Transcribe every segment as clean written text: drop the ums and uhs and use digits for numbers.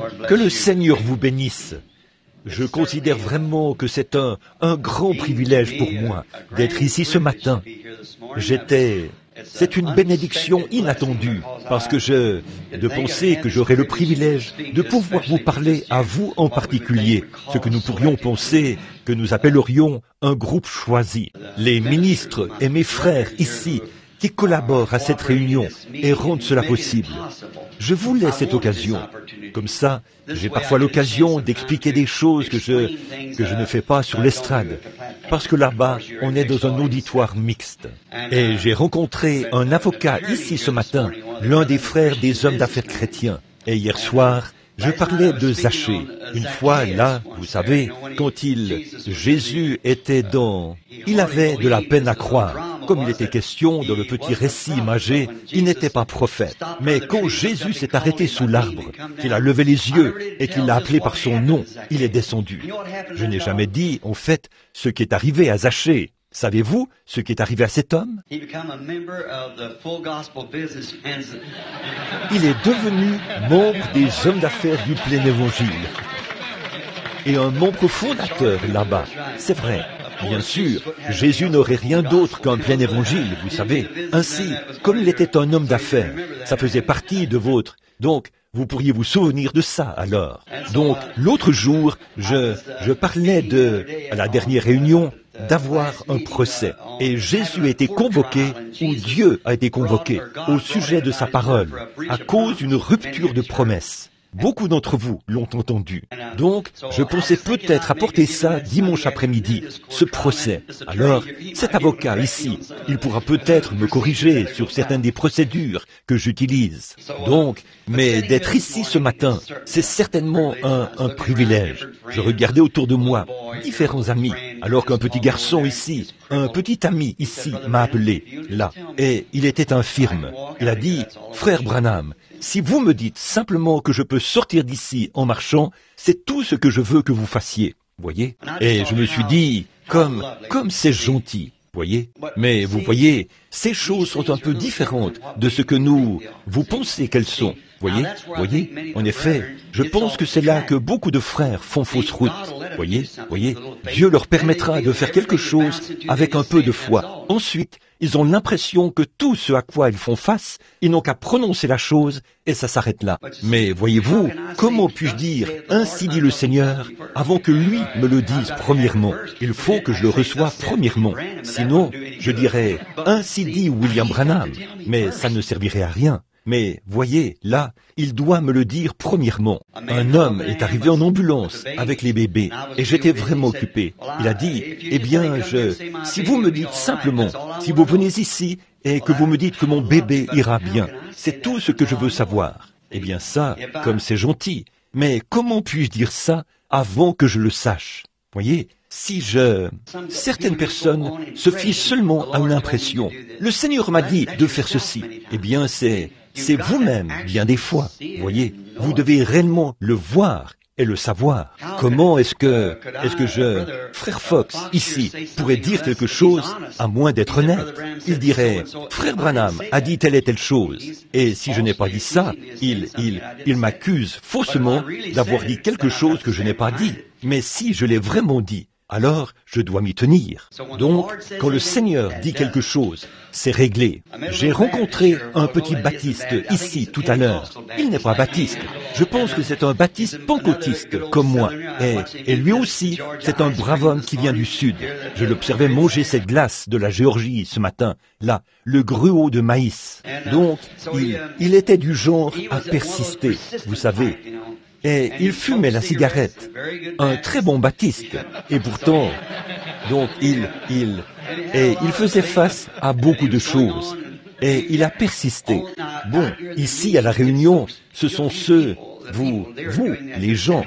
Que le Seigneur vous bénisse. Je considère vraiment que c'est un grand privilège pour moi d'être ici ce matin. C'est une bénédiction inattendue, parce que de penser que j'aurai le privilège de pouvoir vous parler à vous en particulier, ce que nous pourrions penser que nous appellerions un groupe choisi. Les ministres et mes frères ici, qui collaborent à cette réunion et rendent cela possible. Je voulais cette occasion. Comme ça, j'ai parfois l'occasion d'expliquer des choses que je ne fais pas sur l'estrade. Parce que là-bas, on est dans un auditoire mixte. Et j'ai rencontré un avocat ici ce matin, l'un des frères des hommes d'affaires chrétiens. Et hier soir, je parlais de Zachée. Une fois, là, vous savez, quand Jésus était il avait de la peine à croire. Comme il était question dans le petit récit imagé, il n'était pas prophète. Mais quand Jésus s'est arrêté sous l'arbre, qu'il a levé les yeux et qu'il l'a appelé par son nom, il est descendu. Je n'ai jamais dit, en fait, ce qui est arrivé à Zachée. Savez-vous ce qui est arrivé à cet homme? Il est devenu membre des hommes d'affaires du plein évangile. Et un membre fondateur là-bas, c'est vrai. Bien sûr, Jésus n'aurait rien d'autre qu'un plein évangile, vous savez. Ainsi, comme il était un homme d'affaires, ça faisait partie de votre... Donc, vous pourriez vous souvenir de ça, alors. Donc, l'autre jour, je parlais à la dernière réunion, d'avoir un procès. Et Jésus a été convoqué, ou Dieu a été convoqué, au sujet de sa parole, à cause d'une rupture de promesse. Beaucoup d'entre vous l'ont entendu. Donc, je pensais peut-être apporter ça dimanche après-midi, ce procès. Alors, cet avocat ici, il pourra peut-être me corriger sur certaines des procédures que j'utilise. Donc, mais d'être ici ce matin, c'est certainement un privilège. Je regardais autour de moi différents amis, alors qu'un petit garçon ici, un petit ami ici m'a appelé, là, et il était infirme. Il a dit, « Frère Branham, si vous me dites simplement que je peux sortir d'ici en marchant, c'est tout ce que je veux que vous fassiez. » Voyez? Et je me suis dit, comme c'est gentil. Voyez? Mais vous voyez, ces choses sont un peu différentes de ce que vous pensez qu'elles sont. Voyez? En effet, je pense que c'est là que beaucoup de frères font fausse route. Voyez? Dieu leur permettra de faire quelque chose avec un peu de foi. Ensuite, ils ont l'impression que tout ce à quoi ils font face, ils n'ont qu'à prononcer la chose et ça s'arrête là. Mais voyez-vous, comment puis-je dire « Ainsi dit le Seigneur » avant que lui me le dise premièrement? Il faut que je le reçoive premièrement. Sinon, je dirais « Ainsi dit William Branham », mais ça ne servirait à rien. Mais voyez, là, il doit me le dire premièrement. Un homme est arrivé en ambulance avec les bébés et j'étais vraiment occupé. Il a dit, eh bien, si vous me dites simplement, si vous venez ici et que vous me dites que mon bébé ira bien, c'est tout ce que je veux savoir. Eh bien ça, comme c'est gentil, mais comment puis-je dire ça avant que je le sache? Voyez, certaines personnes se fient seulement à une impression. Le Seigneur m'a dit de faire ceci. Eh bien, c'est vous-même, bien des fois. Voyez, vous devez réellement le voir et le savoir. Comment est-ce que Frère Fox, ici, pourrait dire quelque chose à moins d'être honnête? Il dirait, Frère Branham a dit telle et telle chose. Et si je n'ai pas dit ça, il m'accuse faussement d'avoir dit quelque chose que je n'ai pas dit. Mais si je l'ai vraiment dit, alors je dois m'y tenir. Donc, quand le Seigneur dit quelque chose, c'est réglé. J'ai rencontré un petit baptiste ici tout à l'heure. Il n'est pas baptiste. Je pense que c'est un baptiste pentecôtiste comme moi. Et lui aussi, c'est un brave homme qui vient du sud. Je l'observais manger cette glace de la Géorgie ce matin. Là, le gruau de maïs. Donc, il était du genre à persister, vous savez. Et il fumait la cigarette. Un très bon baptiste. Et pourtant, donc il faisait face à beaucoup de choses. Et il a persisté. Bon, ici à la réunion, ce sont vous, les gens,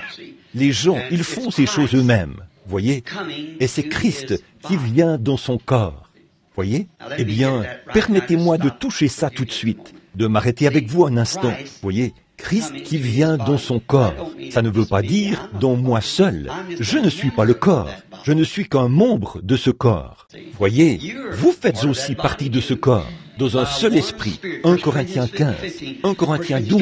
ils font ces choses eux-mêmes. Voyez? Et c'est Christ qui vient dans son corps. Voyez? Eh bien, permettez-moi de toucher ça tout de suite, de m'arrêter avec vous un instant. Voyez? Christ qui vient dans son corps. Ça ne veut pas dire dans moi seul. Je ne suis pas le corps. Je ne suis qu'un membre de ce corps. Voyez, vous faites aussi partie de ce corps, dans un seul esprit. 1 Corinthiens 15, 1 Corinthiens 12,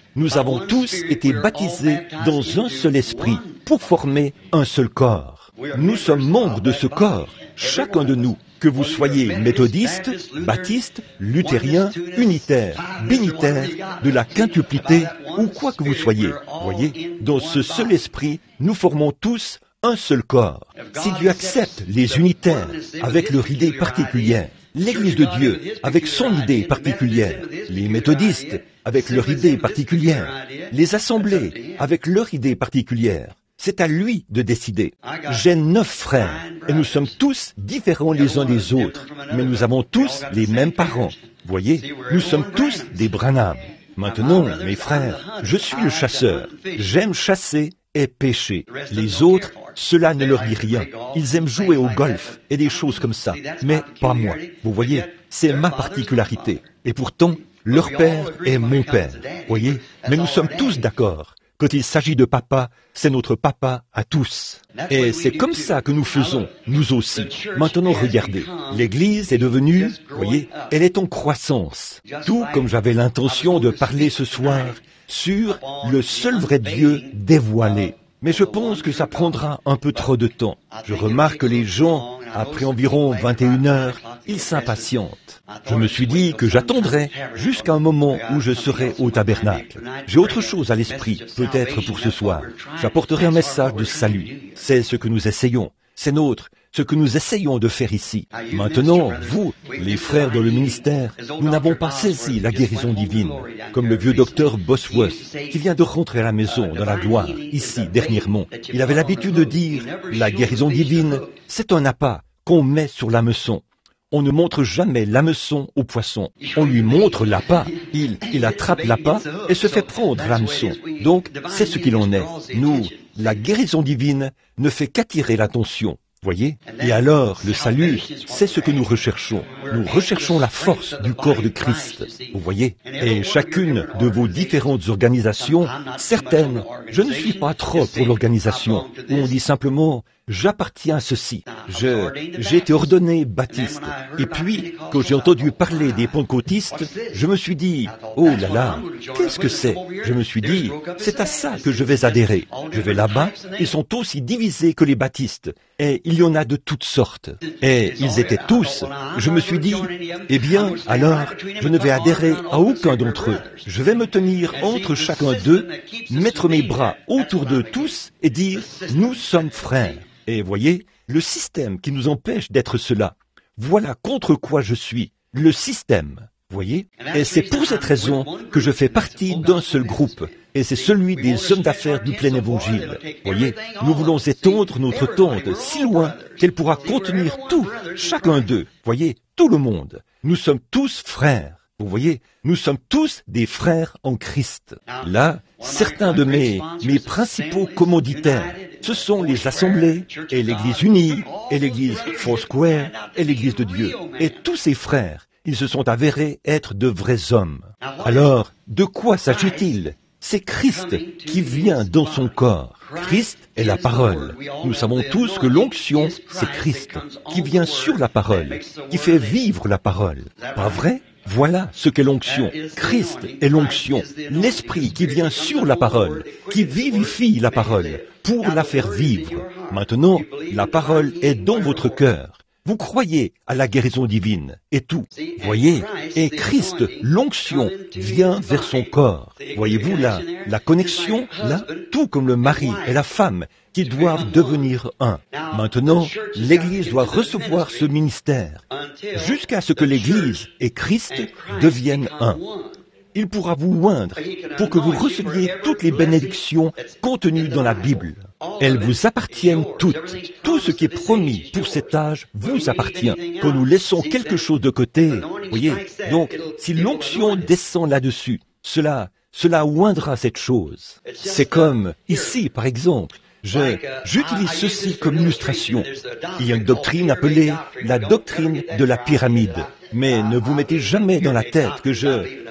nous avons tous été baptisés dans un seul esprit pour former un seul corps. Nous sommes membres de ce corps, chacun de nous, que vous soyez méthodiste, baptiste, luthérien, unitaire, bénitaire, de la quintuplité ou quoi que vous soyez. Voyez, dans ce seul esprit, nous formons tous un seul corps. Si Dieu accepte les unitaires avec leur idée particulière, l'Église de Dieu avec son idée particulière, les méthodistes avec leur idée particulière, les assemblées avec leur idée particulière, c'est à lui de décider. J'ai 9 frères et nous sommes tous différents les uns des autres, mais nous avons tous les mêmes parents. Voyez, nous sommes tous des Branham. Maintenant, mes frères, je suis le chasseur. J'aime chasser et pêcher. Les autres, cela ne leur dit rien. Ils aiment jouer au golf et des choses comme ça, mais pas moi. Vous voyez, c'est ma particularité. Et pourtant, leur père est mon père. Voyez, mais nous sommes tous d'accord. Quand il s'agit de papa, c'est notre papa à tous. Et c'est comme ça que nous faisons, nous aussi. Maintenant, regardez, l'Église est devenue, voyez, elle est en croissance. Tout comme j'avais l'intention de parler ce soir sur le seul vrai Dieu dévoilé. Mais je pense que ça prendra un peu trop de temps. Je remarque que les gens, après environ 21 heures, ils s'impatientent. Je me suis dit que j'attendrai jusqu'à un moment où je serai au tabernacle. J'ai autre chose à l'esprit, peut-être pour ce soir. J'apporterai un message de salut. C'est ce que nous essayons. C'est ce que nous essayons de faire ici. Maintenant, vous, les frères dans le ministère, nous n'avons pas saisi la guérison divine, comme le vieux docteur Bosworth, qui vient de rentrer à la maison dans la gloire, ici, dernièrement. Il avait l'habitude de dire, la guérison divine, c'est un appât qu'on met sur l'hameçon. On ne montre jamais l'hameçon au poisson. On lui montre l'appât. Il attrape l'appât et se fait prendre l'hameçon. Donc, c'est ce qu'il en est. Nous, la guérison divine ne fait qu'attirer l'attention. Voyez? Et alors, le salut, c'est ce que nous recherchons. Nous recherchons la force du corps de Christ. Vous voyez? Et chacune de vos différentes organisations, certaines, je ne suis pas trop pour l'organisation, où on dit simplement, j'appartiens à ceci. J'ai été ordonné baptiste. Et puis, quand j'ai entendu parler des pentecôtistes, je me suis dit, oh là là, qu'est-ce que c'est? Je me suis dit, c'est à ça que je vais adhérer. Je vais là-bas, ils sont aussi divisés que les baptistes. Et il y en a de toutes sortes. Et ils étaient tous. Je me suis dit, eh bien, alors, je ne vais adhérer à aucun d'entre eux. Je vais me tenir entre chacun d'eux, mettre mes bras autour d'eux tous et dire, nous sommes frères. Et voyez, le système qui nous empêche d'être cela, voilà contre quoi je suis, le système, voyez. Et c'est pour cette raison que je fais partie d'un seul groupe, et c'est celui des hommes d'affaires du plein évangile. Voyez, nous voulons étendre notre tente si loin qu'elle pourra contenir tout, chacun d'eux, voyez, tout le monde. Nous sommes tous frères. Vous voyez, nous sommes tous des frères en Christ. Là, certains de mes principaux commanditaires, ce sont les assemblées, et l'Église unie, et l'Église Foursquare, et l'Église de Dieu. Et tous ces frères, ils se sont avérés être de vrais hommes. Alors, de quoi s'agit-il? C'est Christ qui vient dans son corps. Christ est la parole. Nous savons tous que l'onction, c'est Christ, qui vient sur la parole, qui fait vivre la parole. Pas vrai? Voilà ce qu'est l'onction. Christ est l'onction, l'esprit qui vient sur la parole, qui vivifie la parole, pour la faire vivre. Maintenant, la parole est dans votre cœur. Vous croyez à la guérison divine, et tout. Voyez, et Christ, l'onction, vient vers son corps. Voyez-vous là, la connexion, là, tout comme le mari et la femme, qui doivent devenir un. Maintenant, l'Église doit recevoir ce ministère, jusqu'à ce que l'Église et Christ deviennent un. Il pourra vous oindre pour que vous receviez toutes les bénédictions contenues dans la Bible. Elles vous appartiennent toutes. Tout ce qui est promis pour cet âge vous appartient. Quand nous laissons quelque chose de côté, voyez, donc, si l'onction descend là-dessus, cela oindra cette chose. C'est comme ici, par exemple. J'utilise ceci comme illustration. Il y a une doctrine appelée la doctrine de la pyramide. Mais ne vous mettez jamais dans la tête que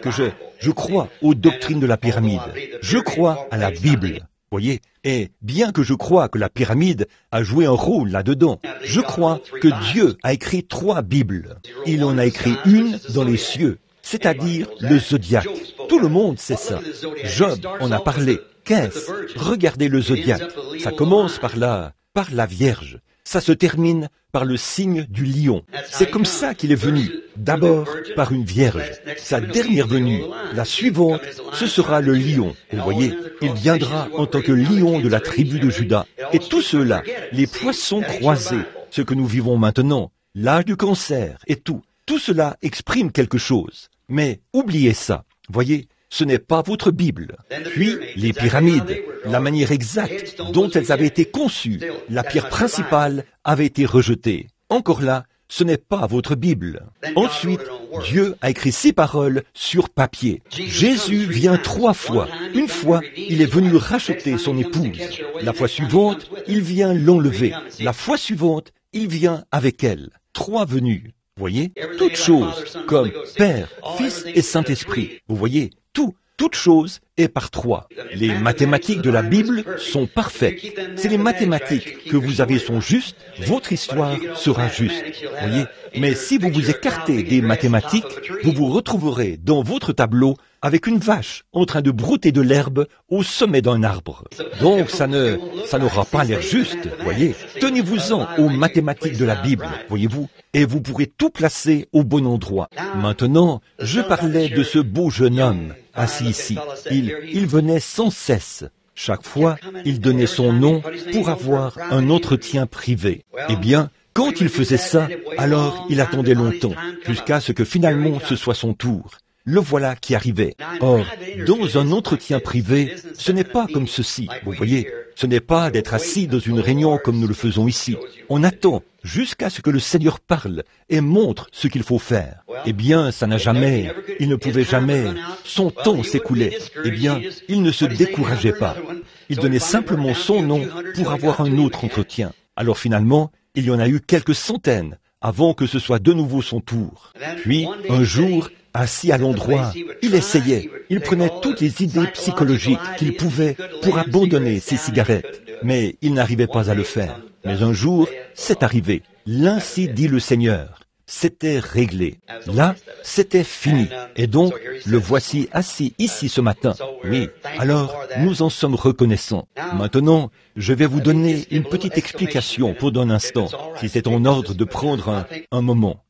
je crois aux doctrines de la pyramide. Je crois à la Bible. Voyez, et bien que je crois que la pyramide a joué un rôle là-dedans, je crois que Dieu a écrit 3 Bibles. Il en a écrit une dans les cieux, c'est-à-dire le zodiaque. Tout le monde sait ça. Job en a parlé. Qu'est-ce? Regardez le zodiaque. Ça commence par la Vierge. Ça se termine par le signe du lion. C'est comme ça qu'il est venu. D'abord par une vierge. Sa dernière venue, la suivante, ce sera le lion. Vous voyez, il viendra en tant que lion de la tribu de Juda. Et tout cela, les poissons croisés, ce que nous vivons maintenant, l'âge du cancer et tout cela exprime quelque chose. Mais oubliez ça. Voyez, ce n'est pas votre Bible. Puis, les pyramides, la manière exacte dont elles avaient été conçues, la pierre principale avait été rejetée. Encore là, ce n'est pas votre Bible. Ensuite, Dieu a écrit 6 paroles sur papier. Jésus vient 3 fois. Une fois, il est venu racheter son épouse. La fois suivante, il vient l'enlever. La fois suivante, il vient avec elle. 3 venues. Vous voyez, toutes choses, comme Père, Fils et Saint-Esprit. Vous voyez, toute chose est par 3. Les mathématiques de la Bible sont parfaites. Si les mathématiques que vous avez sont justes, votre histoire sera juste. Voyez, mais si vous vous écartez des mathématiques, vous vous retrouverez dans votre tableau avec une vache en train de brouter de l'herbe au sommet d'un arbre. Donc ça n'aura pas l'air juste, voyez. Tenez-vous-en aux mathématiques de la Bible, voyez-vous, et vous pourrez tout placer au bon endroit. Maintenant, je parlais de ce beau jeune homme assis ici. Il venait sans cesse. Chaque fois, il donnait son nom pour avoir un entretien privé. Eh bien, quand il faisait ça, alors il attendait longtemps, jusqu'à ce que finalement ce soit son tour. Le voilà qui arrivait. Or, dans un entretien privé, ce n'est pas comme ceci, vous voyez. Ce n'est pas d'être assis dans une réunion comme nous le faisons ici. On attend jusqu'à ce que le Seigneur parle et montre ce qu'il faut faire. Eh bien, il ne pouvait jamais, son temps s'écoulait. Eh bien, il ne se décourageait pas. Il donnait simplement son nom pour avoir un autre entretien. Alors finalement, il y en a eu quelques centaines avant que ce soit de nouveau son tour. Puis, un jour, assis à l'endroit, il essayait, il prenait toutes les idées psychologiques qu'il pouvait pour abandonner ses cigarettes, mais il n'arrivait pas à le faire. Mais un jour, c'est arrivé. L'ainsi dit le Seigneur. C'était réglé. Là, c'était fini. Et donc, le voici assis ici ce matin. Oui, alors, nous en sommes reconnaissants. Maintenant, je vais vous donner une petite explication pour un instant, si c'est en ordre de prendre un moment.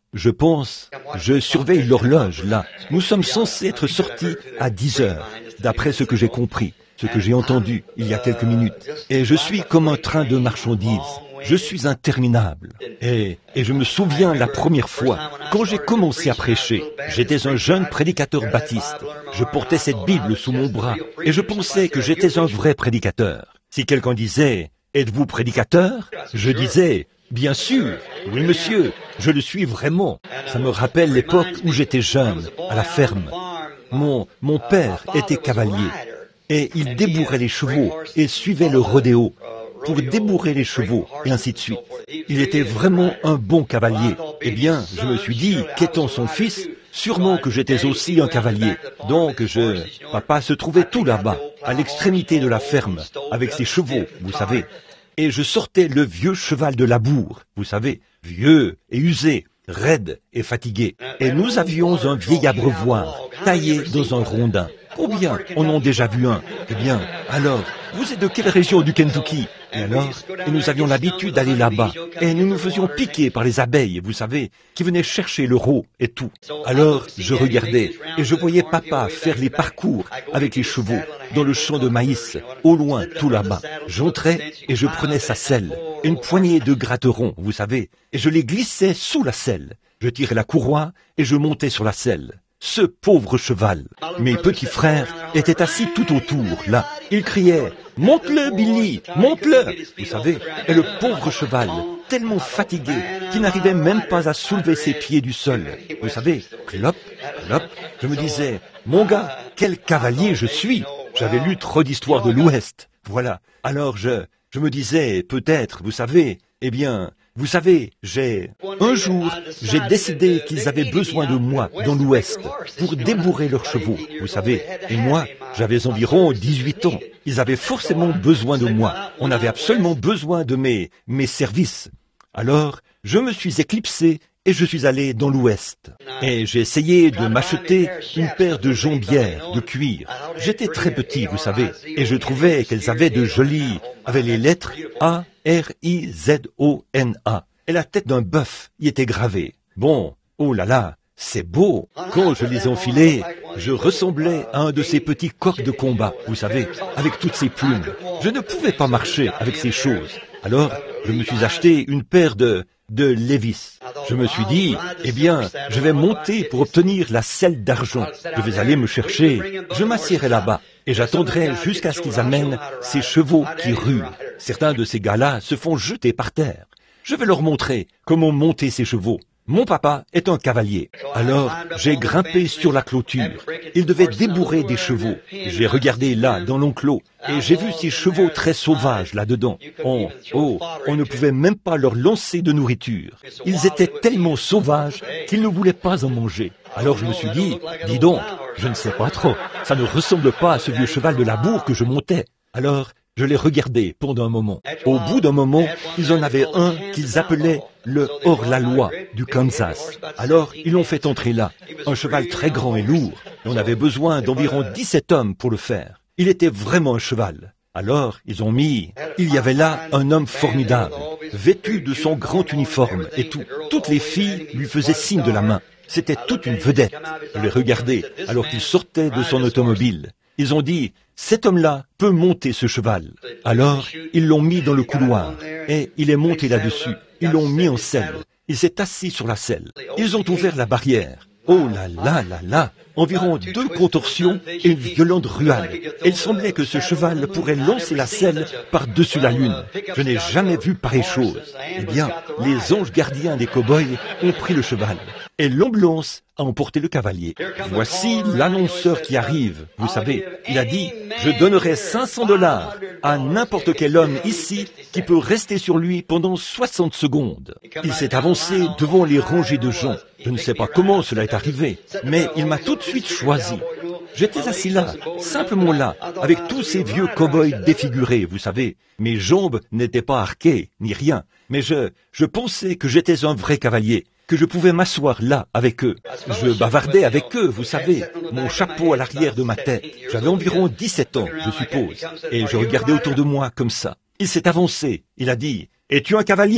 Je surveille l'horloge, là. Nous sommes censés être sortis à 10 heures, d'après ce que j'ai compris, ce que j'ai entendu il y a quelques minutes. Et je suis comme un train de marchandises. Je suis interminable. Et je me souviens la première fois, quand j'ai commencé à prêcher, j'étais un jeune prédicateur baptiste. Je portais cette Bible sous mon bras et je pensais que j'étais un vrai prédicateur. Si quelqu'un disait « Êtes-vous prédicateur ?» Je disais « Bien sûr, oui monsieur, je le suis vraiment. » Ça me rappelle l'époque où j'étais jeune, à la ferme. Mon père était cavalier et il débourrait les chevaux et suivait le rodéo pour débourrer les chevaux, et ainsi de suite. Il était vraiment un bon cavalier. Eh bien, je me suis dit, qu'étant son fils, sûrement que j'étais aussi un cavalier. Donc, papa se trouvait tout là-bas, à l'extrémité de la ferme, avec ses chevaux, vous savez. Et je sortais le vieux cheval de labour, vous savez, vieux et usé, raide et fatigué. Et nous avions un vieil abreuvoir, taillé dans un rondin. Combien en ont déjà vu un? Eh bien, alors, vous êtes de quelle région du Kentucky? Et alors, nous avions l'habitude d'aller là-bas, et nous nous faisions piquer par les abeilles, vous savez, qui venaient chercher le rot et tout. Alors, je regardais, et je voyais papa faire les parcours avec les chevaux, dans le champ de maïs, au loin, tout là-bas. J'entrais, et je prenais sa selle, une poignée de gratterons, vous savez, et je les glissais sous la selle. Je tirais la courroie, et je montais sur la selle. Ce pauvre cheval. Mes petits frères étaient assis tout autour, là. Ils criaient « Monte-le, Billy, monte-le !» Vous savez, et le pauvre cheval, tellement fatigué qu'il n'arrivait même pas à soulever ses pieds du sol. Vous savez, clop, clop, je me disais « Mon gars, quel cavalier je suis !» J'avais lu trop d'histoires de l'Ouest. Voilà. Alors je me disais, peut-être, vous savez, eh bien... Vous savez, un jour, j'ai décidé qu'ils avaient besoin de moi dans l'Ouest pour débourrer leurs chevaux, vous savez. Et moi, j'avais environ 18 ans. Ils avaient forcément besoin de moi. On avait absolument besoin de mes services. Alors, je me suis éclipsé et je suis allé dans l'Ouest. Et j'ai essayé de m'acheter une paire de jambières de cuir. J'étais très petit, vous savez, et je trouvais qu'elles avaient de jolies, avec les lettres A-R-I-Z-O-N-A. Et la tête d'un bœuf y était gravée. Bon, oh là là, c'est beau. Quand je les enfilais, je ressemblais à un de ces petits coqs de combat, vous savez, avec toutes ces plumes. Je ne pouvais pas marcher avec ces choses. Alors, je me suis acheté une paire de Levis. Je me suis dit, eh bien, je vais monter pour obtenir la selle d'argent. Je vais aller me chercher. Je m'assierai là-bas et j'attendrai jusqu'à ce qu'ils amènent ces chevaux qui ruent. Certains de ces gars-là se font jeter par terre. Je vais leur montrer comment monter ces chevaux. Mon papa est un cavalier. Alors, j'ai grimpé sur la clôture. Il devait débourrer des chevaux. J'ai regardé là, dans l'enclos, et j'ai vu ces chevaux très sauvages là-dedans. On ne pouvait même pas leur lancer de nourriture. Ils étaient tellement sauvages qu'ils ne voulaient pas en manger. Alors je me suis dit, dis donc, je ne sais pas trop, ça ne ressemble pas à ce vieux cheval de labour que je montais. Alors, je les regardais pendant un moment. Au bout d'un moment, ils en avaient un qu'ils appelaient le hors-la-loi du Kansas. Alors, ils l'ont fait entrer là. Un cheval très grand et lourd. Et on avait besoin d'environ 17 hommes pour le faire. Il était vraiment un cheval. Alors, ils ont mis... Il y avait là un homme formidable, vêtu de son grand uniforme et tout. Toutes les filles lui faisaient signe de la main. C'était toute une vedette. Je les regardais alors qu'il sortait de son automobile. Ils ont dit, cet homme-là peut monter ce cheval. Alors, ils l'ont mis dans le couloir et il est monté là-dessus. Ils l'ont mis en selle. Il s'est assis sur la selle. Ils ont ouvert la barrière. Oh là là là là! Environ 2 contorsions et une violente ruade. Et il semblait que ce cheval pourrait lancer la selle par-dessus la lune. Je n'ai jamais vu pareille chose. Eh bien, les anges gardiens des cow-boys ont pris le cheval. Et l'ambulance a emporté le cavalier. Voici l'annonceur qui arrive. Vous savez, il a dit, je donnerai $500 à n'importe quel homme ici qui peut rester sur lui pendant 60 secondes. Il s'est avancé devant les rangées de gens. Je ne sais pas comment cela est arrivé, mais il m'a tout de suite choisi. J'étais assis là, simplement là, avec tous ces vieux cow-boys défigurés, vous savez. Mes jambes n'étaient pas arquées, ni rien, mais je pensais que j'étais un vrai cavalier, que je pouvais m'asseoir là avec eux. Je bavardais avec eux, vous savez, mon chapeau à l'arrière de ma tête. J'avais environ 17 ans, je suppose, et je regardais autour de moi comme ça. Il s'est avancé, il a dit, « Es-tu un cavalier ?»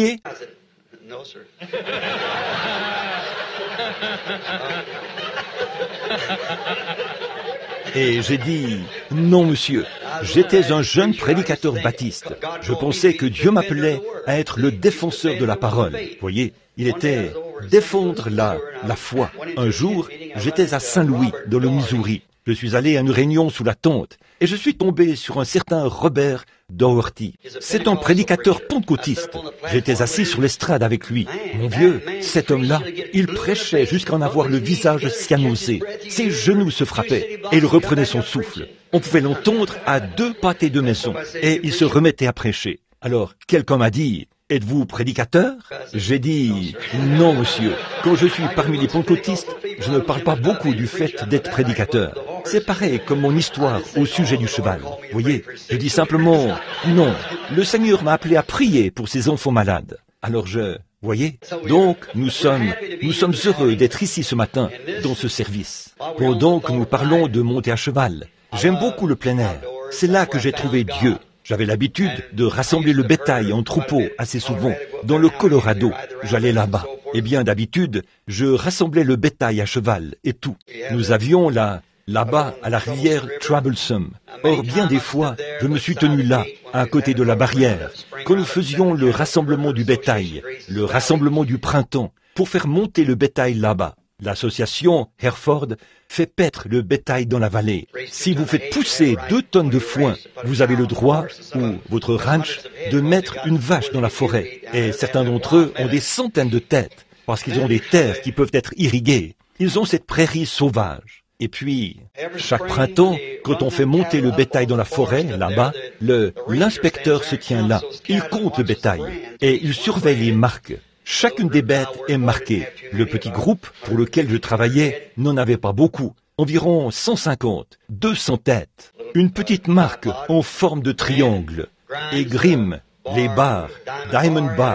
Et j'ai dit, non monsieur, j'étais un jeune prédicateur baptiste. Je pensais que Dieu m'appelait à être le défenseur de la parole. Vous voyez, il était défendre la foi. Un jour, j'étais à Saint-Louis, dans le Missouri. Je suis allé à une réunion sous la tente et je suis tombé sur un certain Robert Doherty. C'est un prédicateur pentecôtiste. J'étais assis sur l'estrade avec lui. Mon vieux, cet homme-là, il prêchait jusqu'à en avoir le visage cyanosé. Ses genoux se frappaient et il reprenait son souffle. On pouvait l'entendre à 2 pâtés de maison et il se remettait à prêcher. Alors, quelqu'un m'a dit... Êtes-vous prédicateur? J'ai dit, non monsieur. Quand je suis parmi les pentecôtistes, je ne parle pas beaucoup du fait d'être prédicateur. C'est pareil comme mon histoire au sujet du cheval. Vous voyez, je dis simplement, non. Le Seigneur m'a appelé à prier pour ses enfants malades. Alors voyez? Donc, nous sommes heureux d'être ici ce matin, dans ce service. Pendant que nous parlons de monter à cheval, j'aime beaucoup le plein air. C'est là que j'ai trouvé Dieu. J'avais l'habitude de rassembler le bétail en troupeau assez souvent. Dans le Colorado, j'allais là-bas. Eh bien, d'habitude, je rassemblais le bétail à cheval et tout. Nous avions là-bas, à la rivière Troublesome. Or, bien des fois, je me suis tenu là, à côté de la barrière, quand nous faisions le rassemblement du bétail, le rassemblement du printemps, pour faire monter le bétail là-bas. L'association Hereford fait paître le bétail dans la vallée. Si vous faites pousser 2 tonnes de foin, vous avez le droit, ou votre ranch, de mettre une vache dans la forêt. Et certains d'entre eux ont des centaines de têtes, parce qu'ils ont des terres qui peuvent être irriguées. Ils ont cette prairie sauvage. Et puis, chaque printemps, quand on fait monter le bétail dans la forêt, là-bas, l'inspecteur se tient là. Il compte le bétail et il surveille les marques. Chacune des bêtes est marquée. Le petit groupe pour lequel je travaillais n'en avait pas beaucoup, environ 150, 200 têtes. Une petite marque en forme de triangle. Et Grimm, les bars, Diamond Bar,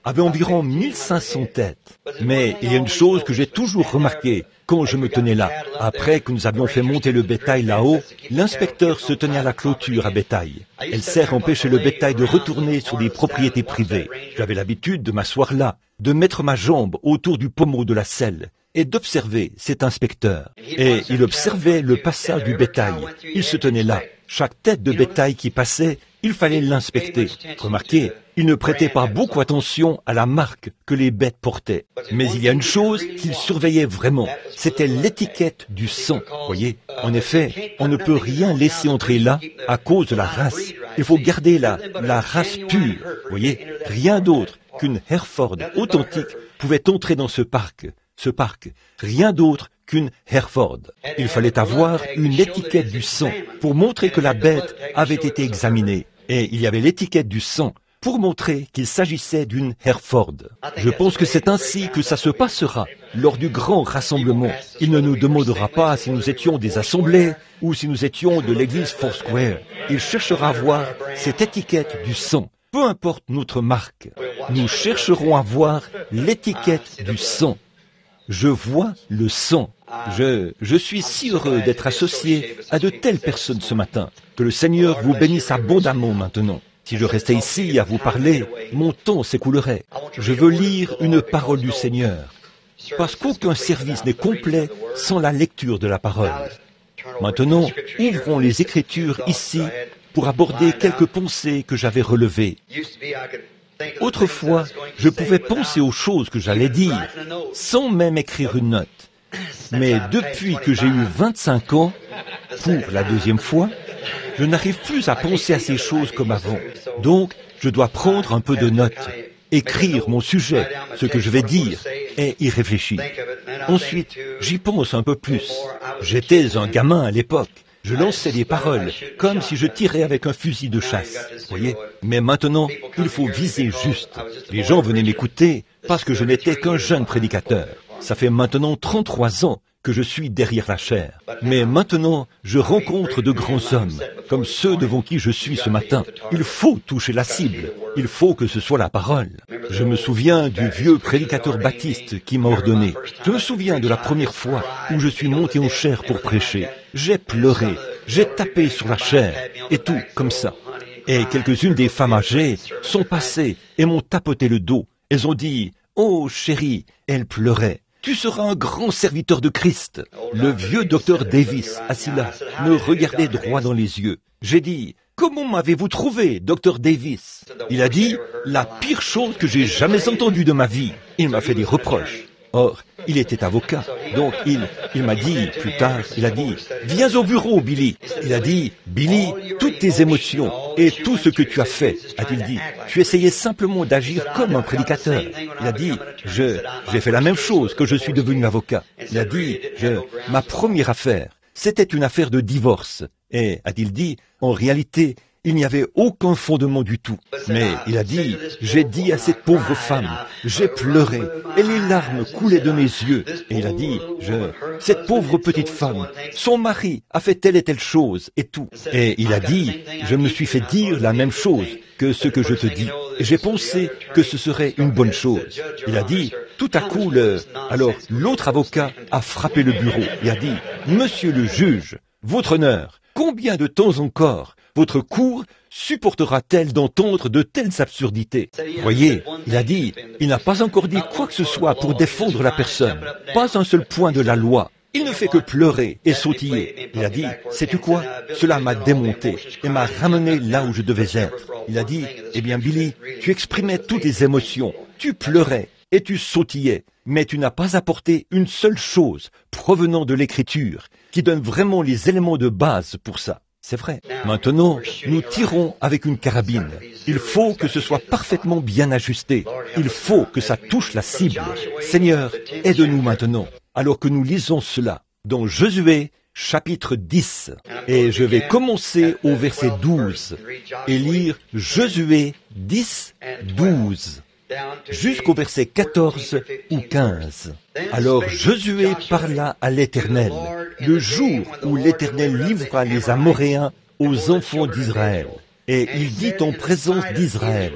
avait environ 1500 têtes. Mais il y a une chose que j'ai toujours remarquée quand je me tenais là. Après que nous avions fait monter le bétail là-haut, l'inspecteur se tenait à la clôture à bétail. Elle sert à empêcher le bétail de retourner sur des propriétés privées. J'avais l'habitude de m'asseoir là, de mettre ma jambe autour du pommeau de la selle et d'observer cet inspecteur. Et il observait le passage du bétail. Il se tenait là. Chaque tête de bétail qui passait, il fallait l'inspecter. Remarquez, il ne prêtait pas beaucoup attention à la marque que les bêtes portaient. Mais il y a une chose qu'il surveillait vraiment, c'était l'étiquette du sang. Voyez, en effet, on ne peut rien laisser entrer là à cause de la race. Il faut garder la race pure. Voyez, rien d'autre qu'une Hereford authentique pouvait entrer dans ce parc. Rien d'autre qu'une Hereford. Il fallait avoir une étiquette du sang pour montrer que la bête avait été examinée. Et il y avait l'étiquette du sang pour montrer qu'il s'agissait d'une Hereford. Je pense que c'est ainsi que ça se passera lors du grand rassemblement. Il ne nous demandera pas si nous étions des assemblées ou si nous étions de l'église Foursquare. Il cherchera à voir cette étiquette du sang. Peu importe notre marque, nous chercherons à voir l'étiquette du sang. Je vois le sang. Je suis si heureux d'être associé à de telles personnes ce matin. Que le Seigneur vous bénisse abondamment maintenant. Si je restais ici à vous parler, mon temps s'écoulerait. Je veux lire une parole du Seigneur. Parce qu'aucun service n'est complet sans la lecture de la parole. Maintenant, ouvrons les Écritures ici pour aborder quelques pensées que j'avais relevées. Autrefois, je pouvais penser aux choses que j'allais dire, sans même écrire une note. Mais depuis que j'ai eu 25 ans, pour la deuxième fois, je n'arrive plus à penser à ces choses comme avant. Donc, je dois prendre un peu de notes, écrire mon sujet, ce que je vais dire, et y réfléchir. Ensuite, j'y pense un peu plus. J'étais un gamin à l'époque. Je lançais des paroles, comme si je tirais avec un fusil de chasse, voyez. Mais maintenant, il faut viser juste. Les gens venaient m'écouter parce que je n'étais qu'un jeune prédicateur. Ça fait maintenant 33 ans que je suis derrière la chair. Mais maintenant, je rencontre de grands hommes, comme ceux devant qui je suis ce matin. Il faut toucher la cible. Il faut que ce soit la parole. Je me souviens du vieux prédicateur baptiste qui m'a ordonné. Je me souviens de la première fois où je suis monté en chair pour prêcher. J'ai pleuré, j'ai tapé sur la chair, et tout comme ça. Et quelques-unes des femmes âgées sont passées et m'ont tapoté le dos. Elles ont dit, « Oh chérie », elles pleuraient. Tu seras un grand serviteur de Christ. Le vieux docteur Davis, assis là, me regardait droit dans les yeux. J'ai dit, comment m'avez-vous trouvé, docteur Davis? Il a dit, la pire chose que j'ai jamais entendue de ma vie. Il m'a fait des reproches. Or, il était avocat. Donc, il m'a dit, plus tard, il a dit, viens au bureau, Billy. Il a dit, Billy, toutes tes émotions et tout ce que tu as fait, a-t-il dit, tu essayais simplement d'agir comme un prédicateur. Il a dit, j'ai fait la même chose que je suis devenu avocat. Il a dit, ma première affaire, c'était une affaire de divorce. Et, a-t-il dit, en réalité, il n'y avait aucun fondement du tout. Mais il a dit, j'ai dit à cette pauvre femme, j'ai pleuré, et les larmes coulaient de mes yeux. Et il a dit, cette pauvre petite femme, son mari a fait telle et telle chose, et tout. Et il a dit, je me suis fait dire la même chose que ce que je te dis. Et j'ai pensé que ce serait une bonne chose. Il a dit, tout à coup, alors l'autre avocat a frappé le bureau et a dit, Monsieur le juge, votre honneur, combien de temps encore votre cour supportera-t-elle d'entendre de telles absurdités? Voyez, il a dit, il n'a pas encore dit quoi que ce soit pour défendre la personne, pas un seul point de la loi. Il ne fait que pleurer et sautiller. Il a dit, sais-tu quoi? Cela m'a démonté et m'a ramené là où je devais être. Il a dit, eh bien Billy, tu exprimais toutes tes émotions, tu pleurais et tu sautillais, mais tu n'as pas apporté une seule chose provenant de l'Écriture qui donne vraiment les éléments de base pour ça. C'est vrai. Maintenant, nous tirons avec une carabine. Il faut que ce soit parfaitement bien ajusté. Il faut que ça touche la cible. Seigneur, aide-nous maintenant, alors que nous lisons cela dans Josué, chapitre 10. Et je vais commencer au verset 12 et lire Josué 10, 12. Jusqu'au verset 14 ou 15. Alors Josué parla à l'Éternel, le jour où l'Éternel livra les Amoréens aux enfants d'Israël. Et il dit en présence d'Israël,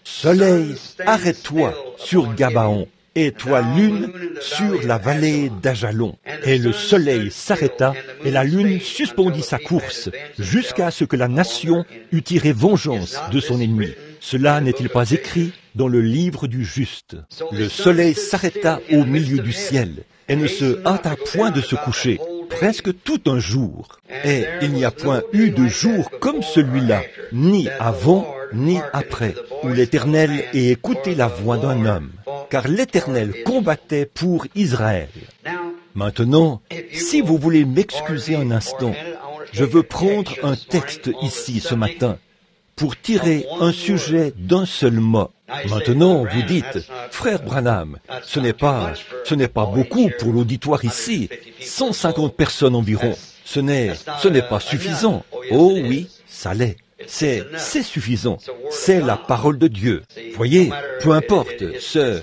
Soleil, arrête-toi sur Gabaon, et toi lune sur la vallée d'Ajalon. Et le soleil s'arrêta, et la lune suspendit sa course, jusqu'à ce que la nation eût tiré vengeance de son ennemi. Cela n'est-il pas écrit dans le livre du juste? Le soleil s'arrêta au milieu du ciel, et ne se hâta point de se coucher, presque tout un jour. Et il n'y a point eu de jour comme celui-là, ni avant, ni après, où l'Éternel ait écouté la voix d'un homme, car l'Éternel combattait pour Israël. Maintenant, si vous voulez m'excuser un instant, je veux prendre un texte ici ce matin pour tirer un sujet d'un seul mot. Maintenant, vous dites, frère Branham, ce n'est pas beaucoup pour l'auditoire ici, 150 personnes environ. Ce n'est pas suffisant. Oh oui, ça l'est. C'est suffisant. C'est la parole de Dieu. Voyez, peu importe, ce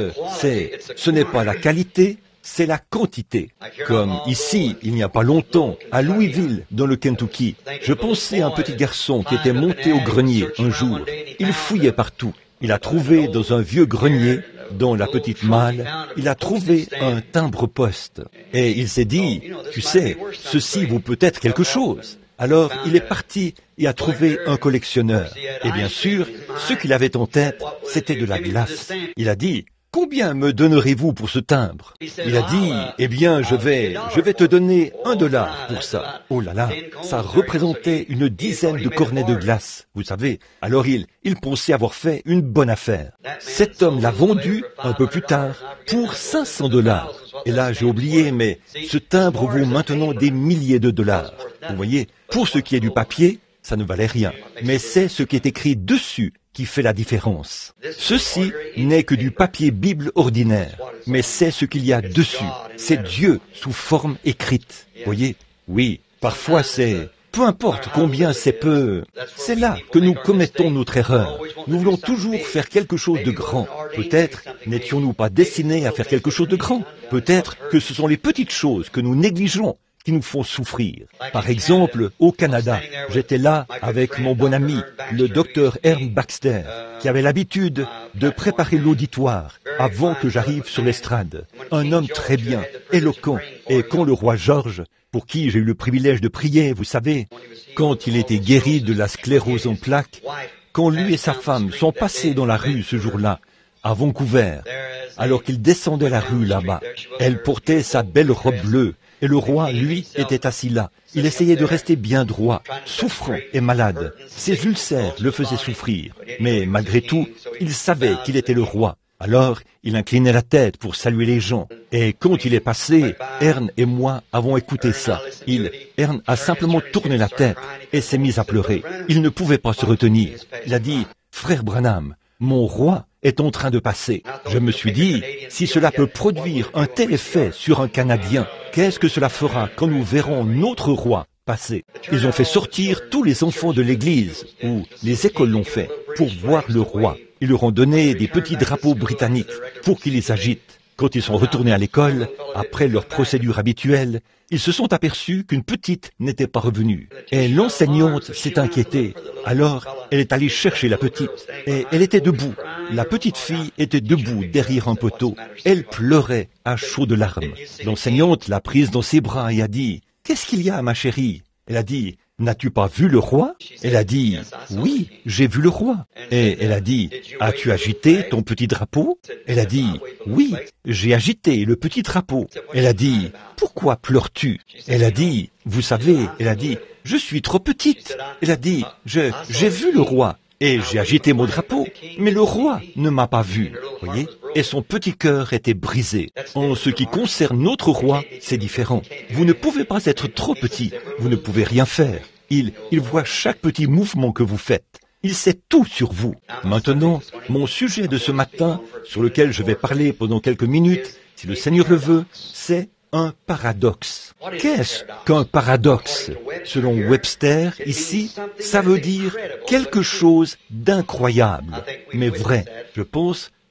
n'est pas la qualité, c'est la quantité. Comme ici, il n'y a pas longtemps, à Louisville, dans le Kentucky, je pensais à un petit garçon qui était monté au grenier un jour. Il fouillait partout. Il a trouvé dans un vieux grenier, dans la petite malle, il a trouvé un timbre-poste. Et il s'est dit, tu sais, ceci vaut peut-être quelque chose. Alors, il est parti et a trouvé un collectionneur. Et bien sûr, ce qu'il avait en tête, c'était de la glace. Il a dit, combien me donnerez-vous pour ce timbre? Il a dit, eh bien, je vais te donner $1 pour ça. Oh là là, ça représentait une dizaine de cornets de glace, vous savez. Alors il pensait avoir fait une bonne affaire. Cet homme l'a vendu un peu plus tard pour $500. Et là, j'ai oublié, mais ce timbre vaut maintenant des milliers de dollars. Vous voyez, pour ce qui est du papier, ça ne valait rien. Mais c'est ce qui est écrit dessus qui fait la différence. Ceci n'est que du papier Bible ordinaire, mais c'est ce qu'il y a dessus. C'est Dieu sous forme écrite. Voyez? Oui, parfois c'est... Peu importe combien c'est peu, c'est là que nous commettons notre erreur. Nous voulons toujours faire quelque chose de grand. Peut-être n'étions-nous pas destinés à faire quelque chose de grand. Peut-être que ce sont les petites choses que nous négligeons qui nous font souffrir. Par exemple, au Canada, j'étais là avec mon bon ami, le docteur Ern Baxter, qui avait l'habitude de préparer l'auditoire avant que j'arrive sur l'estrade. Un homme très bien, éloquent, et quand le roi George, pour qui j'ai eu le privilège de prier, vous savez, quand il était guéri de la sclérose en plaques, quand lui et sa femme sont passés dans la rue ce jour-là, à Vancouver, alors qu'il descendait la rue là-bas, elle portait sa belle robe bleue, et le roi, lui, était assis là. Il essayait de rester bien droit, souffrant et malade. Ses ulcères le faisaient souffrir. Mais malgré tout, il savait qu'il était le roi. Alors, il inclinait la tête pour saluer les gens. Et quand il est passé, Ern et moi avons écouté ça. Ern a simplement tourné la tête et s'est mis à pleurer. Il ne pouvait pas se retenir. Il a dit, « Frère Branham, mon roi est en train de passer. » Je me suis dit, si cela peut produire un tel effet sur un Canadien, qu'est-ce que cela fera quand nous verrons notre roi passer? Ils ont fait sortir tous les enfants de l'église, ou les écoles l'ont fait, pour voir le roi. Ils leur ont donné des petits drapeaux britanniques pour qu'ils les agitent. Quand ils sont retournés à l'école, après leur procédure habituelle, ils se sont aperçus qu'une petite n'était pas revenue. Et l'enseignante s'est inquiétée. Alors, elle est allée chercher la petite. Et elle était debout. La petite fille était debout derrière un poteau. Elle pleurait à chaudes larmes. L'enseignante l'a prise dans ses bras et a dit, « Qu'est-ce qu'il y a, ma chérie ?» Elle a dit, « N'as-tu pas vu le roi ?» Elle a dit, « Oui, j'ai vu le roi. » Et elle a dit, « As-tu agité ton petit drapeau ?» Elle a dit, « Oui, j'ai agité le petit drapeau. » Elle a dit, « Pourquoi pleures-tu ?» Elle a dit, « Vous savez, elle a dit, « Je suis trop petite. » Elle a dit, « J'ai vu le roi. » Et j'ai agité mon drapeau, mais le roi ne m'a pas vu, voyez, et son petit cœur était brisé. En ce qui concerne notre roi, c'est différent. Vous ne pouvez pas être trop petit, vous ne pouvez rien faire. Il voit chaque petit mouvement que vous faites. Il sait tout sur vous. Maintenant, mon sujet de ce matin, sur lequel je vais parler pendant quelques minutes, si le Seigneur le veut, c'est un paradoxe. Qu'est-ce qu'un paradoxe? Selon Webster, ici, ça veut dire quelque chose d'incroyable, mais vrai. Je pense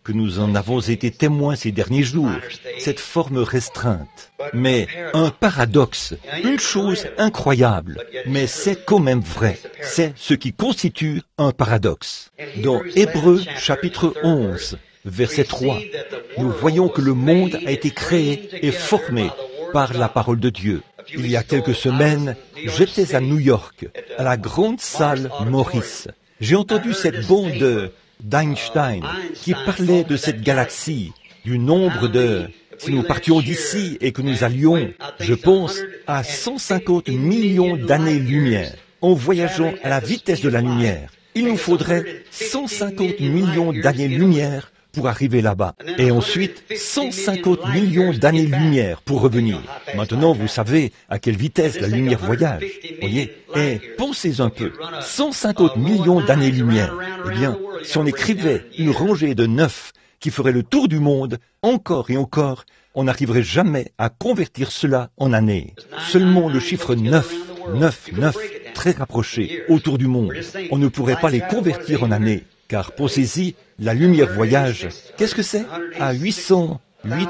que nous en avons été témoins ces derniers jours, cette forme restreinte. Mais un paradoxe, une chose incroyable, mais c'est quand même vrai. C'est ce qui constitue un paradoxe. Dans Hébreux chapitre 11, verset 3, nous voyons que le monde a été créé et formé par la parole de Dieu. Il y a quelques semaines, j'étais à New York, à la grande salle Maurice. J'ai entendu cette bande d'Einstein qui parlait de cette galaxie, du nombre de... Si nous partions d'ici et que nous allions, je pense, à 150 millions d'années-lumière, en voyageant à la vitesse de la lumière, il nous faudrait 150 millions d'années-lumière pour arriver là-bas. Et ensuite, 150 millions d'années-lumière pour revenir. Maintenant, vous savez à quelle vitesse la lumière voyage. Voyez? Et pensez un peu. 150 millions d'années-lumière. Eh bien, si on écrivait une rangée de 9 qui ferait le tour du monde, encore et encore, on n'arriverait jamais à convertir cela en années. Seulement le chiffre 9, 9, 9, très rapproché, autour du monde. On ne pourrait pas les convertir en années. Car pensez-y, la lumière voyage, qu'est-ce que c'est? À 800, 8,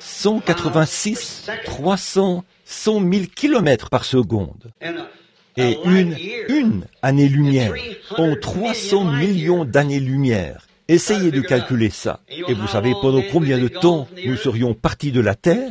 186, 300, 100 000 kilomètres par seconde. Et une année-lumière, en 300 millions d'années-lumière. Essayez de calculer ça. Et vous savez pendant combien de temps nous serions partis de la Terre?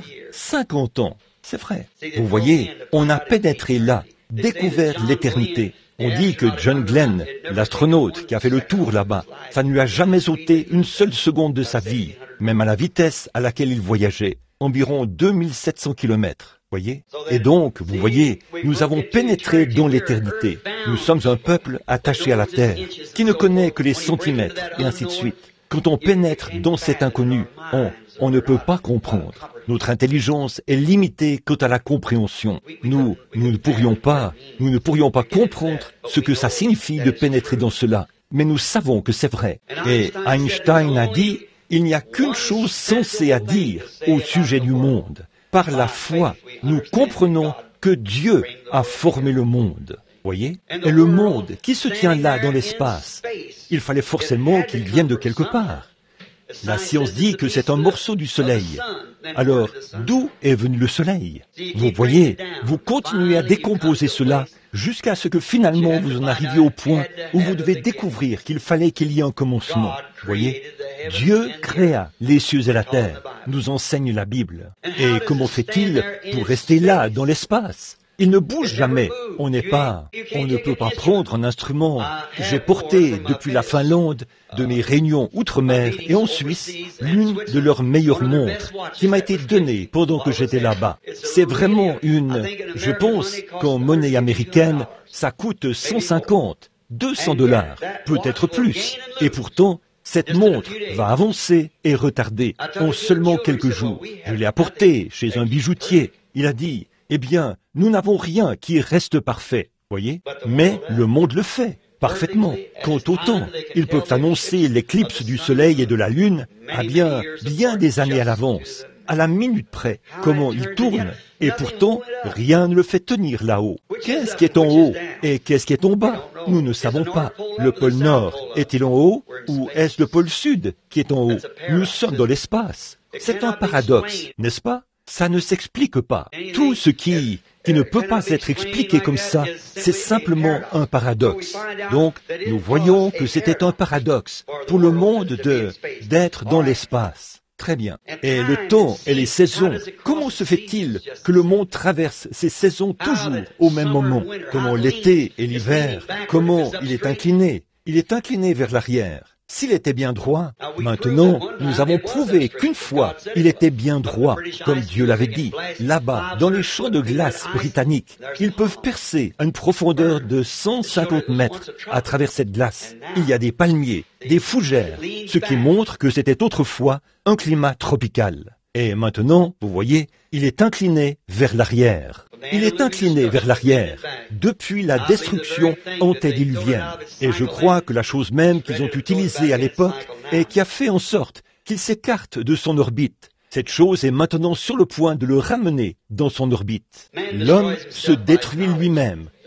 50 ans. C'est vrai. Vous voyez, on a pénétré là, découvert l'éternité. On dit que John Glenn, l'astronaute qui a fait le tour là-bas, ça ne lui a jamais ôté une seule seconde de sa vie, même à la vitesse à laquelle il voyageait, environ 2700 kilomètres. Voyez? Et donc, vous voyez, nous avons pénétré dans l'éternité. Nous sommes un peuple attaché à la terre, qui ne connaît que les centimètres, et ainsi de suite. Quand on pénètre dans cet inconnu, on ne peut pas comprendre. Notre intelligence est limitée quant à la compréhension. Nous ne pourrions pas comprendre ce que ça signifie de pénétrer dans cela. Mais nous savons que c'est vrai. Et Einstein a dit, il n'y a qu'une chose sensée à dire au sujet du monde. Par la foi, nous comprenons que Dieu a formé le monde. Voyez? Et le monde qui se tient là dans l'espace, il fallait forcément qu'il vienne de quelque part. La science dit que c'est un morceau du soleil. Alors, d'où est venu le soleil? Vous voyez, vous continuez à décomposer cela jusqu'à ce que finalement vous en arriviez au point où vous devez découvrir qu'il fallait qu'il y ait un commencement. Voyez? Dieu créa les cieux et la terre, nous enseigne la Bible. Et comment fait-il pour rester là, dans l'espace? Il ne bouge jamais. On ne peut pas prendre un instrument. J'ai porté depuis la Finlande, de mes réunions outre-mer et en Suisse, l'une de leurs meilleures montres qui m'a été donnée pendant que j'étais là-bas. C'est vraiment je pense qu'en monnaie américaine, ça coûte 150, 200 $, peut-être plus. Et pourtant, cette montre va avancer et retarder en seulement quelques jours. Je l'ai apportée chez un bijoutier. Il a dit, eh bien, nous n'avons rien qui reste parfait, voyez? Mais le monde le fait, parfaitement. Quant au temps, ils peuvent annoncer l'éclipse du soleil et de la lune à bien des années à l'avance, à la minute près, comment il tourne, et pourtant, rien ne le fait tenir là-haut. Qu'est-ce qui est en haut et qu'est-ce qui est en bas? Nous ne savons pas. Le pôle Nord est-il en haut ou est-ce le pôle Sud qui est en haut? Nous sommes dans l'espace. C'est un paradoxe, n'est-ce pas? Ça ne s'explique pas. Tout ce qui ne peut pas être expliqué comme ça, c'est simplement un paradoxe. Donc, nous voyons que c'était un paradoxe pour le monde d'être dans l'espace. Très bien. Et le temps et les saisons, comment se fait-il que le monde traverse ces saisons toujours au même moment? Comment l'été et l'hiver, comment il est incliné? Il est incliné vers l'arrière. S'il était bien droit, maintenant, nous avons prouvé qu'une fois, il était bien droit, comme Dieu l'avait dit. Là-bas, dans les champs de glace britanniques, ils peuvent percer à une profondeur de 150 mètres à travers cette glace. Il y a des palmiers, des fougères, ce qui montre que c'était autrefois un climat tropical. Et maintenant, vous voyez, il est incliné vers l'arrière. Il est incliné vers l'arrière depuis la destruction antédiluvienne. Et je crois que la chose même qu'ils ont utilisée à l'époque et qui a fait en sorte qu'il s'écarte de son orbite, cette chose est maintenant sur le point de le ramener dans son orbite. L'homme se détruit lui-même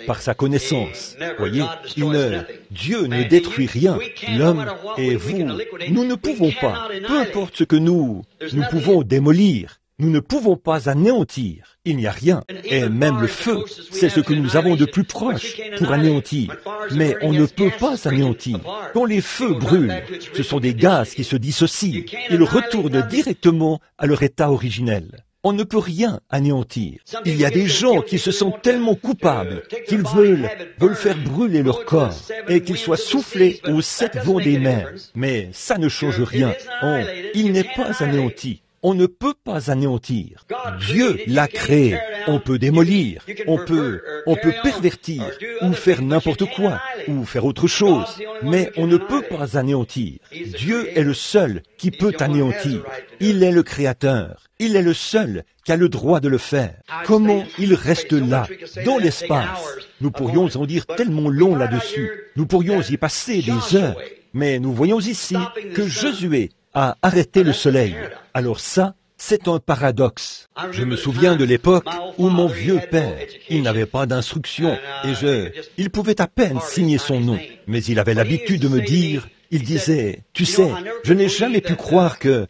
par sa connaissance. Voyez, Dieu ne détruit rien. L'homme et vous, nous ne pouvons pas, peu importe ce que nous pouvons démolir, nous ne pouvons pas anéantir. Il n'y a rien. Et même le feu, c'est ce que nous avons de plus proche pour anéantir. Mais on ne peut pas s'anéantir. Quand les feux brûlent, ce sont des gaz qui se dissocient. Ils retournent directement à leur état originel. On ne peut rien anéantir. Il y a des gens qui se sentent tellement coupables qu'ils veulent faire brûler leur corps et qu'ils soient soufflés aux 7 vents des mers. Mais ça ne change rien. Il n'est pas anéanti. On ne peut pas anéantir. Dieu l'a créé. On peut démolir, on peut pervertir, ou faire n'importe quoi, ou faire autre chose, mais on ne peut pas anéantir. Dieu est le seul qui peut anéantir. Il est le Créateur. Il est le seul qui a le droit de le faire. Comment il reste là, dans l'espace? Nous pourrions en dire tellement long là-dessus. Nous pourrions y passer des heures. Mais nous voyons ici que Josué a arrêté le soleil. Alors ça, c'est un paradoxe. Je me souviens de l'époque où mon vieux père, il n'avait pas d'instruction et il pouvait à peine signer son nom. Mais il avait l'habitude de me dire, il disait, tu sais, je n'ai jamais pu croire que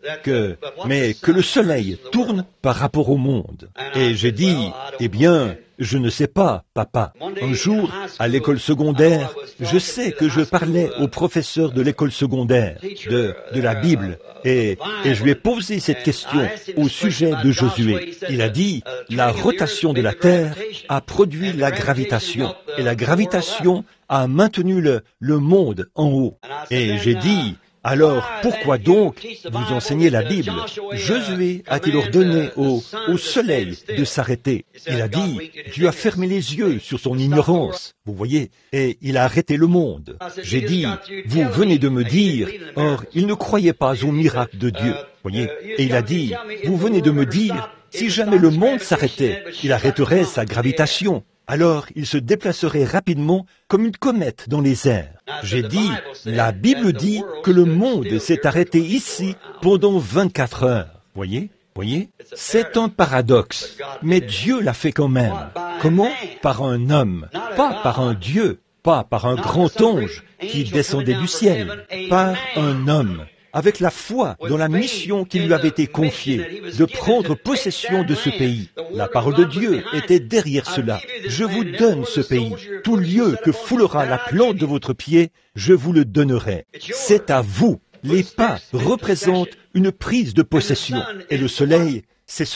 le soleil tourne par rapport au monde. Et j'ai dit, eh bien, je ne sais pas, papa. Un jour, à l'école secondaire, je sais que je parlais au professeur de l'école secondaire de la Bible et je lui ai posé cette question au sujet de Josué. Il a dit, la rotation de la Terre a produit la gravitation et la gravitation a maintenu le monde en haut. Et j'ai dit, alors, pourquoi donc vous enseignez la Bible? Josué a-t-il ordonné au soleil de s'arrêter? Il a dit, Dieu a fermé les yeux sur son ignorance, vous voyez, et il a arrêté le monde. J'ai dit, vous venez de me dire, or, il ne croyait pas au miracle de Dieu, voyez, et il a dit, vous venez de me dire, si jamais le monde s'arrêtait, il arrêterait sa gravitation. Alors il se déplacerait rapidement comme une comète dans les airs. J'ai dit, la Bible dit que le monde s'est arrêté ici pendant 24 heures. Voyez? C'est un paradoxe, mais Dieu l'a fait quand même. Comment? Par un homme, pas par un Dieu, pas par un grand ange qui descendait du ciel, par un homme. Avec la foi dans la mission qui lui avait été confiée, de prendre possession de ce pays. La parole de Dieu était derrière cela. Je vous donne ce pays. Tout lieu que foulera la plante de votre pied, je vous le donnerai. C'est à vous. Les pas représentent une prise de possession. Et le soleil, c'est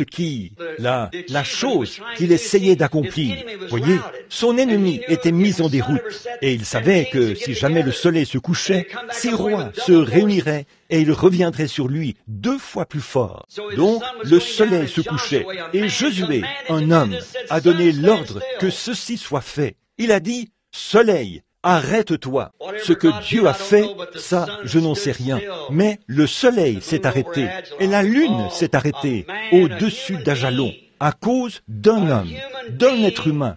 la chose qu'il essayait d'accomplir. Voyez, son ennemi était mis en déroute. Et il savait que si jamais le soleil se couchait, ses rois se réuniraient et ils reviendraient sur lui 2 fois plus fort. Donc, le soleil se couchait et Josué, un homme, a donné l'ordre que ceci soit fait. Il a dit, soleil, arrête-toi. Ce que Dieu a fait, ça, je n'en sais rien. Mais le soleil s'est arrêté et la lune s'est arrêtée au-dessus d'Ajalon à cause d'un homme, d'un être humain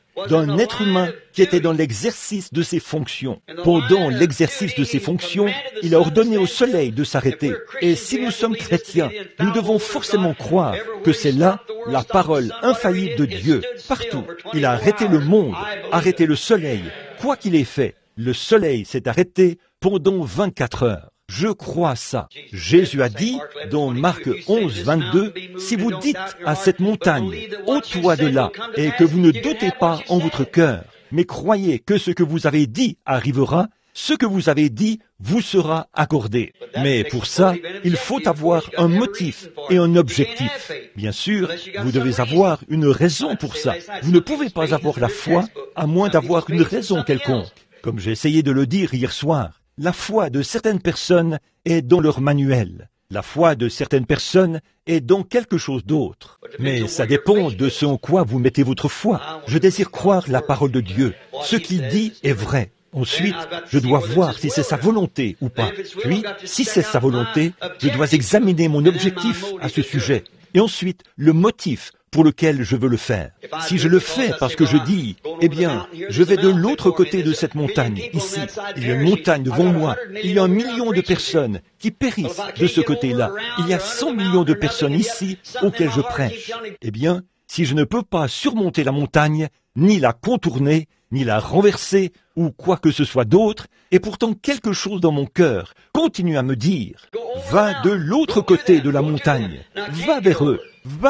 qui était dans l'exercice de ses fonctions. Pendant l'exercice de ses fonctions, il a ordonné au soleil de s'arrêter. Et si nous sommes chrétiens, nous devons forcément croire que c'est là la parole infaillible de Dieu. Partout, il a arrêté le monde, arrêté le soleil. Quoi qu'il ait fait, le soleil s'est arrêté pendant 24 heures. Je crois ça. Jésus a dit dans Marc 11, 22, si vous dites à cette montagne, ôte-toi de là, et que vous ne doutez pas en votre cœur, mais croyez que ce que vous avez dit arrivera, ce que vous avez dit vous sera accordé. Mais pour ça, il faut avoir un motif et un objectif. Bien sûr, vous devez avoir une raison pour ça. Vous ne pouvez pas avoir la foi à moins d'avoir une raison quelconque. Comme j'ai essayé de le dire hier soir, la foi de certaines personnes est dans leur manuel. La foi de certaines personnes est dans quelque chose d'autre. Mais ça dépend de ce en quoi vous mettez votre foi. Je désire croire la parole de Dieu. Ce qu'il dit est vrai. Ensuite, je dois voir si c'est sa volonté ou pas. Puis, si c'est sa volonté, je dois examiner mon objectif à ce sujet. Et ensuite, le motif pour lequel je veux le faire. Si je le fais parce que je dis, eh bien, je vais de l'autre côté de cette montagne, ici. Il y a une montagne devant moi. Il y a 1 million de personnes qui périssent de ce côté-là. Il y a 100 millions de personnes ici auxquelles je prêche. Eh bien, si je ne peux pas surmonter la montagne, ni la contourner, ni la renverser, ou quoi que ce soit d'autre, et pourtant quelque chose dans mon cœur continue à me dire, va de l'autre côté de la montagne, va vers eux,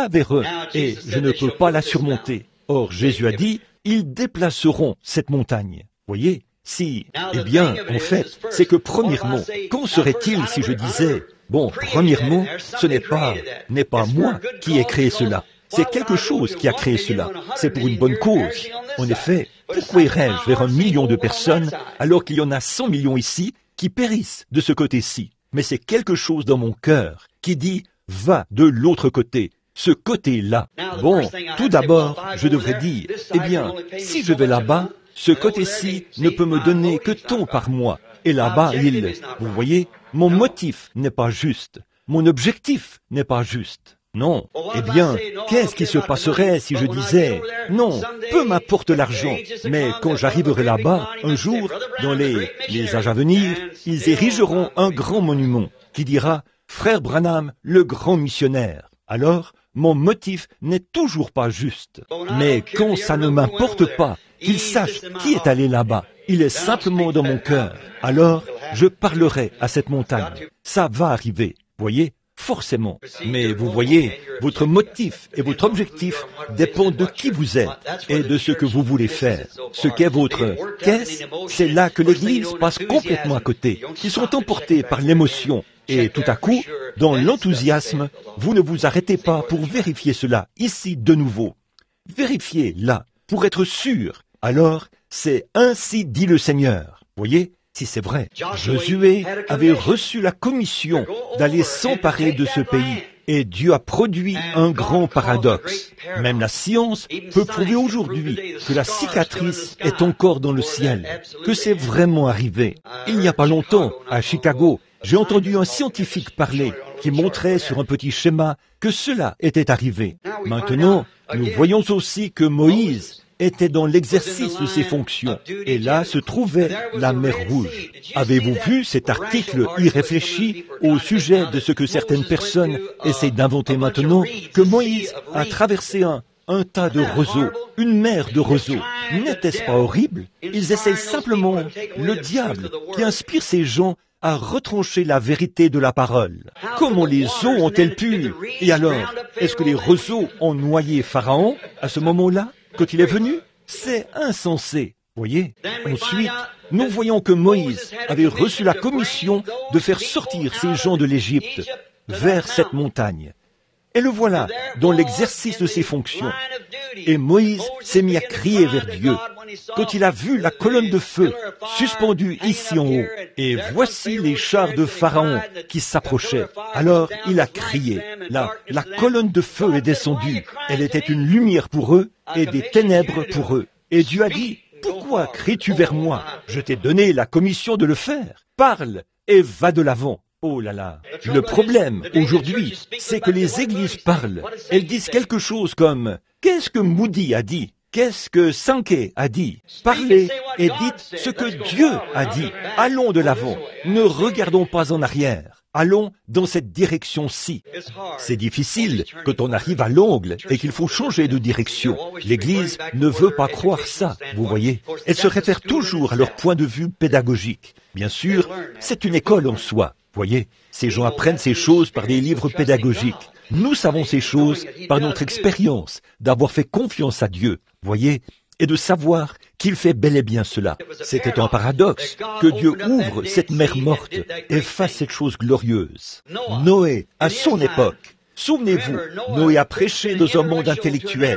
et je ne peux pas la surmonter. Or, Jésus a dit, ils déplaceront cette montagne. Voyez, si, eh bien, en fait, c'est que premièrement, qu'en serait-il si je disais, bon, premièrement, ce n'est pas moi qui ai créé cela. C'est quelque chose qui a créé cela. C'est pour une bonne cause. En effet, pourquoi irais-je vers 1 million de personnes alors qu'il y en a 100 millions ici qui périssent de ce côté-ci? Mais c'est quelque chose dans mon cœur qui dit, va de l'autre côté, ce côté-là. Bon, tout d'abord, je devrais dire, eh bien, si je vais là-bas, ce côté-ci ne peut me donner que tant par mois. Et là-bas, vous voyez, mon motif n'est pas juste. Mon objectif n'est pas juste. Non. Eh bien, qu'est-ce qui se passerait si je disais, non, peu m'importe l'argent, mais quand j'arriverai là-bas, un jour, dans les âges à venir, ils érigeront un grand monument qui dira, Frère Branham, le grand missionnaire. Alors, mon motif n'est toujours pas juste. Mais quand ça ne m'importe pas, qu'il sache qui est allé là-bas, il est simplement dans mon cœur. Alors, je parlerai à cette montagne. Ça va arriver, voyez, forcément. Mais vous voyez, votre motif et votre objectif dépendent de qui vous êtes et de ce que vous voulez faire. Ce qu'est votre caisse, c'est là que l'Église passe complètement à côté. Ils sont emportés par l'émotion. Et tout à coup, dans l'enthousiasme, vous ne vous arrêtez pas pour vérifier cela, ici de nouveau. Vérifiez là, pour être sûr. Alors, c'est ainsi dit le Seigneur. Voyez, si c'est vrai, Josué avait reçu la commission d'aller s'emparer de ce pays. Et Dieu a produit un grand paradoxe. Même la science peut prouver aujourd'hui que la cicatrice est encore dans le ciel, que c'est vraiment arrivé. Il n'y a pas longtemps, à Chicago, j'ai entendu un scientifique parler qui montrait sur un petit schéma que cela était arrivé. Maintenant, nous voyons aussi que Moïse était dans l'exercice de ses fonctions. Et là se trouvait la mer Rouge. Avez-vous vu cet article irréfléchi au sujet de ce que certaines personnes essaient d'inventer maintenant, que Moïse a traversé un tas de roseaux, une mer de roseaux? N'était-ce pas horrible? Ils essayent simplement, le diable qui inspire ces gens à retrancher la vérité de la parole. Comment les eaux ont-elles pu? Et alors, est-ce que les roseaux ont noyé Pharaon à ce moment-là, quand il est venu? C'est insensé. Voyez? Ensuite, nous voyons que Moïse avait reçu la commission de faire sortir ces gens de l'Égypte vers cette montagne. Et le voilà dans l'exercice de ses fonctions. Et Moïse s'est mis à crier vers Dieu quand il a vu la colonne de feu suspendue ici en haut. Et voici les chars de Pharaon qui s'approchaient. Alors il a crié. La colonne de feu est descendue. Elle était une lumière pour eux et des ténèbres pour eux. Et Dieu a dit, pourquoi cries-tu vers moi? Je t'ai donné la commission de le faire. Parle et va de l'avant. Oh là là, le problème aujourd'hui, c'est que les églises parlent. Elles disent quelque chose comme « Qu'est-ce que Moody a dit? Qu'est-ce que Sankey a dit? Parlez et dites ce que Dieu a dit. Allons de l'avant, ne regardons pas en arrière. Allons dans cette direction-ci. » C'est difficile quand on arrive à l'angle et qu'il faut changer de direction. L'Église ne veut pas croire ça, vous voyez. Elle se réfère toujours à leur point de vue pédagogique. Bien sûr, c'est une école en soi. Voyez, ces gens apprennent ces choses par des livres pédagogiques. Nous savons ces choses par notre expérience, d'avoir fait confiance à Dieu, voyez, et de savoir qu'il fait bel et bien cela. C'était un paradoxe que Dieu ouvre cette mer morte et fasse cette chose glorieuse. Noé, à son époque, souvenez-vous, Noé a prêché dans un monde intellectuel,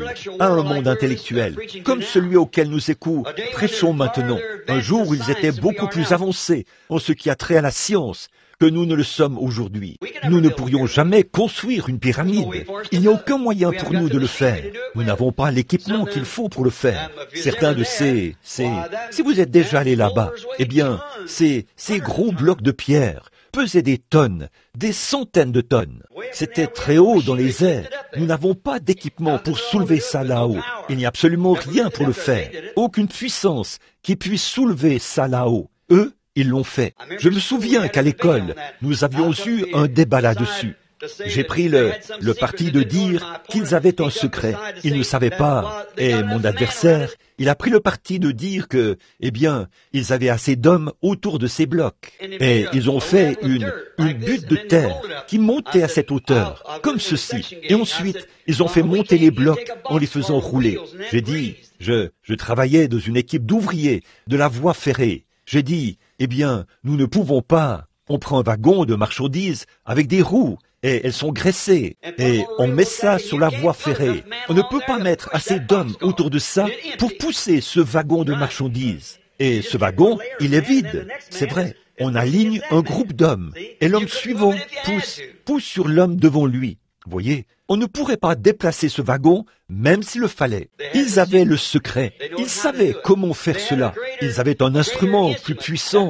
comme celui auquel nous prêchons maintenant. Un jour où ils étaient beaucoup plus avancés en ce qui a trait à la science que nous ne le sommes aujourd'hui. Nous ne pourrions jamais construire une pyramide. Il n'y a aucun moyen pour nous de le faire. Nous n'avons pas l'équipement qu'il faut pour le faire. Certains de si vous êtes déjà allé là-bas, eh bien, ces gros blocs de pierre pesaient des tonnes, des centaines de tonnes. C'était très haut dans les airs. Nous n'avons pas d'équipement pour soulever ça là-haut. Il n'y a absolument rien pour le faire. Aucune puissance qui puisse soulever ça là-haut. Eux, ils l'ont fait. Je me souviens qu'à l'école, nous avions eu un débat là-dessus. J'ai pris le parti de dire qu'ils avaient un secret. Ils ne savaient pas. Et mon adversaire, il a pris le parti de dire que, eh bien, ils avaient assez d'hommes autour de ces blocs. Et ils ont fait une butte de terre qui montait à cette hauteur, comme ceci. Et ensuite, ils ont fait monter les blocs en les faisant rouler. J'ai dit, je travaillais dans une équipe d'ouvriers de la voie ferrée. J'ai dit, eh bien, nous ne pouvons pas. On prend un wagon de marchandises avec des roues. Et elles sont graissées, et on met ça sur la voie ferrée. On ne peut pas mettre assez d'hommes autour de ça pour pousser ce wagon de marchandises. Et ce wagon, il est vide, c'est vrai. On aligne un groupe d'hommes, et l'homme suivant pousse sur l'homme devant lui. Vous voyez, on ne pourrait pas déplacer ce wagon, même s'il le fallait. Ils avaient le secret. Ils savaient comment faire cela. Ils avaient un instrument plus puissant.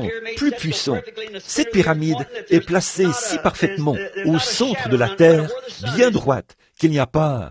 Cette pyramide est placée si parfaitement au centre de la terre, bien droite, qu'il n'y a pas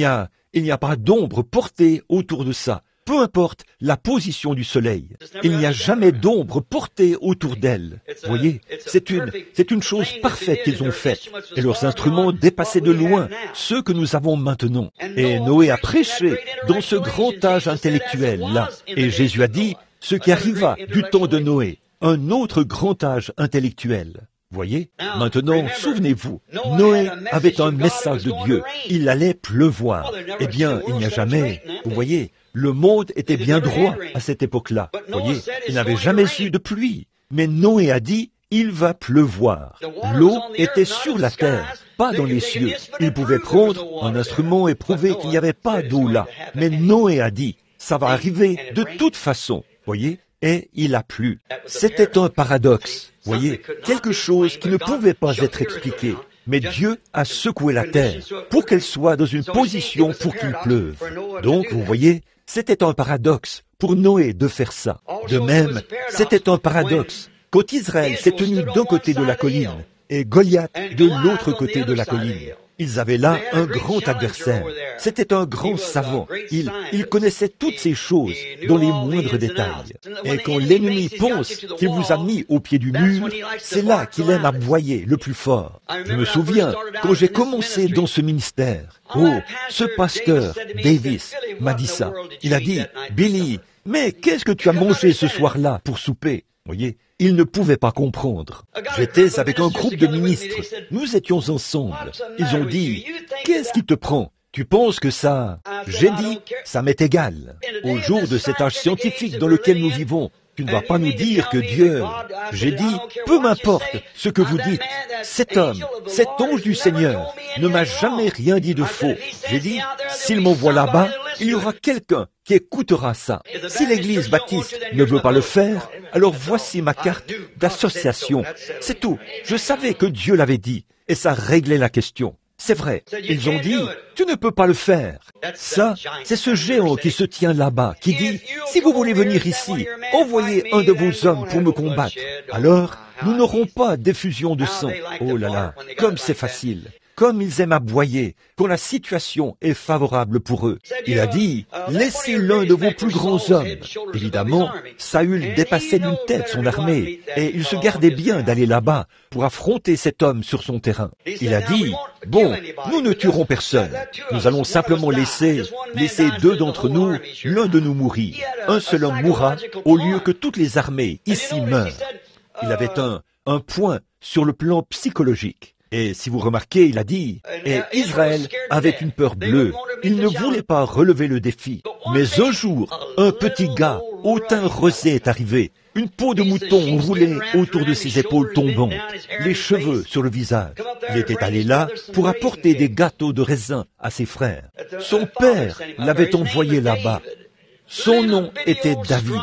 d'ombre portée autour de ça. Peu importe la position du soleil, il n'y a jamais d'ombre portée autour d'elle. Vous voyez, c'est une chose parfaite qu'ils ont faite. Et leurs instruments dépassaient de loin ceux que nous avons maintenant. Et Noé a prêché dans ce grand âge intellectuel-là. Et Jésus a dit, ce qui arriva du temps de Noé, un autre grand âge intellectuel. Voyez, maintenant, souvenez-vous, Noé avait un message de Dieu. Il allait pleuvoir. Eh bien, il n'y a jamais, vous voyez, le monde était bien droit à cette époque-là. Vous voyez, il n'avait jamais eu de pluie. Mais Noé a dit, il va pleuvoir. L'eau était sur la terre, pas dans les cieux. Il pouvait prendre un instrument et prouver qu'il n'y avait pas d'eau là. Mais Noé a dit, ça va arriver de toute façon. Voyez, et il a plu. C'était un paradoxe. Voyez, quelque chose qui ne pouvait pas être expliqué. Mais Dieu a secoué la terre pour qu'elle soit dans une position pour qu'il pleuve. Donc, vous voyez, c'était un paradoxe pour Noé de faire ça. De même, c'était un paradoxe quand Israël s'est tenu d'un côté de la colline et Goliath de l'autre côté de la colline. Ils avaient là un grand adversaire. C'était un grand savant. Il connaissait toutes ces choses dans les moindres détails. Et quand l'ennemi pense qu'il vous a mis au pied du mur, c'est là qu'il aime aboyer le plus fort. Je me souviens, quand j'ai commencé dans ce ministère, ce pasteur Davis m'a dit ça. Il a dit, « Billy, mais qu'est-ce que tu as mangé ce soir-là pour souper ?» Vous voyez, il ne pouvait pas comprendre. J'étais avec un groupe de ministres. Nous étions ensemble. Ils ont dit, « Qu'est-ce qui te prend ? Tu penses que ça... » J'ai dit, « Ça m'est égal. Au jour de cet âge scientifique dans lequel nous vivons, tu ne vas pas nous dire que Dieu... » J'ai dit, « Peu m'importe ce que vous dites. Cet homme, cet ange du Seigneur, ne m'a jamais rien dit de faux. » J'ai dit, « S'il m'envoie là-bas, il y aura quelqu'un qui écoutera ça. Si l'Église baptiste ne veut pas le faire, alors voici ma carte d'association. C'est tout. Je savais que Dieu l'avait dit, et ça réglait la question. C'est vrai. Ils ont dit, tu ne peux pas le faire. Ça, c'est ce géant qui se tient là-bas, qui dit, si vous voulez venir ici, envoyez un de vos hommes pour me combattre. Alors, nous n'aurons pas d'effusion de sang. Oh là là, comme c'est facile. Comme ils aiment aboyer, quand la situation est favorable pour eux. Il a dit, laissez l'un de vos plus grands hommes. Évidemment, Saül dépassait d'une tête son armée, et il se gardait bien d'aller là-bas pour affronter cet homme sur son terrain. Il a dit, bon, nous ne tuerons personne. Nous allons simplement laisser deux d'entre nous, l'un de nous mourir. Un seul homme mourra, au lieu que toutes les armées ici meurent. Il avait un point sur le plan psychologique. Et si vous remarquez, il a dit, et Israël avait une peur bleue. Il ne voulait pas relever le défi. Mais un jour, un petit gars au teint rosé est arrivé. Une peau de mouton roulée autour de ses épaules tombantes, les cheveux sur le visage. Il était allé là pour apporter des gâteaux de raisin à ses frères. Son père l'avait envoyé là-bas. Son nom était David,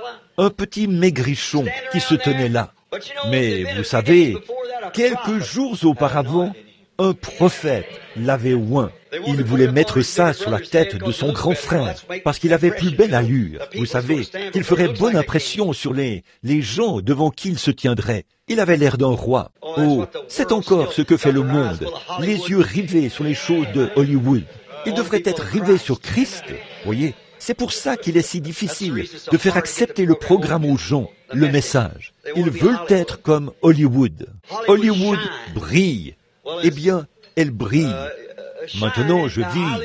un petit maigrichon qui se tenait là. Mais vous savez, quelques jours auparavant, un prophète l'avait oint. Il voulait mettre ça sur la tête de son grand frère, parce qu'il avait plus belle allure. Vous savez, qu'il ferait bonne impression sur les gens devant qui il se tiendrait. Il avait l'air d'un roi. Oh, c'est encore ce que fait le monde, les yeux rivés sur les choses de Hollywood. Il devrait être rivé sur Christ, voyez. C'est pour ça qu'il est si difficile de faire accepter le programme aux gens, le message. Ils veulent être comme Hollywood. Hollywood brille. eh bien, elle brille. Maintenant, je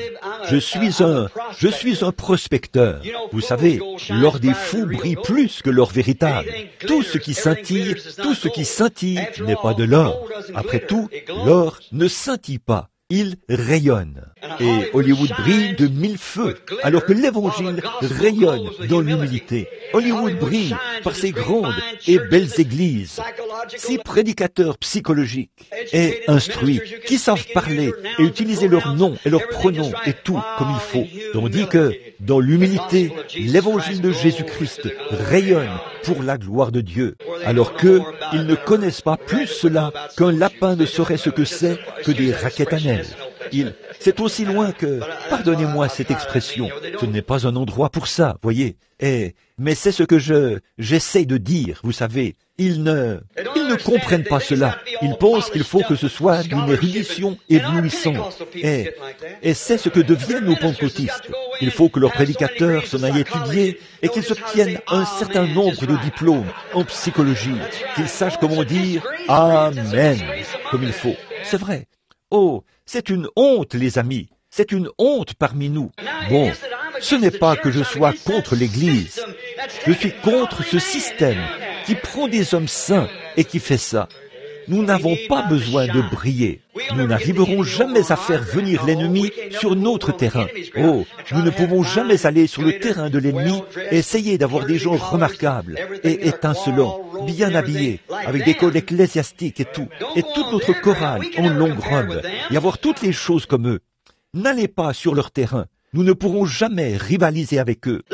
suis un prospecteur. Vous savez, l'or des fous brille plus que l'or véritable. Tout ce qui scintille n'est pas de l'or. Après tout, l'or ne scintille pas. Il rayonne. Et Hollywood brille de 1000 feux, alors que l'Évangile rayonne dans l'humilité. Hollywood brille par ses grandes et belles églises, ses prédicateurs psychologiques et instruits, qui savent parler et utiliser leurs noms et leurs pronoms et tout comme il faut. Tandis que, dans l'humilité, l'Évangile de Jésus-Christ rayonne pour la gloire de Dieu, alors qu'eux, ils ne connaissent pas plus cela qu'un lapin ne saurait ce que c'est que des raquettes à neige. C'est aussi loin que, pardonnez-moi cette expression, ce n'est pas un endroit pour ça, voyez. Mais c'est ce que j'essaie de dire, vous savez. Ils ne comprennent pas cela. Ils pensent qu'il faut que ce soit d'une érudition éblouissante. Et c'est ce que deviennent nos pentecôtistes. Il faut que leurs prédicateurs s'en aillent étudier et qu'ils obtiennent un certain nombre de diplômes en psychologie, qu'ils sachent comment dire « Amen » comme il faut. C'est vrai. Oh, c'est une honte, les amis. C'est une honte parmi nous. Bon, ce n'est pas que je sois contre l'Église. Je suis contre ce système qui prend des hommes saints et qui fait ça. Nous n'avons pas besoin de briller. Nous n'arriverons jamais à faire venir l'ennemi sur notre terrain. Oh, nous ne pouvons jamais aller sur le terrain de l'ennemi et essayer d'avoir des gens remarquables et étincelants, bien habillés, avec des cols ecclésiastiques et toute notre chorale en longue robe, et avoir toutes les choses comme eux. N'allez pas sur leur terrain. Nous ne pourrons jamais rivaliser avec eux.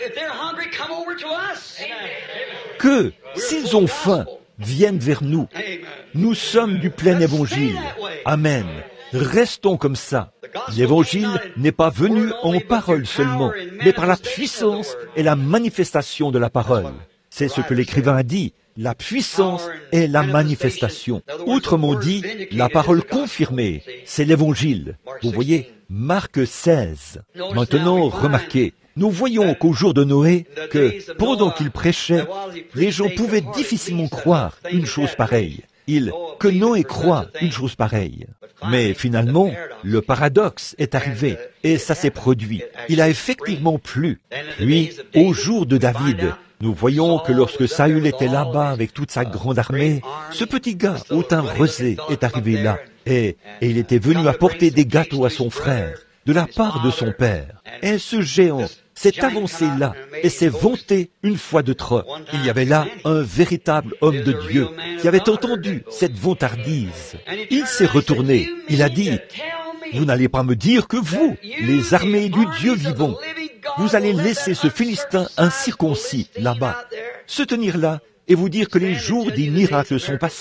Que, s'ils ont faim, viennent vers nous. Nous sommes du plein évangile. Amen. Restons comme ça. L'évangile n'est pas venu en parole seulement, mais par la puissance et la manifestation de la parole. C'est ce que l'écrivain a dit. La puissance et la manifestation. Autrement dit, la parole confirmée, c'est l'évangile. Vous voyez, Marc 16. Maintenant, remarquez, nous voyons qu'au jour de Noé, que pendant qu'il prêchait, les gens pouvaient difficilement croire une chose pareille. Que Noé croit une chose pareille. Mais finalement, le paradoxe est arrivé et ça s'est produit. Il a effectivement plu. Puis, au jour de David, nous voyons que lorsque Saül était là-bas avec toute sa grande armée, ce petit gars au teint rosé est arrivé là et il était venu apporter des gâteaux à son frère de la part de son père. Et ce géant s'est avancé là et s'est vanté une fois de trop. Il y avait là un véritable homme de Dieu qui avait entendu cette vantardise. Il s'est retourné. Il a dit, « Vous n'allez pas me dire que vous, les armées du Dieu vivant, vous allez laisser ce Philistin incirconcis là-bas, se tenir là et vous dire que les jours des miracles sont passés ?»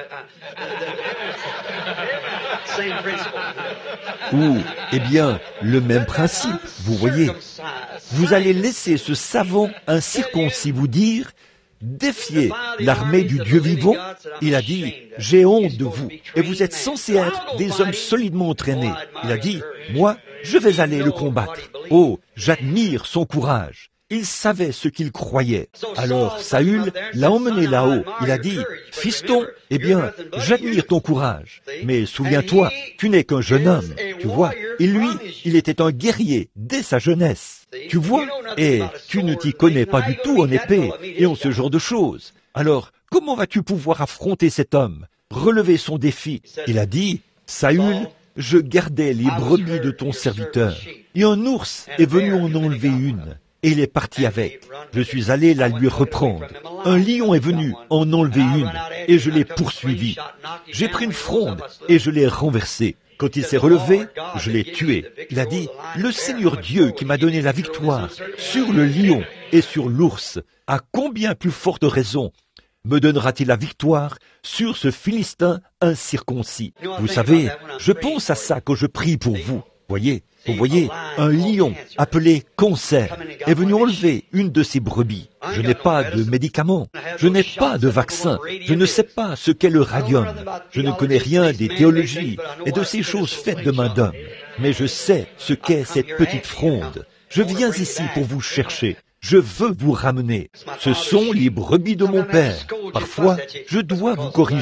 Ou, eh bien, le même principe, vous voyez. Vous allez laisser ce savant incirconcis vous dire, défiez l'armée du Dieu vivant. Il a dit, j'ai honte de vous, et vous êtes censés être des hommes solidement entraînés. Il a dit, moi, je vais aller le combattre. Oh, j'admire son courage. Il savait ce qu'il croyait. Alors Saül l'a emmené là-haut. Il a dit, « Fiston, eh bien, j'admire ton courage. Mais souviens-toi, tu n'es qu'un jeune homme. » Tu vois, et lui, il était un guerrier dès sa jeunesse. Tu vois, et tu ne t'y connais pas du tout en épée et en ce genre de choses. Alors, comment vas-tu pouvoir affronter cet homme, relever son défi? Il a dit, « Saül, je gardais les brebis de ton serviteur. Et un ours est venu en enlever une. » Et il est parti avec. Je suis allé la lui reprendre. Un lion est venu en enlever une, et je l'ai poursuivi. J'ai pris une fronde, et je l'ai renversé. Quand il s'est relevé, je l'ai tué. Il a dit, le Seigneur Dieu qui m'a donné la victoire sur le lion et sur l'ours, à combien plus forte raison me donnera-t-il la victoire sur ce Philistin incirconcis? Vous savez, je pense à ça quand je prie pour vous. Vous voyez, un lion appelé cancer est venu enlever une de ses brebis. Je n'ai pas de médicaments, je n'ai pas de vaccin, je ne sais pas ce qu'est le radium, je ne connais rien des théologies et de ces choses faites de main d'homme, mais je sais ce qu'est cette petite fronde. Je viens ici pour vous chercher. Je veux vous ramener. Ce sont les brebis de mon Père. Parfois, je dois vous corriger,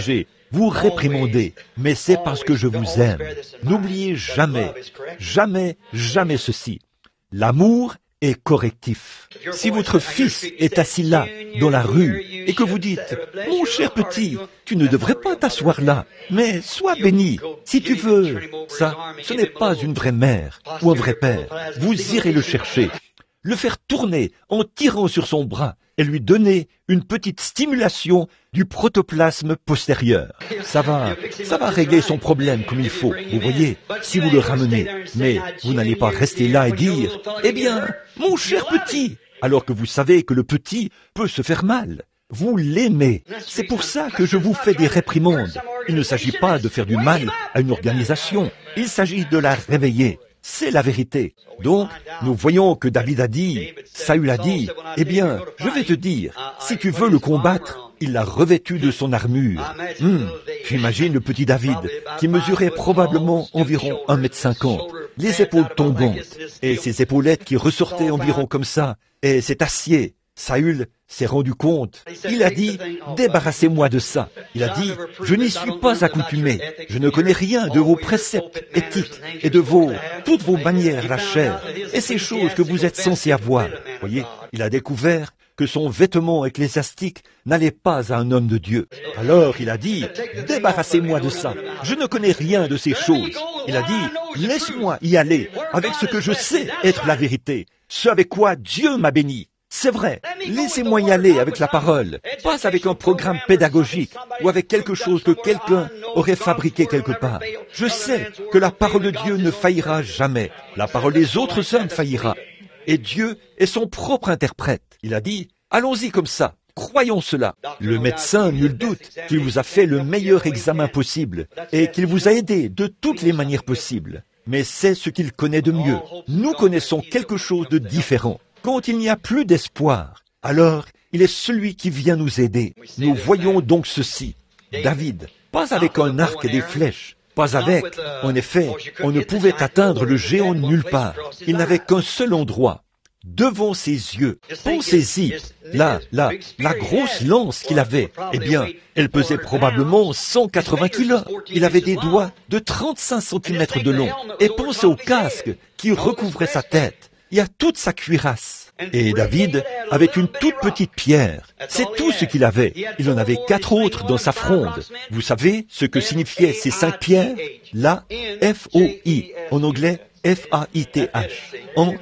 vous réprimandez, mais c'est parce que je vous aime. N'oubliez jamais, jamais, jamais ceci. L'amour est correctif. Si votre fils est assis là, dans la rue, et que vous dites, « Mon cher petit, tu ne devrais pas t'asseoir là, mais sois béni, si tu veux. » Ça, ce n'est pas une vraie mère ou un vrai père. Vous irez le chercher, le faire tourner en tirant sur son bras et lui donner une petite stimulation du protoplasme postérieur. Ça va régler son problème comme il faut, vous voyez, si vous le ramenez. Mais vous n'allez pas rester là et dire, « Eh bien, mon cher petit !» alors que vous savez que le petit peut se faire mal. Vous l'aimez. C'est pour ça que je vous fais des réprimandes. Il ne s'agit pas de faire du mal à une organisation. Il s'agit de la réveiller. C'est la vérité. Donc, nous voyons que David a dit, Saül a dit, « Eh bien, je vais te dire, si tu veux le combattre, il l'a revêtu de son armure. » J'imagine le petit David, qui mesurait probablement environ 1,50 m, les épaules tombantes, et ses épaulettes qui ressortaient environ comme ça, et cet acier. Saül s'est rendu compte. Il a dit, « Débarrassez-moi de ça. » Il a dit, « Je n'y suis pas accoutumé. Je ne connais rien de vos préceptes éthiques et de toutes vos manières, la chair, et ces choses que vous êtes censés avoir. » Voyez, il a découvert que son vêtement ecclésiastique n'allait pas à un homme de Dieu. Alors il a dit, « Débarrassez-moi de ça. Je ne connais rien de ces choses. » Il a dit, « Laisse-moi y aller avec ce que je sais être la vérité, ce avec quoi Dieu m'a béni. » C'est vrai, laissez-moi y aller avec la parole, pas avec un programme pédagogique ou avec quelque chose que quelqu'un aurait fabriqué quelque part. Je sais que la parole de Dieu ne faillira jamais. La parole des autres hommes faillira. Et Dieu est son propre interprète. Il a dit, allons-y comme ça, croyons cela. Le médecin, nul doute, qu'il vous a fait le meilleur examen possible et qu'il vous a aidé de toutes les manières possibles. Mais c'est ce qu'il connaît de mieux. Nous connaissons quelque chose de différent. Quand il n'y a plus d'espoir, alors il est celui qui vient nous aider. Nous voyons donc ceci. David, pas avec un arc et des flèches, pas avec. En effet, on ne pouvait atteindre le géant nulle part. Il n'avait qu'un seul endroit, devant ses yeux. Pensez-y, la grosse lance qu'il avait, eh bien, elle pesait probablement 180 kilos. Il avait des doigts de 35 cm de long. Et pensez au casque qui recouvrait sa tête. Il y a toute sa cuirasse. Et David avait une toute petite pierre. C'est tout ce qu'il avait. Il en avait 4 autres dans sa fronde. Vous savez ce que signifiaient ces 5 pierres? La F-O-I, en anglais F-A-I-T-H, en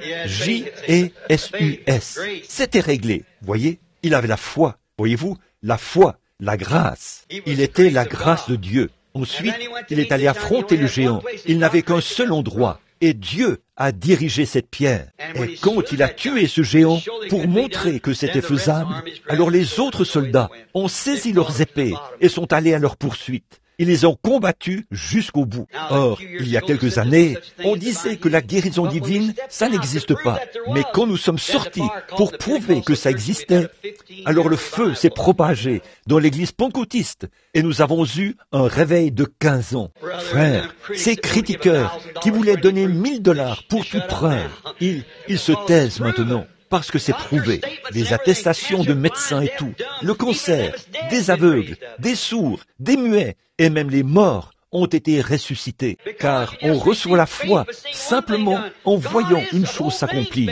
J-E-S-U-S. C'était réglé. Voyez, il avait la foi. Voyez-vous, la foi, la grâce. Il était la grâce de Dieu. Ensuite, il est allé affronter le géant. Il n'avait qu'un seul endroit. Et Dieu a dirigé cette pierre. Et quand il a tué ce géant, pour montrer que c'était faisable, alors les autres soldats ont saisi leurs épées et sont allés à leur poursuite. Ils les ont combattus jusqu'au bout. Or, il y a quelques années, on disait que la guérison divine, ça n'existe pas. Mais quand nous sommes sortis pour prouver que ça existait, alors le feu s'est propagé dans l'église pentecôtiste et nous avons eu un réveil de 15 ans. Frères, ces critiqueurs qui voulaient donner $1000 pour toute preuve, ils se taisent maintenant. Parce que c'est prouvé, des attestations de médecins et tout, le cancer, des aveugles, des sourds, des muets, et même les morts ont été ressuscités, car on reçoit la foi simplement en voyant une chose s'accomplir.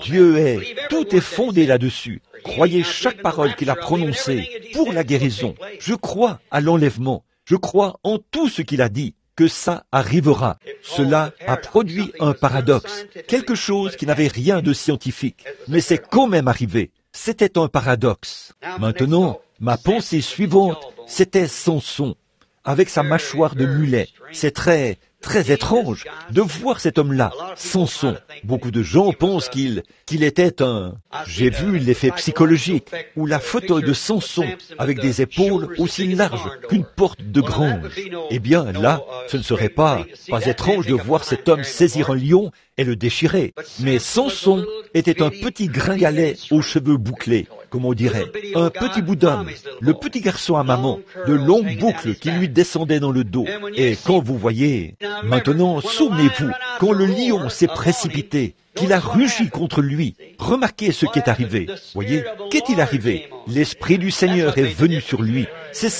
Tout est fondé là-dessus. Croyez chaque parole qu'il a prononcée pour la guérison. Je crois à l'enlèvement. Je crois en tout ce qu'il a dit, que ça arrivera. Cela a produit un paradoxe, quelque chose qui n'avait rien de scientifique, mais c'est quand même arrivé. C'était un paradoxe. Maintenant, ma pensée suivante, c'était Samson, avec sa mâchoire de mulet. C'est très étrange de voir cet homme-là, Samson. Beaucoup de gens pensent qu'il était un... J'ai vu l'effet psychologique, ou la photo de Samson avec des épaules aussi larges qu'une porte de grange. Eh bien, là, ce ne serait pas étrange de voir cet homme saisir un lion et le déchirer. Mais Samson était un petit gringalet aux cheveux bouclés, comme on dirait, un petit bout d'homme, le petit garçon à maman, de longues boucles qui lui descendaient dans le dos. Et quand vous voyez... Maintenant, souvenez-vous, quand le lion s'est précipité, qu'il a rugi contre lui, remarquez ce qui est arrivé. Voyez, qu'est-il arrivé? L'Esprit du Seigneur est venu sur lui. C'est ça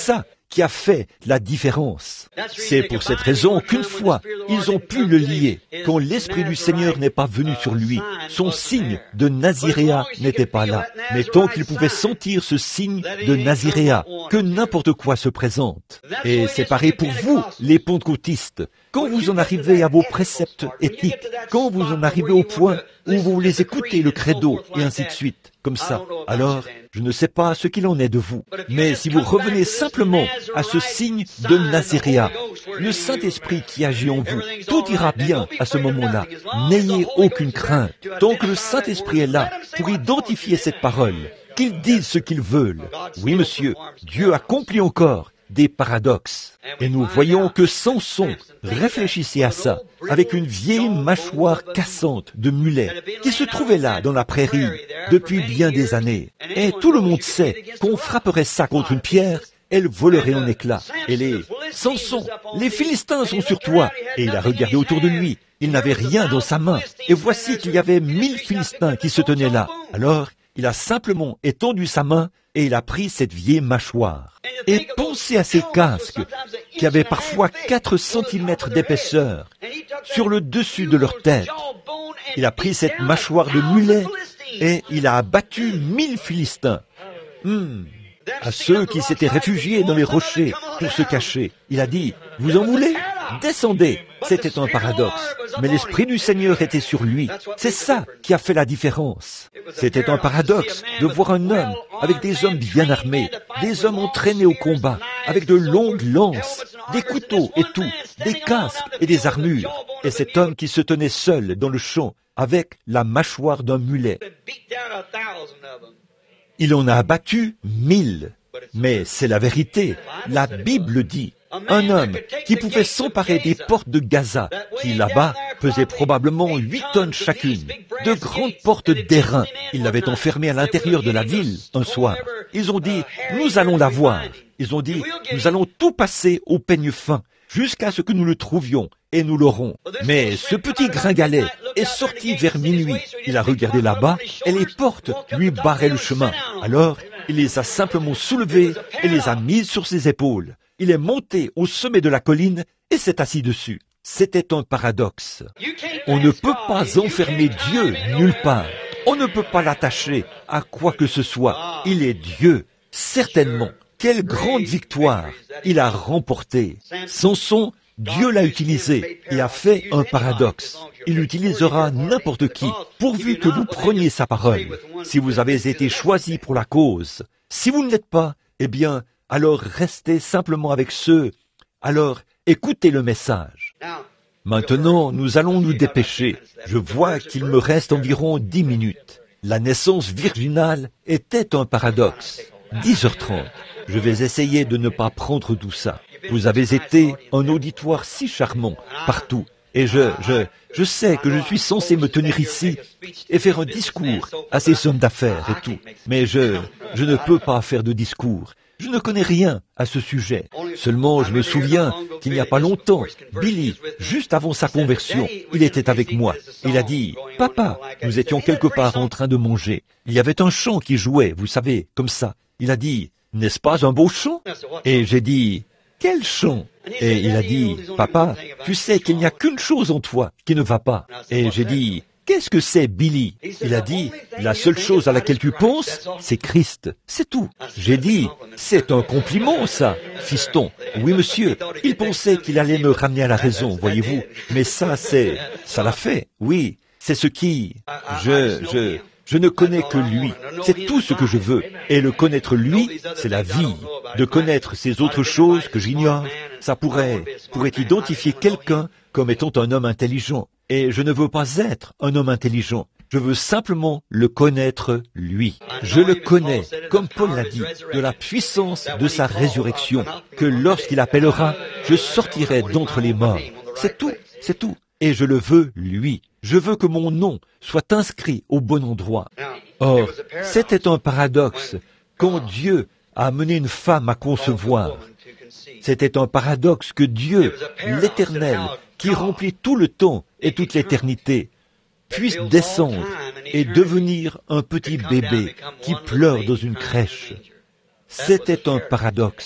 qui a fait la différence. C'est pour cette raison qu'une fois, ils ont pu le lier. Quand l'Esprit du Seigneur n'est pas venu sur lui, son signe de Naziréa n'était pas là. Mais tant qu'il pouvait sentir ce signe de Naziréa, que n'importe quoi se présente. Et c'est pareil pour vous, les pentecôtistes. Quand vous en arrivez à vos préceptes éthiques, quand vous en arrivez au point où vous voulez écouter le credo, et ainsi de suite, comme ça, alors je ne sais pas ce qu'il en est de vous. Mais si vous revenez simplement à ce signe de Naziréa, le Saint-Esprit qui agit en vous, tout ira bien à ce moment-là. N'ayez aucune crainte. Tant que le Saint-Esprit est là pour identifier cette parole, qu'ils disent ce qu'ils veulent. Oui, monsieur, Dieu accomplit encore des paradoxes. Et nous voyons que Samson réfléchissait à ça, avec une vieille mâchoire cassante de mulet, qui se trouvait là dans la prairie depuis bien des années. Et tout le monde sait qu'on frapperait ça contre une pierre, elle volerait en éclats. Et Samson, les Philistins sont sur toi. Et il a regardé autour de lui. Il n'avait rien dans sa main. Et voici qu'il y avait 1000 Philistins qui se tenaient là. Alors, il a simplement étendu sa main et il a pris cette vieille mâchoire. Et pensez à ces casques qui avaient parfois 4 centimètres d'épaisseur sur le dessus de leur tête. Il a pris cette mâchoire de mulet et il a abattu 1000 Philistins. À ceux qui s'étaient réfugiés dans les rochers pour se cacher, il a dit, « Vous en voulez ? Descendez !» C'était un paradoxe. Mais l'Esprit du Seigneur était sur lui. C'est ça qui a fait la différence. C'était un paradoxe de voir un homme avec des hommes bien armés, des hommes entraînés au combat, avec de longues lances, des couteaux et tout, des casques et des armures. Et cet homme qui se tenait seul dans le champ avec la mâchoire d'un mulet. Il en a abattu 1000. Mais c'est la vérité. La Bible dit, un homme qui pouvait s'emparer des portes de Gaza, qui là-bas pesaient probablement 8 tonnes chacune, de grandes portes d'airain. Ils l'avaient enfermé à l'intérieur de la ville un soir. Ils ont dit, nous allons la voir. Ils ont dit, nous allons tout passer au peigne fin, jusqu'à ce que nous le trouvions, et nous l'aurons. Mais ce petit gringalet est sorti vers minuit. Il a regardé là-bas, et les portes lui barraient le chemin. Alors, il les a simplement soulevées et les a mises sur ses épaules. Il est monté au sommet de la colline et s'est assis dessus. C'était un paradoxe. On ne peut pas enfermer Dieu nulle part. On ne peut pas l'attacher à quoi que ce soit. Il est Dieu, certainement. Quelle grande victoire il a remportée. Samson, Dieu l'a utilisé et a fait un paradoxe. Il utilisera n'importe qui, pourvu que vous preniez sa parole. Si vous avez été choisi pour la cause, si vous ne l'êtes pas, eh bien, alors restez simplement avec ceux. Alors, écoutez le message. Maintenant, nous allons nous dépêcher. Je vois qu'il me reste environ 10 minutes. La naissance virginale était un paradoxe. 10h30. Je vais essayer de ne pas prendre tout ça. Vous avez été un auditoire si charmant, partout. Et je sais que je suis censé me tenir ici et faire un discours à ces hommes d'affaires et tout. Mais je ne peux pas faire de discours. Je ne connais rien à ce sujet. Seulement, je me souviens qu'il n'y a pas longtemps, Billy, juste avant sa conversion, il était avec moi. Il a dit, « Papa, nous étions quelque part en train de manger. Il y avait un chant qui jouait, vous savez, comme ça. » Il a dit, « N'est-ce pas un beau chant ?» Et j'ai dit, « Quel chant ?» Et il a dit, « Papa, tu sais qu'il n'y a qu'une chose en toi qui ne va pas. » Et j'ai dit, « Qu'est-ce que c'est, Billy ?» Il a dit, « La seule chose à laquelle tu penses, c'est Christ. C'est tout. » J'ai dit, « C'est un compliment, ça, fiston. » Oui, monsieur, il pensait qu'il allait me ramener à la raison, voyez-vous. Mais ça l'a fait, oui. C'est ce qui... Je ne connais que lui. C'est tout ce que je veux. Et le connaître lui, c'est la vie. De connaître ces autres choses que j'ignore, ça pourrait identifier quelqu'un comme étant un homme intelligent. Et je ne veux pas être un homme intelligent. Je veux simplement le connaître lui. Je le connais, comme Paul l'a dit, de la puissance de sa résurrection, que lorsqu'il appellera, je sortirai d'entre les morts. C'est tout, c'est tout. Et je le veux lui. Je veux que mon nom soit inscrit au bon endroit. Or, c'était un paradoxe quand Dieu a amené une femme à concevoir. C'était un paradoxe que Dieu, l'Éternel, qui remplit tout le temps et toute l'éternité, puisse descendre et devenir un petit bébé qui pleure dans une crèche. C'était un paradoxe.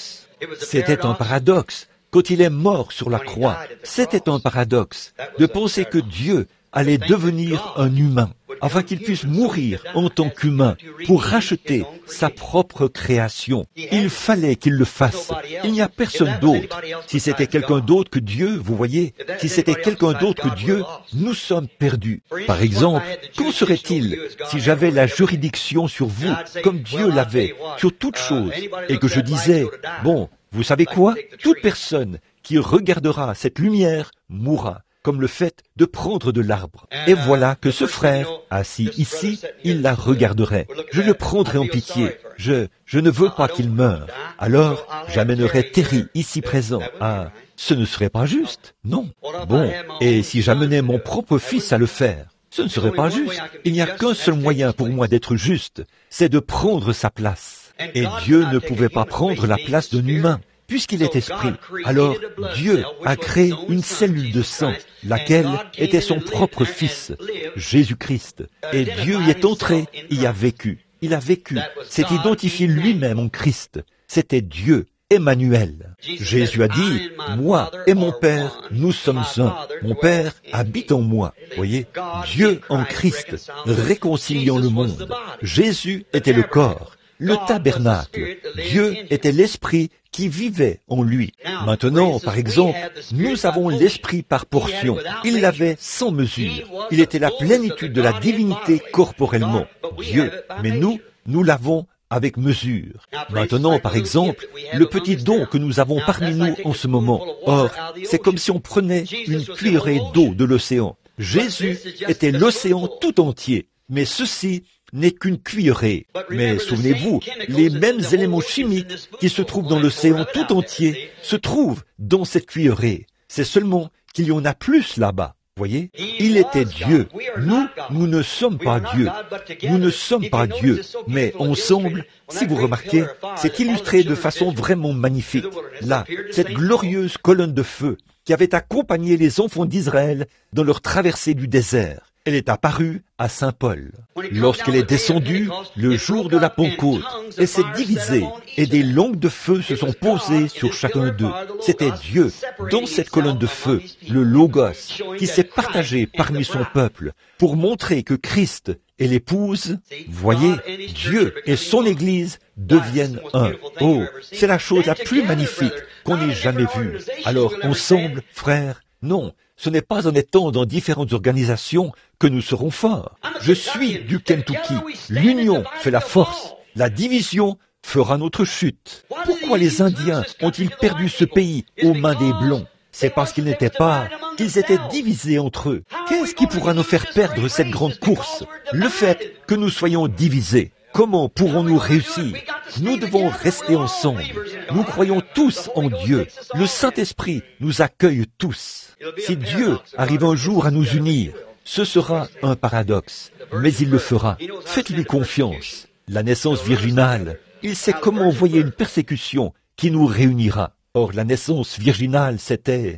C'était un paradoxe. Quand il est mort sur la croix, c'était un paradoxe de penser que Dieu allait devenir un humain, afin qu'il puisse mourir en tant qu'humain pour racheter sa propre création. Il fallait qu'il le fasse. Il n'y a personne d'autre. Si c'était quelqu'un d'autre que Dieu, vous voyez, si c'était quelqu'un d'autre que Dieu, nous sommes perdus. Par exemple, qu'en serait-il si j'avais la juridiction sur vous, comme Dieu l'avait, sur toute chose, et que je disais, bon, vous savez quoi? Toute personne qui regardera cette lumière mourra, comme le fait de prendre de l'arbre. Et voilà que ce frère, assis ici, il la regarderait. Je le prendrai en pitié. Je ne veux pas qu'il meure. Alors, j'amènerai Terry ici présent. Ah, ce ne serait pas juste, non. Bon, et si j'amenais mon propre fils à le faire, ce ne serait pas juste. Il n'y a qu'un seul moyen pour moi d'être juste, c'est de prendre sa place. Et Dieu ne pouvait pas prendre la place d'un humain, puisqu'il est esprit. Alors Dieu a créé une cellule de sang, laquelle était son propre Fils, Jésus-Christ. Et Dieu y est entré, y a vécu. Il a vécu, s'est identifié lui-même en Christ. C'était Dieu, Emmanuel. Jésus a dit, « Moi et mon Père, nous sommes un. Mon Père habite en moi. » Voyez, Dieu en Christ, réconciliant le monde. Jésus était le corps, le tabernacle. Dieu était l'esprit qui vivait en lui. Maintenant, par exemple, nous avons l'esprit par portion. Il l'avait sans mesure. Il était la plénitude de la divinité corporellement, Dieu. Mais nous l'avons avec mesure. Maintenant, par exemple, le petit don que nous avons parmi nous en ce moment. Or, c'est comme si on prenait une cuillerée d'eau de l'océan. Jésus était l'océan tout entier. Mais ceci n'est qu'une cuillerée. Mais souvenez-vous, les mêmes éléments chimiques qui se trouvent dans l'océan tout entier se trouvent dans cette cuillerée. C'est seulement qu'il y en a plus là-bas. Voyez, il était Dieu. Nous ne sommes pas Dieu. Nous ne sommes pas Dieu. Mais ensemble, si vous remarquez, c'est illustré de façon vraiment magnifique. Là, cette glorieuse colonne de feu qui avait accompagné les enfants d'Israël dans leur traversée du désert. Elle est apparue à Saint Paul. Lorsqu'elle est descendue, le jour de la Pentecôte, elle s'est divisée et des langues de feu se sont posées sur chacun d'eux. C'était Dieu, dans cette colonne de feu, le Logos, qui s'est partagé parmi son peuple pour montrer que Christ et l'épouse, voyez, Dieu et son Église deviennent un. Oh, c'est la chose la plus magnifique qu'on ait jamais vue. Alors, ensemble, frères, non, ce n'est pas en étant dans différentes organisations que nous serons forts. Je suis du Kentucky. L'union fait la force. La division fera notre chute. Pourquoi les Indiens ont-ils perdu ce pays aux mains des Blonds? C'est parce qu'ils étaient divisés entre eux. Qu'est-ce qui pourra nous faire perdre cette grande course? Le fait que nous soyons divisés. Comment pourrons-nous réussir? Nous devons rester ensemble. Nous croyons tous en Dieu. Le Saint-Esprit nous accueille tous. Si Dieu arrive un jour à nous unir, ce sera un paradoxe, mais il le fera. Faites-lui confiance. La naissance virginale, il sait comment envoyer une persécution qui nous réunira. Or, la naissance virginale, c'était...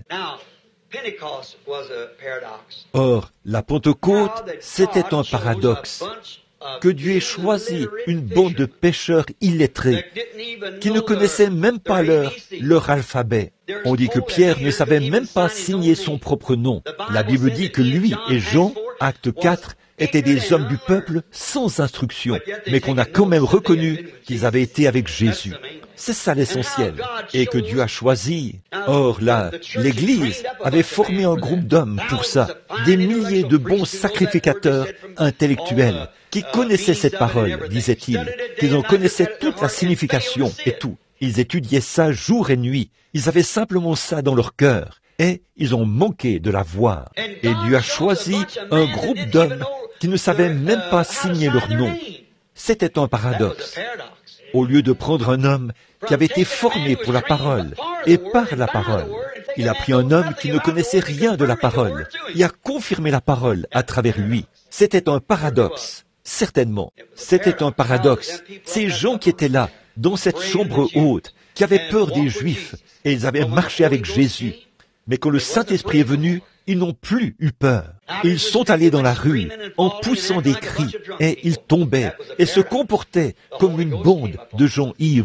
Or, la Pentecôte, c'était un paradoxe. Que Dieu ait choisi une bande de pécheurs illettrés qui ne connaissaient même pas leur alphabet. On dit que Pierre ne savait même pas signer son propre nom. La Bible dit que lui et Jean, acte 4, étaient des hommes du peuple sans instruction, mais qu'on a quand même reconnu qu'ils avaient été avec Jésus. C'est ça l'essentiel. Et que Dieu a choisi. Or là, l'Église avait formé un groupe d'hommes pour ça. Des milliers de bons sacrificateurs intellectuels qui connaissaient cette parole, disait-il, qu'ils en connaissaient toute la signification et tout. Ils étudiaient ça jour et nuit. Ils avaient simplement ça dans leur cœur. Et ils ont manqué de la voir. Et Dieu a choisi un groupe d'hommes qui ne savaient même pas signer leur nom. C'était un paradoxe. Au lieu de prendre un homme qui avait été formé pour la parole et par la parole, il a pris un homme qui ne connaissait rien de la parole et a confirmé la parole à travers lui. C'était un paradoxe, certainement. C'était un paradoxe. Ces gens qui étaient là, dans cette chambre haute, qui avaient peur des Juifs, et ils avaient marché avec Jésus. Mais quand le Saint-Esprit est venu, ils n'ont plus eu peur. Ils sont allés dans la rue en poussant des cris et ils tombaient et se comportaient comme une bande de gens ivres.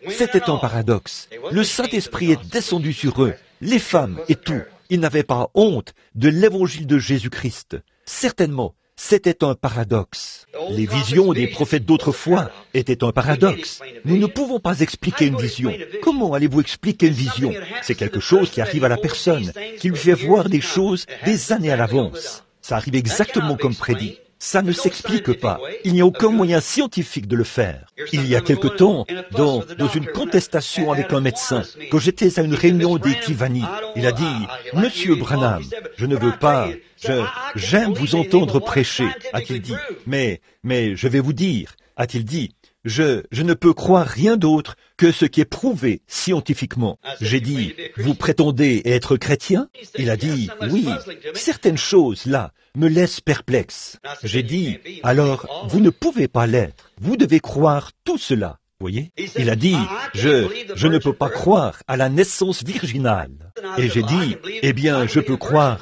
C'était un paradoxe. Le Saint-Esprit est descendu sur eux, les femmes et tout. Ils n'avaient pas honte de l'évangile de Jésus-Christ. Certainement, c'était un paradoxe. Les visions des prophètes d'autrefois étaient un paradoxe. Nous ne pouvons pas expliquer une vision. Comment allez-vous expliquer une vision? C'est quelque chose qui arrive à la personne, qui lui fait voir des choses des années à l'avance. Ça arrive exactement comme prédit. Ça ne s'explique pas. Il n'y a aucun moyen scientifique de le faire. Il y a quelque temps, dans une contestation avec un médecin, quand j'étais à une réunion des Kivani, il a dit, « Monsieur Branham, je ne veux pas, j'aime vous entendre prêcher, a-t-il dit. Mais je vais vous dire, a-t-il dit, je ne peux croire rien d'autre que ce qui est prouvé scientifiquement. » J'ai dit, « Vous prétendez être chrétien ?» Il a dit, « Oui, certaines choses là me laissent perplexe. » J'ai dit, « Alors, vous ne pouvez pas l'être. Vous devez croire tout cela. » Voyez? Il a dit, je ne peux pas croire à la naissance virginale. Et j'ai dit, eh bien, je peux croire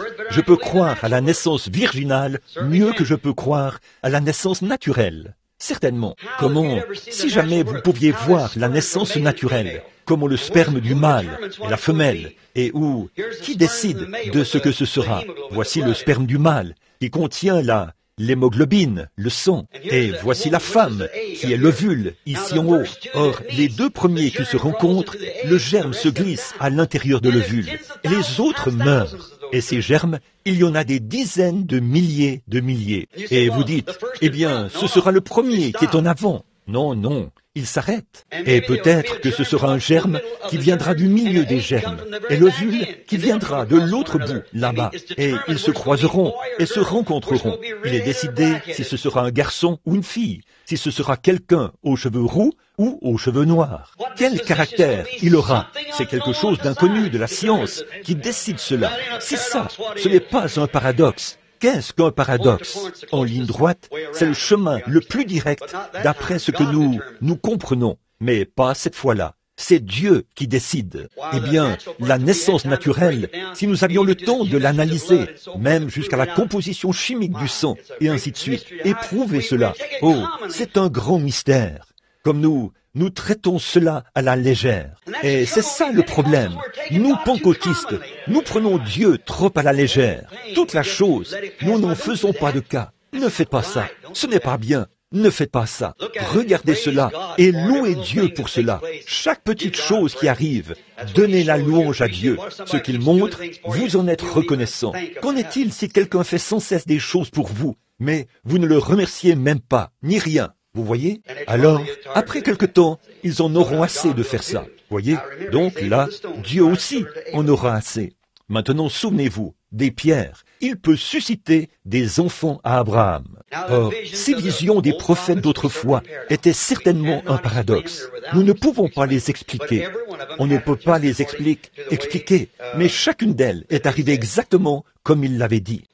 à la naissance virginale mieux que je peux croire à la naissance naturelle. Certainement. Comment, si jamais vous pouviez voir la naissance naturelle, comment le sperme du mâle et la femelle, et où, qui décide de ce que ce sera? Voici le sperme du mâle, qui contient l'hémoglobine, le sang. Et voici la femme, qui est l'ovule, ici en haut. Or, les deux premiers qui se rencontrent, le germe se glisse à l'intérieur de l'ovule. Les autres meurent. Et ces germes, il y en a des dizaines de milliers de milliers. Et vous dites, eh bien, ce sera le premier qui est en avant. Non, non, il s'arrête. Et peut-être que ce sera un germe qui viendra du milieu des germes, et l'ovule qui viendra de l'autre bout, là-bas. Et ils se croiseront et se rencontreront. Il est décidé si ce sera un garçon ou une fille, si ce sera quelqu'un aux cheveux roux ou aux cheveux noirs. Quel caractère il aura? C'est quelque chose d'inconnu de la science qui décide cela. C'est ça, ce n'est pas un paradoxe. Qu'est-ce qu'un paradoxe? En ligne droite, c'est le chemin le plus direct d'après ce que nous comprenons. Mais pas cette fois-là. C'est Dieu qui décide. Eh bien, la naissance naturelle, si nous avions le temps de l'analyser, même jusqu'à la composition chimique du sang, et ainsi de suite, et prouver cela, oh, c'est un grand mystère. Comme nous traitons cela à la légère. Et c'est ça le problème. Nous, pentecôtistes, nous prenons Dieu trop à la légère. Toute la chose, nous n'en faisons pas de cas. Ne faites pas ça. Ce n'est pas bien. Ne faites pas ça. Regardez cela et louez Dieu pour cela. Chaque petite chose qui arrive, donnez la louange à Dieu. Ce qu'il montre, vous en êtes reconnaissant. Qu'en est-il si quelqu'un fait sans cesse des choses pour vous, mais vous ne le remerciez même pas, ni rien? Vous voyez? Alors, après quelque temps, ils en auront assez de faire ça. Voyez? Donc là, Dieu aussi en aura assez. Maintenant, souvenez-vous, des pierres, il peut susciter des enfants à Abraham. Or, ces visions des prophètes d'autrefois étaient certainement un paradoxe. Nous ne pouvons pas les expliquer. On ne peut pas les expliquer, mais chacune d'elles est arrivée exactement comme il l'avait dit.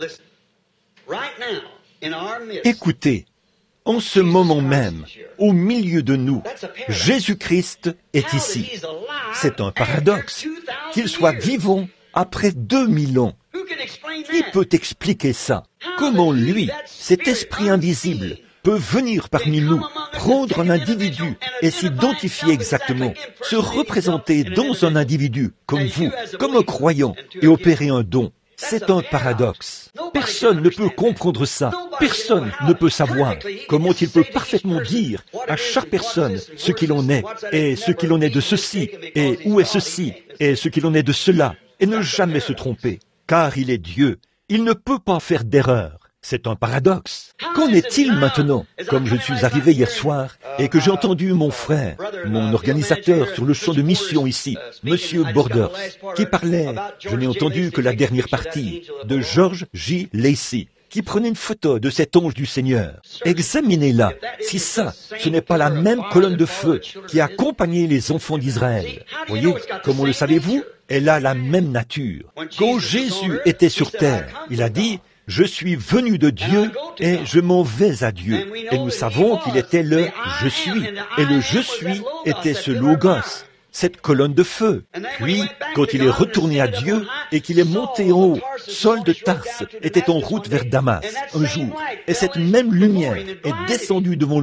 Écoutez, en ce moment même, au milieu de nous, Jésus-Christ est ici. C'est un paradoxe. Qu'il soit vivant après 2000 ans. Qui peut expliquer ça? Comment lui, cet esprit invisible, peut venir parmi nous, prendre un individu et s'identifier exactement, se représenter dans un individu, comme vous, comme un croyant, et opérer un don? C'est un paradoxe. Personne ne peut comprendre ça. Personne ne peut savoir comment il peut parfaitement dire à chaque personne ce qu'il en est, et ce qu'il en est de ceci, et où est ceci, et ce qu'il en est de cela, et ne jamais se tromper. Car il est Dieu. Il ne peut pas faire d'erreur. C'est un paradoxe. Qu'en est-il maintenant? Comme je suis arrivé hier soir et que j'ai entendu mon frère, mon organisateur sur le champ de mission ici, Monsieur Borders, qui parlait, je n'ai entendu que la dernière partie, de George J. Lacey, qui prenait une photo de cet ange du Seigneur. Examinez-la. Si ça, ce n'est pas la même colonne de feu qui a accompagné les enfants d'Israël. Voyez, comment le savez-vous? Elle a la même nature. Quand Jésus était sur terre, il a dit, « Je suis venu de Dieu et je m'en vais à Dieu. » Et nous savons qu'il était le « Je suis ». Et le « Je suis » était ce Logos, cette colonne de feu. Puis, quand il est retourné à Dieu et qu'il est monté en haut, Saul de Tarse était en route vers Damas un jour. Et cette même lumière est descendue devant lui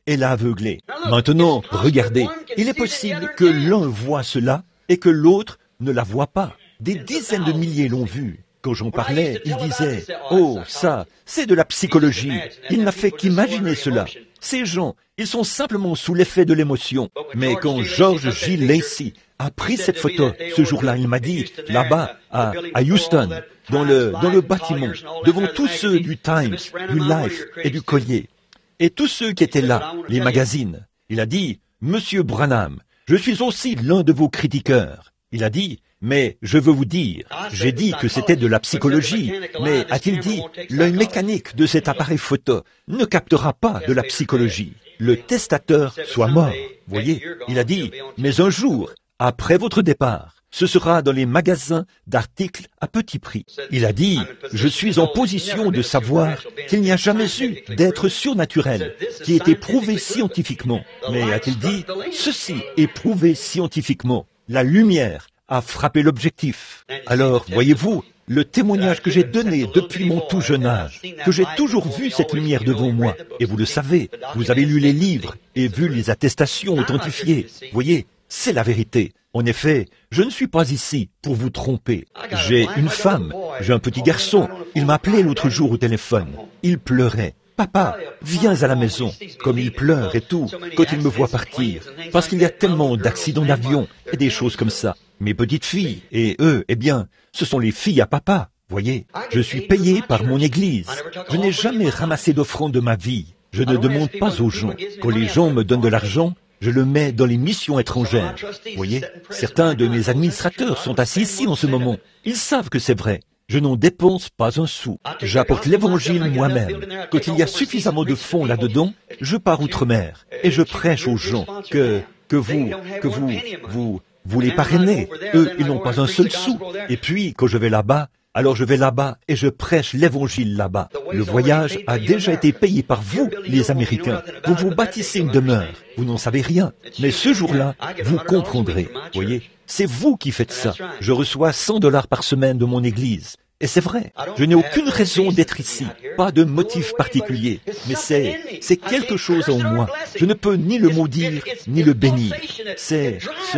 et l'a aveuglé. Maintenant, regardez, il est possible que l'un voit cela et que l'autre ne la voit pas. Des dizaines de milliers l'ont vu. Quand j'en parlais, ils disaient « Oh, ça, c'est de la psychologie. Il n'a fait qu'imaginer cela. » Ces gens, ils sont simplement sous l'effet de l'émotion. Mais quand George J. Lacey a pris cette photo, ce jour-là, il m'a dit, là-bas, à Houston, dans le bâtiment, devant tous ceux du Times, du Life et du Collier, et tous ceux qui étaient là, les magazines, il a dit « Monsieur Branham, je suis aussi l'un de vos critiqueurs. » Il a dit « Mais je veux vous dire, j'ai dit que c'était de la psychologie, mais a-t-il dit, l'œil mécanique de cet appareil photo ne captera pas de la psychologie. Le testateur soit mort. » Voyez, il a dit « Mais un jour, après votre départ, ce sera dans les magasins d'articles à petit prix. » Il a dit « Je suis en position de savoir qu'il n'y a jamais eu d'être surnaturel qui ait été prouvé scientifiquement. » Mais a-t-il dit « Ceci est prouvé scientifiquement. La lumière a frappé l'objectif. » Alors, voyez-vous, le témoignage que j'ai donné depuis mon tout jeune âge, que j'ai toujours vu cette lumière devant moi, et vous le savez, vous avez lu les livres et vu les attestations authentifiées. Voyez, c'est la vérité. En effet, je ne suis pas ici pour vous tromper. J'ai une femme, j'ai un petit garçon. Il m'appelait l'autre jour au téléphone. Il pleurait. « Papa, viens à la maison. » Comme il pleure et tout, quand il me voit partir. Parce qu'il y a tellement d'accidents d'avion et des choses comme ça. Mes petites filles, et eux, eh bien, ce sont les filles à papa. Voyez, je suis payé par mon église. Je n'ai jamais ramassé d'offrande de ma vie. Je ne demande pas aux gens. Quand les gens me donnent de l'argent, je le mets dans les missions étrangères. Voyez, certains de mes administrateurs sont assis ici en ce moment. Ils savent que c'est vrai. Je n'en dépense pas un sou. J'apporte l'évangile moi-même. Quand il y a suffisamment de fonds là-dedans, je pars outre-mer et je prêche aux gens que vous les parrainez. Eux, ils n'ont pas un seul sou. Et puis, quand je vais là-bas, alors je vais là-bas et je prêche l'évangile là-bas. Le voyage a déjà été payé par vous, les Américains. Vous vous bâtissez une demeure. Vous n'en savez rien. Mais ce jour-là, vous comprendrez. Voyez, c'est vous qui faites ça. Je reçois $100 par semaine de mon église. Et c'est vrai, je n'ai aucune raison d'être ici, pas de motif particulier, mais c'est quelque chose en moi. Je ne peux ni le maudire, ni le bénir. C'est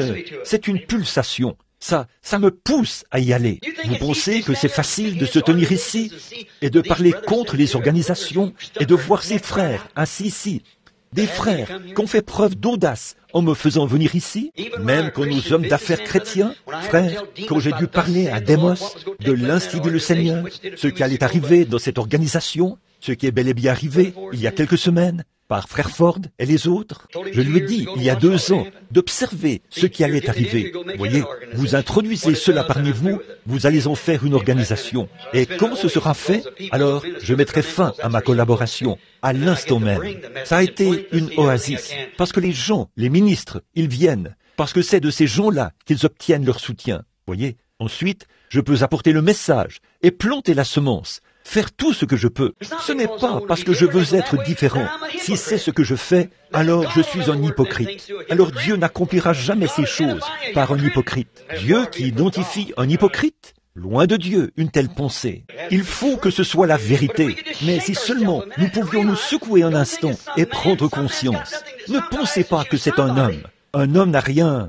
une pulsation. Ça me pousse à y aller. Vous pensez que c'est facile de se tenir ici et de parler contre les organisations et de voir ses frères assis ici, des frères qui ont fait preuve d'audace en me faisant venir ici, même quand nos hommes d'affaires chrétiens, frères, quand j'ai dû parler à Démos de l'Institut du Seigneur, ce qui allait arriver dans cette organisation, ce qui est bel et bien arrivé il y a quelques semaines, par Frère Ford et les autres. Je lui ai dit, il y a 2 ans, d'observer ce qui allait arriver. Voyez, vous introduisez cela parmi vous, vous allez en faire une organisation. Et quand ce sera fait, alors je mettrai fin à ma collaboration, à l'instant même. Ça a été une oasis, parce que les gens, les ministres, ils viennent, parce que c'est de ces gens-là qu'ils obtiennent leur soutien. Voyez, ensuite, je peux apporter le message et planter la semence, faire tout ce que je peux. Ce n'est pas parce que je veux être différent. Si c'est ce que je fais, alors je suis un hypocrite. Alors Dieu n'accomplira jamais ces choses par un hypocrite. Dieu qui identifie un hypocrite? Loin de Dieu, une telle pensée. Il faut que ce soit la vérité. Mais si seulement nous pouvions nous secouer un instant et prendre conscience. Ne pensez pas que c'est un homme. Un homme n'a rien.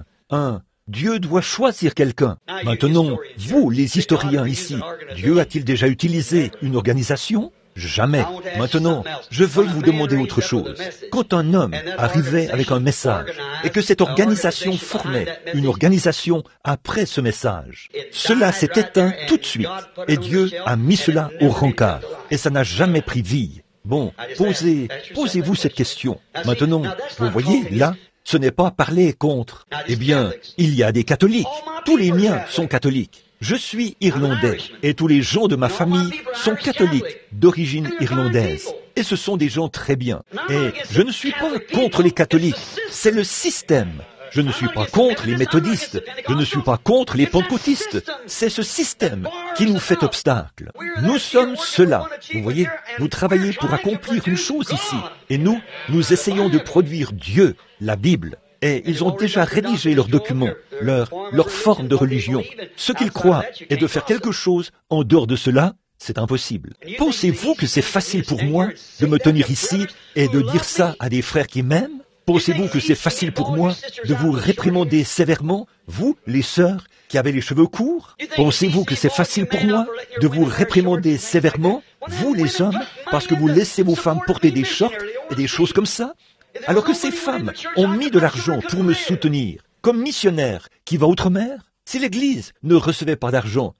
Dieu doit choisir quelqu'un. Maintenant, vous, les historiens ici, Dieu a-t-il déjà utilisé une organisation? Jamais. Maintenant, je veux vous demander autre chose. Quand un homme arrivait avec un message et que cette organisation formait une organisation après ce message, cela s'est éteint tout de suite et Dieu a mis cela au rencard et ça n'a jamais pris vie. Bon, posez-vous cette question. Maintenant, vous voyez, là, ce n'est pas parler contre. Eh bien, il y a des catholiques. Tous les miens sont catholiques. Je suis irlandais et tous les gens de ma famille sont catholiques d'origine irlandaise. Et ce sont des gens très bien. Et je ne suis pas contre les catholiques, c'est le système. Je ne suis pas contre les méthodistes, je ne suis pas contre les pentecôtistes. C'est ce système qui nous fait obstacle. Nous sommes ceux-là. Vous voyez, vous travaillez pour accomplir une chose ici. Et nous essayons de produire Dieu, la Bible. Et ils ont déjà rédigé leurs documents, leur forme de religion. Ce qu'ils croient est de faire quelque chose en dehors de cela, c'est impossible. Pensez-vous que c'est facile pour moi de me tenir ici et de dire ça à des frères qui m'aiment? Pensez-vous que c'est facile pour moi de vous réprimander sévèrement, vous, les sœurs, qui avez les cheveux courts? Pensez-vous que c'est facile pour moi de vous réprimander sévèrement, vous, les hommes, parce que vous laissez vos femmes porter des shorts et des choses comme ça? Alors que ces femmes ont mis de l'argent pour me soutenir, comme missionnaire qui va outre-mer? Si l'Église ne recevait pas d'argent,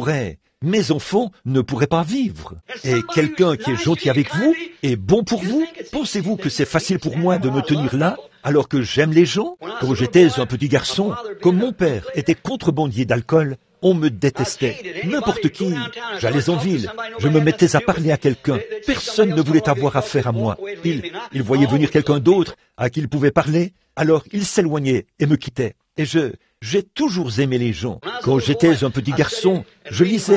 mes enfants ne pourraient pas vivre. Et quelqu'un qui est gentil avec vous et bon pour vous, pensez-vous que c'est facile pour moi de me tenir là alors que j'aime les gens? Quand j'étais un petit garçon, comme mon père était contrebandier d'alcool, on me détestait. N'importe qui. J'allais en ville, je me mettais à parler à quelqu'un. Personne ne voulait avoir affaire à moi. Il voyait venir quelqu'un d'autre à qui il pouvait parler, alors il s'éloignait et me quittait. Et j'ai toujours aimé les gens. Quand j'étais un petit garçon, je lisais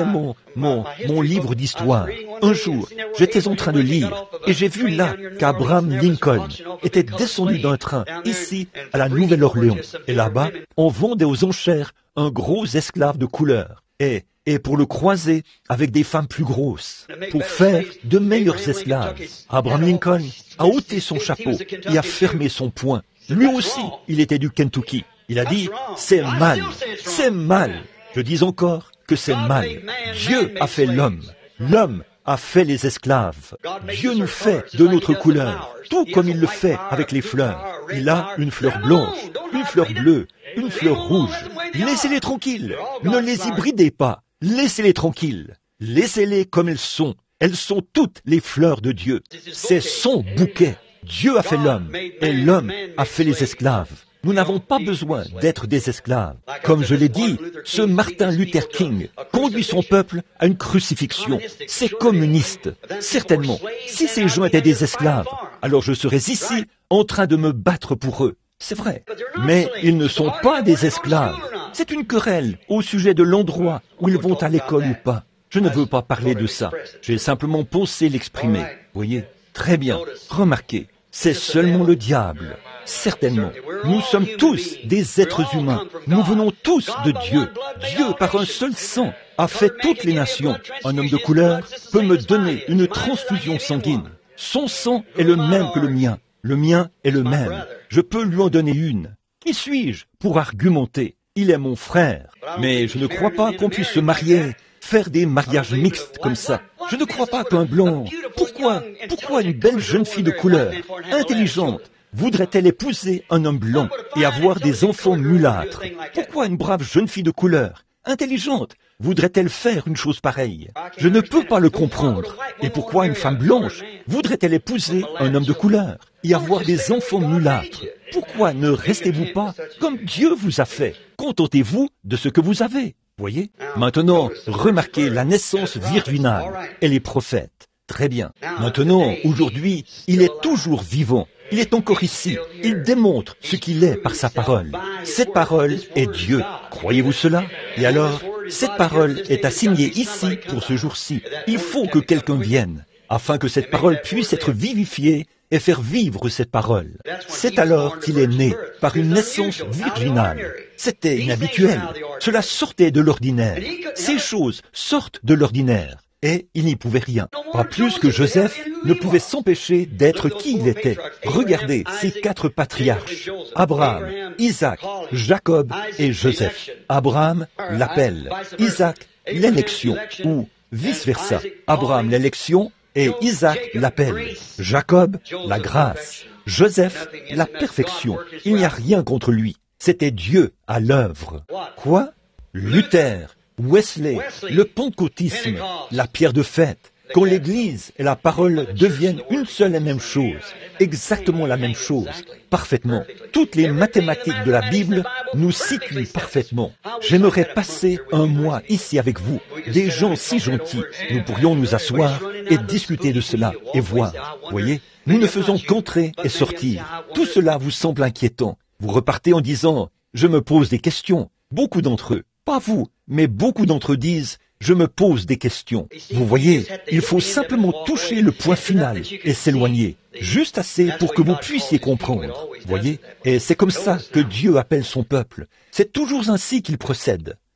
mon livre d'histoire. Un jour, j'étais en train de lire et j'ai vu là qu'Abraham Lincoln était descendu d'un train ici à la Nouvelle-Orléans. Et là-bas, on vendait aux enchères un gros esclave de couleur. Et pour le croiser avec des femmes plus grosses, pour faire de meilleurs esclaves. Abraham Lincoln a ôté son chapeau et a fermé son poing. Lui aussi, il était du Kentucky. Il a dit, c'est mal, c'est mal. Je dis encore que c'est mal. Dieu a fait l'homme. L'homme a fait les esclaves. Dieu nous fait de notre couleur, tout comme il le fait avec les fleurs. Il a une fleur blanche, une fleur bleue, une fleur rouge. Laissez-les tranquilles. Ne les hybridez pas. Laissez-les tranquilles. Laissez-les comme elles sont. Elles sont toutes les fleurs de Dieu. C'est son bouquet. Dieu a fait l'homme et l'homme a fait les esclaves. Nous n'avons pas besoin d'être des esclaves. Comme je l'ai dit, ce Martin Luther King conduit son peuple à une crucifixion. C'est communiste. Certainement, si ces gens étaient des esclaves, alors je serais ici en train de me battre pour eux. C'est vrai. Mais ils ne sont pas des esclaves. C'est une querelle au sujet de l'endroit où ils vont à l'école ou pas. Je ne veux pas parler de ça. J'ai simplement pensé l'exprimer. Voyez? Très bien. Remarquez, c'est seulement le diable. Certainement. Nous sommes tous des êtres humains. Nous venons tous de Dieu. Dieu, par un seul sang, a fait toutes les nations. Un homme de couleur peut me donner une transfusion sanguine. Son sang est le même que le mien. Le mien est le même. Je peux lui en donner une. Qui suis-je pour argumenter? Il est mon frère. Mais je ne crois pas qu'on puisse se marier, faire des mariages mixtes comme ça. Je ne crois pas qu'un blanc... Pourquoi une belle jeune fille de couleur, intelligente, voudrait-elle épouser un homme blanc et avoir des enfants mulâtres? Pourquoi une brave jeune fille de couleur, intelligente, voudrait-elle faire une chose pareille? Je ne peux pas le comprendre. Et pourquoi une femme blanche voudrait-elle épouser un homme de couleur et avoir des enfants mulâtres? Pourquoi ne restez-vous pas comme Dieu vous a fait? Contentez-vous de ce que vous avez. Voyez? Maintenant, remarquez la naissance virginale et les prophètes. Très bien. Maintenant, aujourd'hui, il est toujours vivant. Il est encore ici. Il démontre ce qu'il est par sa parole. Cette parole est Dieu. Croyez-vous cela? Et alors, cette parole est assignée ici pour ce jour-ci. Il faut que quelqu'un vienne, afin que cette parole puisse être vivifiée et faire vivre cette parole. C'est alors qu'il est né, par une naissance virginale. C'était inhabituel. Cela sortait de l'ordinaire. Ces choses sortent de l'ordinaire. Et il n'y pouvait rien. Pas plus que Joseph ne pouvait s'empêcher d'être qui il était. Regardez ces 4 patriarches. Abraham, Isaac, Jacob et Joseph. Abraham, l'appel. Isaac, l'élection. Ou vice-versa. Abraham, l'élection et Isaac, l'appel. Jacob, la grâce. Joseph, la perfection. Il n'y a rien contre lui. C'était Dieu à l'œuvre. Quoi? Luther, Wesley, le pentecôtisme, la pierre de fête, quand l'Église et la parole deviennent une seule et même chose, exactement la même chose, parfaitement. Toutes les mathématiques de la Bible nous situent parfaitement. J'aimerais passer un mois ici avec vous, des gens si gentils. Nous pourrions nous asseoir et discuter de cela et voir. Voyez, nous ne faisons qu'entrer et sortir. Tout cela vous semble inquiétant. Vous repartez en disant, je me pose des questions. Beaucoup d'entre eux, pas vous, mais beaucoup d'entre eux disent, je me pose des questions. Vous voyez, il faut simplement toucher le point final et s'éloigner, juste assez pour que vous puissiez comprendre. Voyez, et c'est comme ça que Dieu appelle son peuple. C'est toujours ainsi qu'il procède.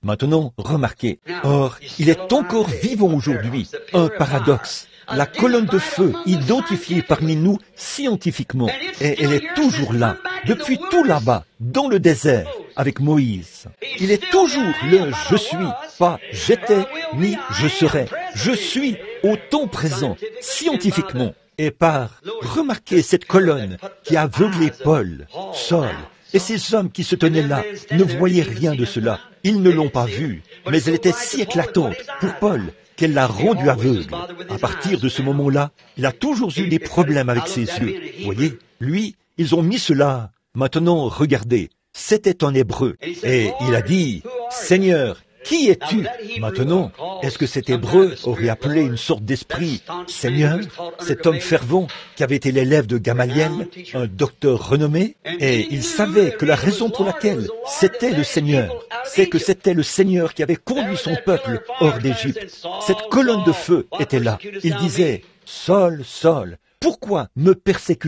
Maintenant, remarquez. Or, il est encore vivant aujourd'hui. Un paradoxe. La colonne de feu, identifiée parmi nous scientifiquement, et elle est toujours là, depuis tout là-bas, dans le désert, avec Moïse. Il est toujours le « je suis », pas « j'étais » ni « je serai ». Je suis au temps présent, scientifiquement. Et remarquez cette colonne qui a aveuglé Paul, Saul, et ces hommes qui se tenaient là ne voyaient rien de cela. Ils ne l'ont pas vu, mais elle était si éclatante pour Paul qu'elle l'a rendu aveugle. À partir de ce moment-là, il a toujours eu des problèmes avec ses yeux. Voyez, lui, ils ont mis cela. Maintenant, regardez, c'était en hébreu. Et il a dit, « Seigneur, qui es-tu » Maintenant, est-ce que cet hébreu aurait appelé une sorte d'esprit « Seigneur » cet homme fervent qui avait été l'élève de Gamaliel, un docteur renommé, et il savait que la raison pour laquelle c'était le Seigneur, c'est que c'était le Seigneur qui avait conduit son peuple hors d'Égypte. Cette colonne de feu était là. Il disait « Saul, Saul, pourquoi me persécutes-tu »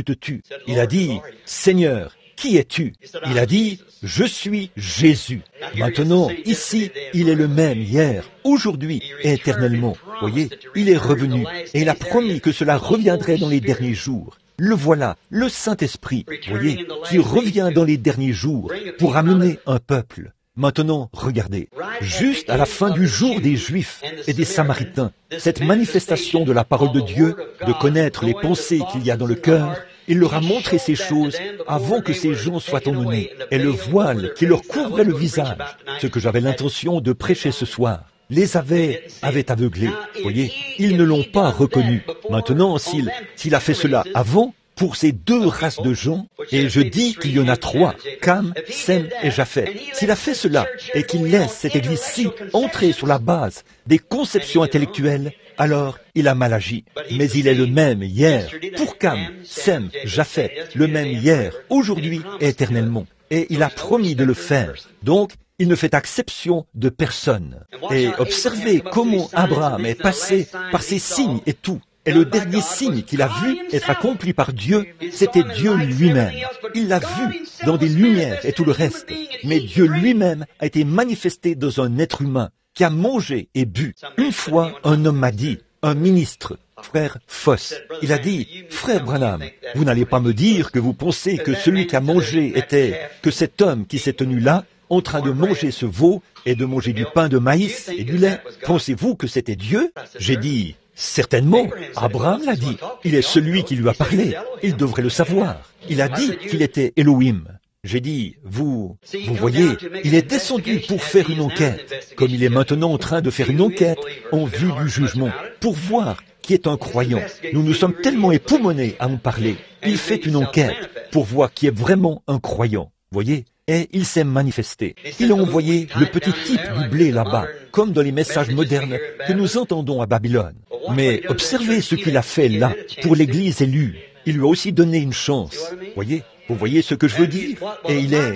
Il a dit « Seigneur, qui es-tu » Il a dit « Je suis Jésus ». Maintenant, ici, il est le même hier, aujourd'hui et éternellement. Voyez, il est revenu et il a promis que cela reviendrait dans les derniers jours. Le voilà, le Saint-Esprit, voyez, qui revient dans les derniers jours pour amener un peuple. Maintenant, regardez, juste à la fin du jour des Juifs et des Samaritains, cette manifestation de la parole de Dieu, de connaître les pensées qu'il y a dans le cœur, il leur a montré ces choses avant que ces gens soient emmenés, et le voile qui leur couvrait le visage, ce que j'avais l'intention de prêcher ce soir, les avait aveuglés. Voyez, ils ne l'ont pas reconnu. Maintenant, s'il a fait cela avant, pour ces deux races de gens, et je dis qu'il y en a trois, Cam, Sem et Japhet. S'il a fait cela et qu'il laisse cette église-ci entrer sur la base des conceptions intellectuelles, alors il a mal agi. Mais il est le même hier, pour Cam, Sem, Japhet, le même hier, aujourd'hui et éternellement. Et il a promis de le faire. Donc, il ne fait exception de personne. Et observez comment Abraham est passé par ces signes et tout. Et le dernier signe qu'il a vu être accompli par Dieu, c'était Dieu lui-même. Il l'a vu dans des lumières et tout le reste. Mais Dieu lui-même a été manifesté dans un être humain qui a mangé et bu. Une fois, un homme m'a dit, un ministre, frère Foss, il a dit, « Frère Branham, vous n'allez pas me dire que vous pensez que celui qui a mangé était que cet homme qui s'est tenu là, en train de manger ce veau et de manger du pain de maïs et du lait, pensez-vous que c'était Dieu ?» J'ai dit, certainement, Abraham l'a dit. Il est celui qui lui a parlé. Il devrait le savoir. Il a dit qu'il était Elohim. J'ai dit, vous voyez, il est descendu pour faire une enquête, comme il est maintenant en train de faire une enquête en vue du jugement, pour voir qui est un croyant. Nous nous sommes tellement époumonés à en parler. Il fait une enquête pour voir qui est vraiment un croyant. Voyez, et il s'est manifesté. Il a envoyé le petit type du blé là-bas, comme dans les messages modernes que nous entendons à Babylone. Mais observez ce qu'il a fait là, pour l'Église élue. Il lui a aussi donné une chance. Voyez, vous voyez ce que je veux dire? Et il est...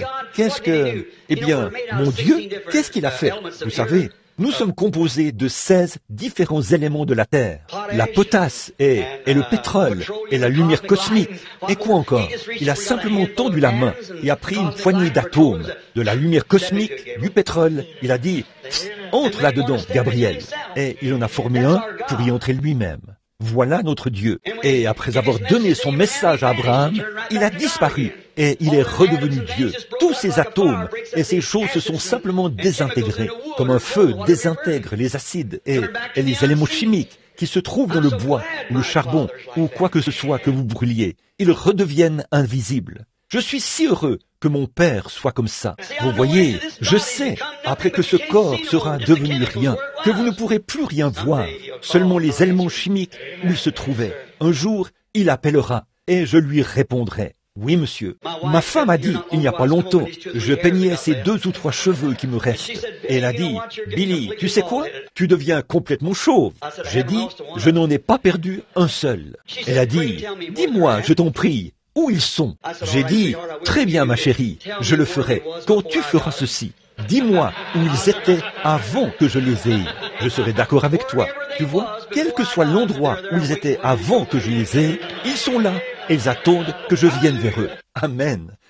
Eh bien, mon Dieu, qu'est-ce qu'il a fait? Vous savez, nous sommes composés de 16 différents éléments de la Terre. La potasse et le pétrole et la lumière cosmique. Et quoi encore? Il a simplement tendu la main et a pris une poignée d'atomes de la lumière cosmique, du pétrole. Il a dit, « Entre là-dedans, Gabriel ». Et il en a formé un pour y entrer lui-même. Voilà notre Dieu. Et après avoir donné son message à Abraham, il a disparu et il est redevenu Dieu. Tous ces atomes et ces choses se sont simplement désintégrés, comme un feu désintègre les acides et les éléments chimiques qui se trouvent dans le bois, ou le charbon, ou quoi que ce soit que vous brûliez. Ils redeviennent invisibles. Je suis si heureux que mon Père soit comme ça. Vous voyez, je sais, après que ce corps sera devenu rien, que vous ne pourrez plus rien voir, seulement les éléments chimiques où il se trouvait. Un jour, il appellera, et je lui répondrai. Oui, monsieur. Ma femme a dit, il n'y a pas longtemps, je peignais ces 2 ou 3 cheveux qui me restent. Et elle a dit, Billy, tu sais quoi? Tu deviens complètement chauve. J'ai dit, je n'en ai pas perdu un seul. Elle a dit, dis-moi, je t'en prie, où ils sont? J'ai dit, très bien ma chérie, je le ferai. Quand tu feras ceci, dis-moi où ils étaient avant que je les aie. Je serai d'accord avec toi. Tu vois, quel que soit l'endroit où ils étaient avant que je les aie, ils sont là et ils attendent que je vienne vers eux. Amen.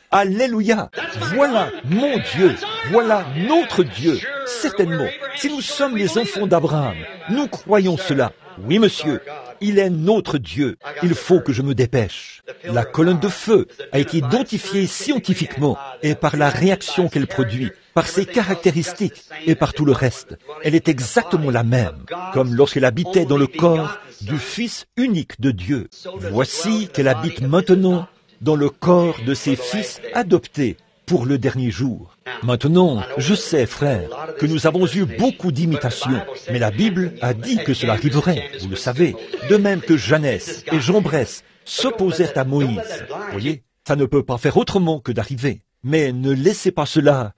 Alléluia! Voilà mon Dieu, voilà notre Dieu. Certainement, si nous sommes les enfants d'Abraham, nous croyons cela. Oui, monsieur, il est notre Dieu. Il faut que je me dépêche. La colonne de feu a été identifiée scientifiquement et par la réaction qu'elle produit, par ses caractéristiques et par tout le reste. Elle est exactement la même, comme lorsqu'elle habitait dans le corps du Fils unique de Dieu. Voici qu'elle habite maintenant dans le corps de ses fils adoptés pour le dernier jour. Maintenant, je sais, frère, que nous avons eu beaucoup d'imitations, mais la Bible a dit que cela arriverait, vous le savez, de même que Janès et Jambres s'opposèrent à Moïse. Voyez, ça ne peut pas faire autrement que d'arriver. Mais ne laissez pas cela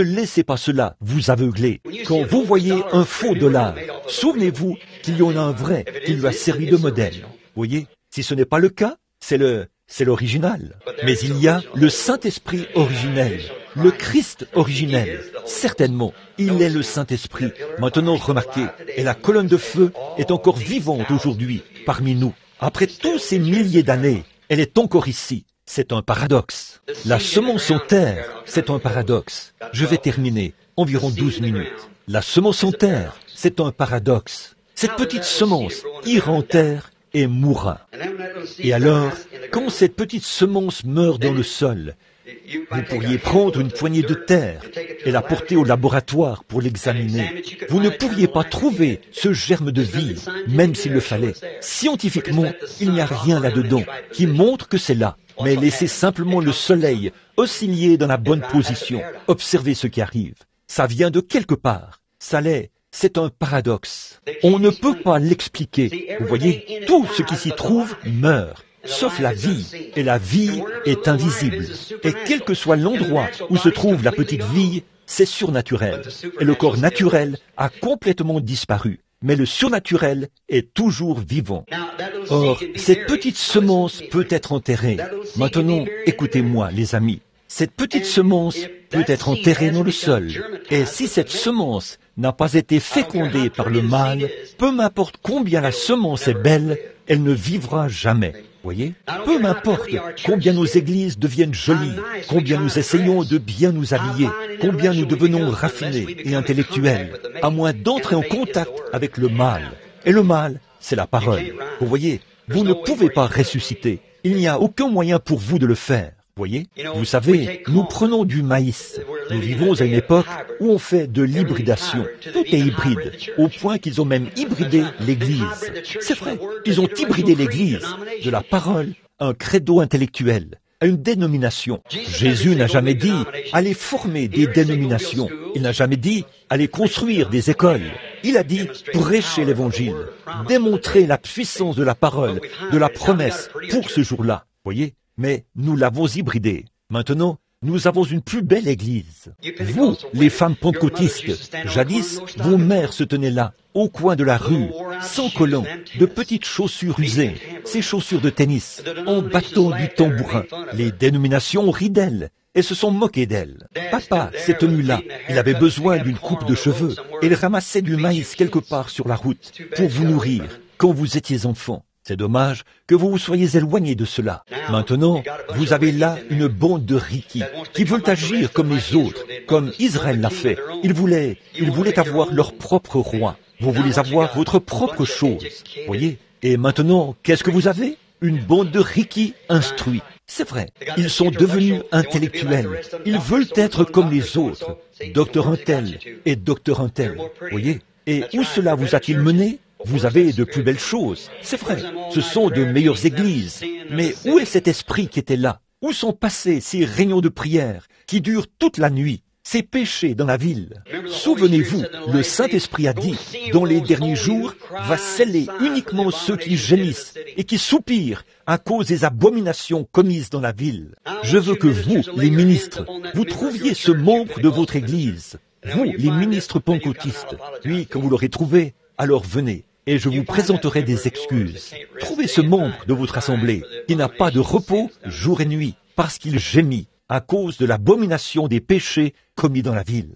vous aveugler. Quand vous voyez un faux dollar, souvenez-vous qu'il y en a un vrai qui lui a servi de modèle. Voyez, si ce n'est pas le cas, c'est l'original. Mais il y a le Saint-Esprit originel, le Christ originel. Certainement, il est le Saint-Esprit. Maintenant, remarquez, et la colonne de feu est encore vivante aujourd'hui parmi nous. Après tous ces milliers d'années, elle est encore ici. C'est un paradoxe. La semence en terre, c'est un paradoxe. Je vais terminer, environ 12 minutes. La semence en terre, c'est un paradoxe. Cette petite semence ira en terre et mourra. Et alors, quand cette petite semence meurt dans le sol, vous pourriez prendre une poignée de terre et la porter au laboratoire pour l'examiner. Vous ne pourriez pas trouver ce germe de vie, même s'il le fallait. Scientifiquement, il n'y a rien là-dedans qui montre que c'est là. Mais laissez simplement le soleil osciller dans la bonne position. Observez ce qui arrive. Ça vient de quelque part. Ça l'est. C'est un paradoxe. On ne peut pas l'expliquer. Vous voyez, tout ce qui s'y trouve meurt, sauf la vie. Et la vie est invisible. Et quel que soit l'endroit où se trouve la petite vie, c'est surnaturel. Et le corps naturel a complètement disparu. Mais le surnaturel est toujours vivant. Or, cette petite semence peut être enterrée. Maintenant, écoutez-moi, les amis. Cette petite semence peut être enterrée dans le sol. Et si cette semence n'a pas été fécondée par le mâle, peu m'importe combien la semence est belle, elle ne vivra jamais. Voyez? Peu m'importe combien nos églises deviennent jolies, combien nous essayons de bien nous habiller, combien nous devenons raffinés et intellectuels, à moins d'entrer en contact avec le mal. Et le mal, c'est la parole. Vous voyez, vous ne pouvez pas ressusciter. Il n'y a aucun moyen pour vous de le faire. Voyez, vous savez, nous prenons du maïs. Nous vivons à une époque où on fait de l'hybridation. Tout est hybride, au point qu'ils ont même hybridé l'Église. C'est vrai, ils ont hybridé l'Église de la parole à un credo intellectuel, à une dénomination. Jésus n'a jamais dit « allez former des dénominations ». Il n'a jamais dit « allez construire des écoles ». Il a dit « prêcher l'Évangile », démontrer la puissance de la parole, de la promesse pour ce jour-là. Voyez? Mais nous l'avons hybridé. Maintenant, nous avons une plus belle église. Vous, les femmes pentecôtistes, jadis, vos mères se tenaient là, au coin de la rue, sans collants, de petites chaussures usées, ces chaussures de tennis, en battant du tambourin. Les dénominations ont ri d'elles et se sont moquées d'elles. Papa s'est tenu là, il avait besoin d'une coupe de cheveux, et il ramassait du maïs quelque part sur la route pour vous nourrir quand vous étiez enfant. C'est dommage que vous vous soyez éloigné de cela. Maintenant, vous avez là une bande de riquis qui veulent agir comme les autres, comme Israël l'a fait. Ils voulaient avoir leur propre roi. Vous voulez avoir votre propre chose. Voyez? Et maintenant, qu'est-ce que vous avez? Une bande de riquis instruits. C'est vrai, ils sont devenus intellectuels. Ils veulent être comme les autres. Docteur un tel et docteur un tel. Voyez? Et où cela vous a-t-il mené? Vous avez de plus belles choses, c'est vrai, ce sont de meilleures églises. Mais où est cet esprit qui était là? Où sont passés ces réunions de prière qui durent toute la nuit, ces péchés dans la ville? Souvenez-vous, le Saint-Esprit a dit, dans les derniers jours, va sceller uniquement ceux qui gémissent et qui soupirent à cause des abominations commises dans la ville. Je veux que vous, les ministres, vous trouviez ce membre de votre église, vous, les ministres pentecôtistes. Puis, quand vous l'aurez trouvé, alors venez. Et je vous présenterai des excuses. Trouvez ce membre de votre assemblée qui n'a pas de repos jour et nuit parce qu'il gémit à cause de l'abomination des péchés commis dans la ville.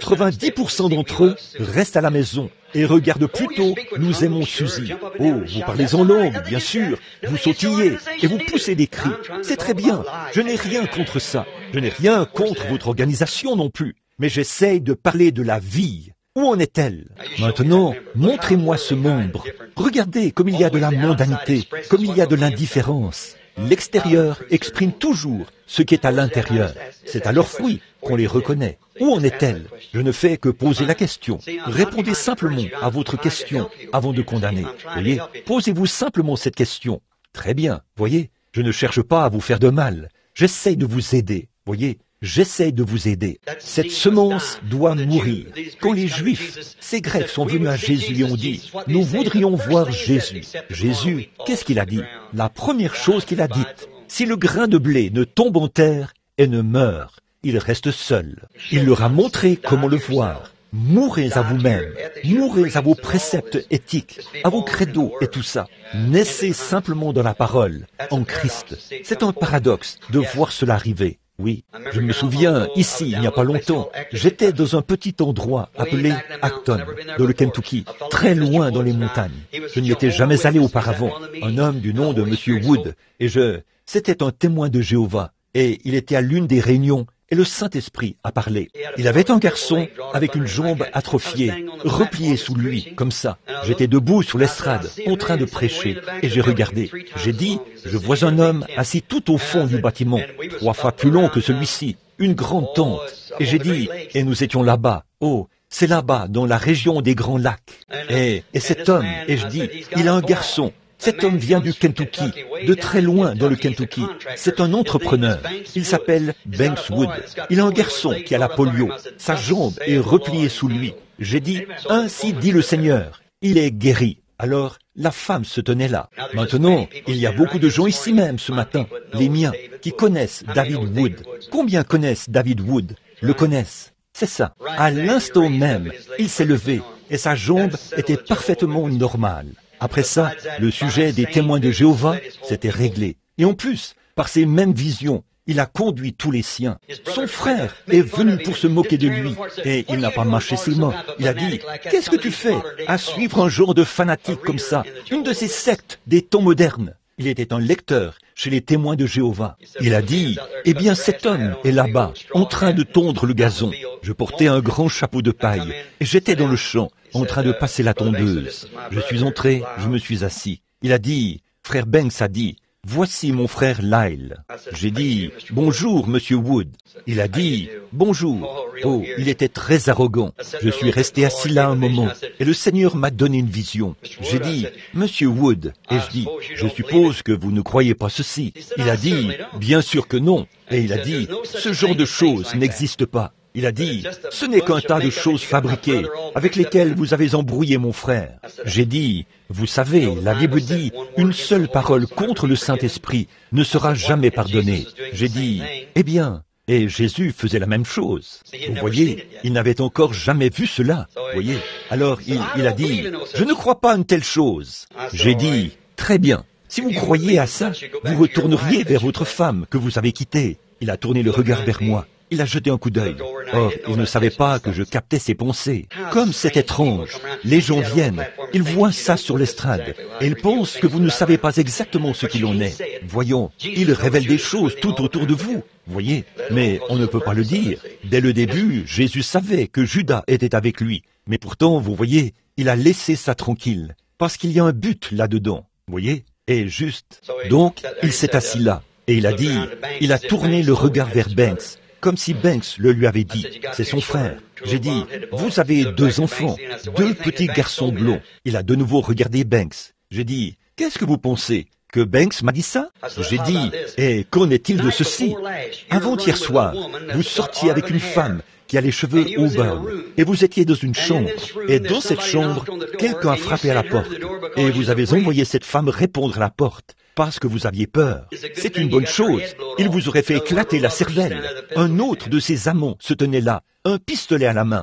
90% d'entre eux restent à la maison et regardent plutôt « Nous aimons Suzy ». Oh, vous parlez en langue, bien sûr, vous sautillez et vous poussez des cris. C'est très bien, je n'ai rien contre ça. Je n'ai rien contre votre organisation non plus. Mais j'essaye de parler de la vie. Où en est-elle? Maintenant, montrez-moi ce membre. Regardez comme il y a de la mondanité, comme il y a de l'indifférence. L'extérieur exprime toujours ce qui est à l'intérieur. C'est à leurs fruits qu'on les reconnaît. Où en est-elle? Je ne fais que poser la question. Répondez simplement à votre question avant de condamner. Voyez, posez-vous simplement cette question. Très bien, voyez, je ne cherche pas à vous faire de mal. J'essaye de vous aider, voyez. J'essaie de vous aider. Cette semence doit mourir. Quand les Juifs, ces Grecs sont venus à Jésus et ont dit, « Nous voudrions voir Jésus ». Jésus, qu'est-ce qu'il a dit? La première chose qu'il a dite, « Si le grain de blé ne tombe en terre et ne meurt, il reste seul. » Il leur a montré comment le voir. Mourrez à vous-même, mourrez à vos préceptes éthiques, à vos credos et tout ça. Naissez simplement dans la parole, en Christ. C'est un paradoxe de voir cela arriver. Oui, je me souviens, ici, il n'y a pas longtemps, j'étais dans un petit endroit appelé Acton, dans le Kentucky, très loin dans les montagnes. Je n'y étais jamais allé auparavant. Un homme du nom de M. Wood, c'était un témoin de Jéhovah, et il était à l'une des réunions, et le Saint-Esprit a parlé. Il avait un garçon avec une jambe atrophiée, repliée sous lui, comme ça. J'étais debout sur l'estrade, en train de prêcher, et j'ai regardé. J'ai dit, je vois un homme assis tout au fond du bâtiment, 3 fois plus long que celui-ci, une grande tente. Et j'ai dit, et nous étions là-bas. Oh, c'est là-bas, dans la région des Grands Lacs. Et cet homme, et je dis, il a un garçon. Cet homme vient du Kentucky, de très loin dans le Kentucky. C'est un entrepreneur. Il s'appelle Banks Wood. Il a un garçon qui a la polio. Sa jambe est repliée sous lui. J'ai dit, ainsi dit le Seigneur. Il est guéri. Alors, la femme se tenait là. Maintenant, il y a beaucoup de gens ici même ce matin, les miens, qui connaissent David Wood. Combien connaissent David Wood? Le connaissent. C'est ça. À l'instant même, il s'est levé et sa jambe était parfaitement normale. Après ça, le sujet des témoins de Jéhovah s'était réglé. Et en plus, par ces mêmes visions, il a conduit tous les siens. Son frère est venu pour se moquer de lui, et il n'a pas mâché ses mots. Il a dit, « Qu'est-ce que tu fais à suivre un genre de fanatique comme ça, une de ces sectes des temps modernes ?» Il était un lecteur chez les témoins de Jéhovah. Il a dit, « Eh bien, cet homme est là-bas, en train de tondre le gazon. Je portais un grand chapeau de paille, et j'étais dans le champ, en train de passer la tondeuse. Je suis entré, je me suis assis. Il a dit, frère Banks a dit, « Voici mon frère Lyle. » J'ai dit, « Bonjour, monsieur Wood. » Il a dit, « Bonjour. » Oh, il était très arrogant. Je suis resté assis là un moment, et le Seigneur m'a donné une vision. J'ai dit, « Monsieur Wood. » Et je dis, « Je suppose que vous ne croyez pas ceci. » Il a dit, « Bien sûr que non. » Et il a dit, « Ce genre de choses n'existe pas. » Il a dit, « Ce n'est qu'un tas de choses fabriquées avec lesquelles vous avez embrouillé mon frère. » J'ai dit, « Vous savez, la Bible dit, une seule parole contre le Saint-Esprit ne sera jamais pardonnée. » J'ai dit, « Eh bien, et Jésus faisait la même chose. » Vous voyez, il n'avait encore jamais vu cela. Vous voyez, alors il a dit, « Je ne crois pas à une telle chose. » J'ai dit, « Très bien. Si vous croyez à ça, vous retourneriez vers votre femme que vous avez quittée. » Il a tourné le regard vers moi. Il a jeté un coup d'œil. Or, il ne savait pas que je captais ses pensées. Comme c'est étrange. Les gens viennent, ils voient ça sur l'estrade, et ils pensent que vous ne savez pas exactement ce qu'il en est. Voyons, il révèle des choses tout autour de vous. Voyez, mais on ne peut pas le dire. Dès le début, Jésus savait que Judas était avec lui. Mais pourtant, vous voyez, il a laissé ça tranquille. Parce qu'il y a un but là-dedans. Voyez, et juste. Donc, il s'est assis là. Et il a dit, il a tourné le regard vers Banks. Comme si Banks le lui avait dit, c'est son frère. J'ai dit, vous avez 2 enfants, 2 petits garçons blonds. Il a de nouveau regardé Banks. J'ai dit, qu'est-ce que vous pensez? Que Banks m'a dit ça? J'ai dit, et qu'en est-il de ceci? Avant-hier soir, vous sortiez avec une femme qui a les cheveux auburn, et vous étiez dans une chambre, et dans cette chambre, quelqu'un a frappé à la porte, et vous avez envoyé cette femme répondre à la porte. Parce que vous aviez peur. C'est une bonne chose. Il vous aurait fait éclater la cervelle. Un autre de ses amants se tenait là, un pistolet à la main.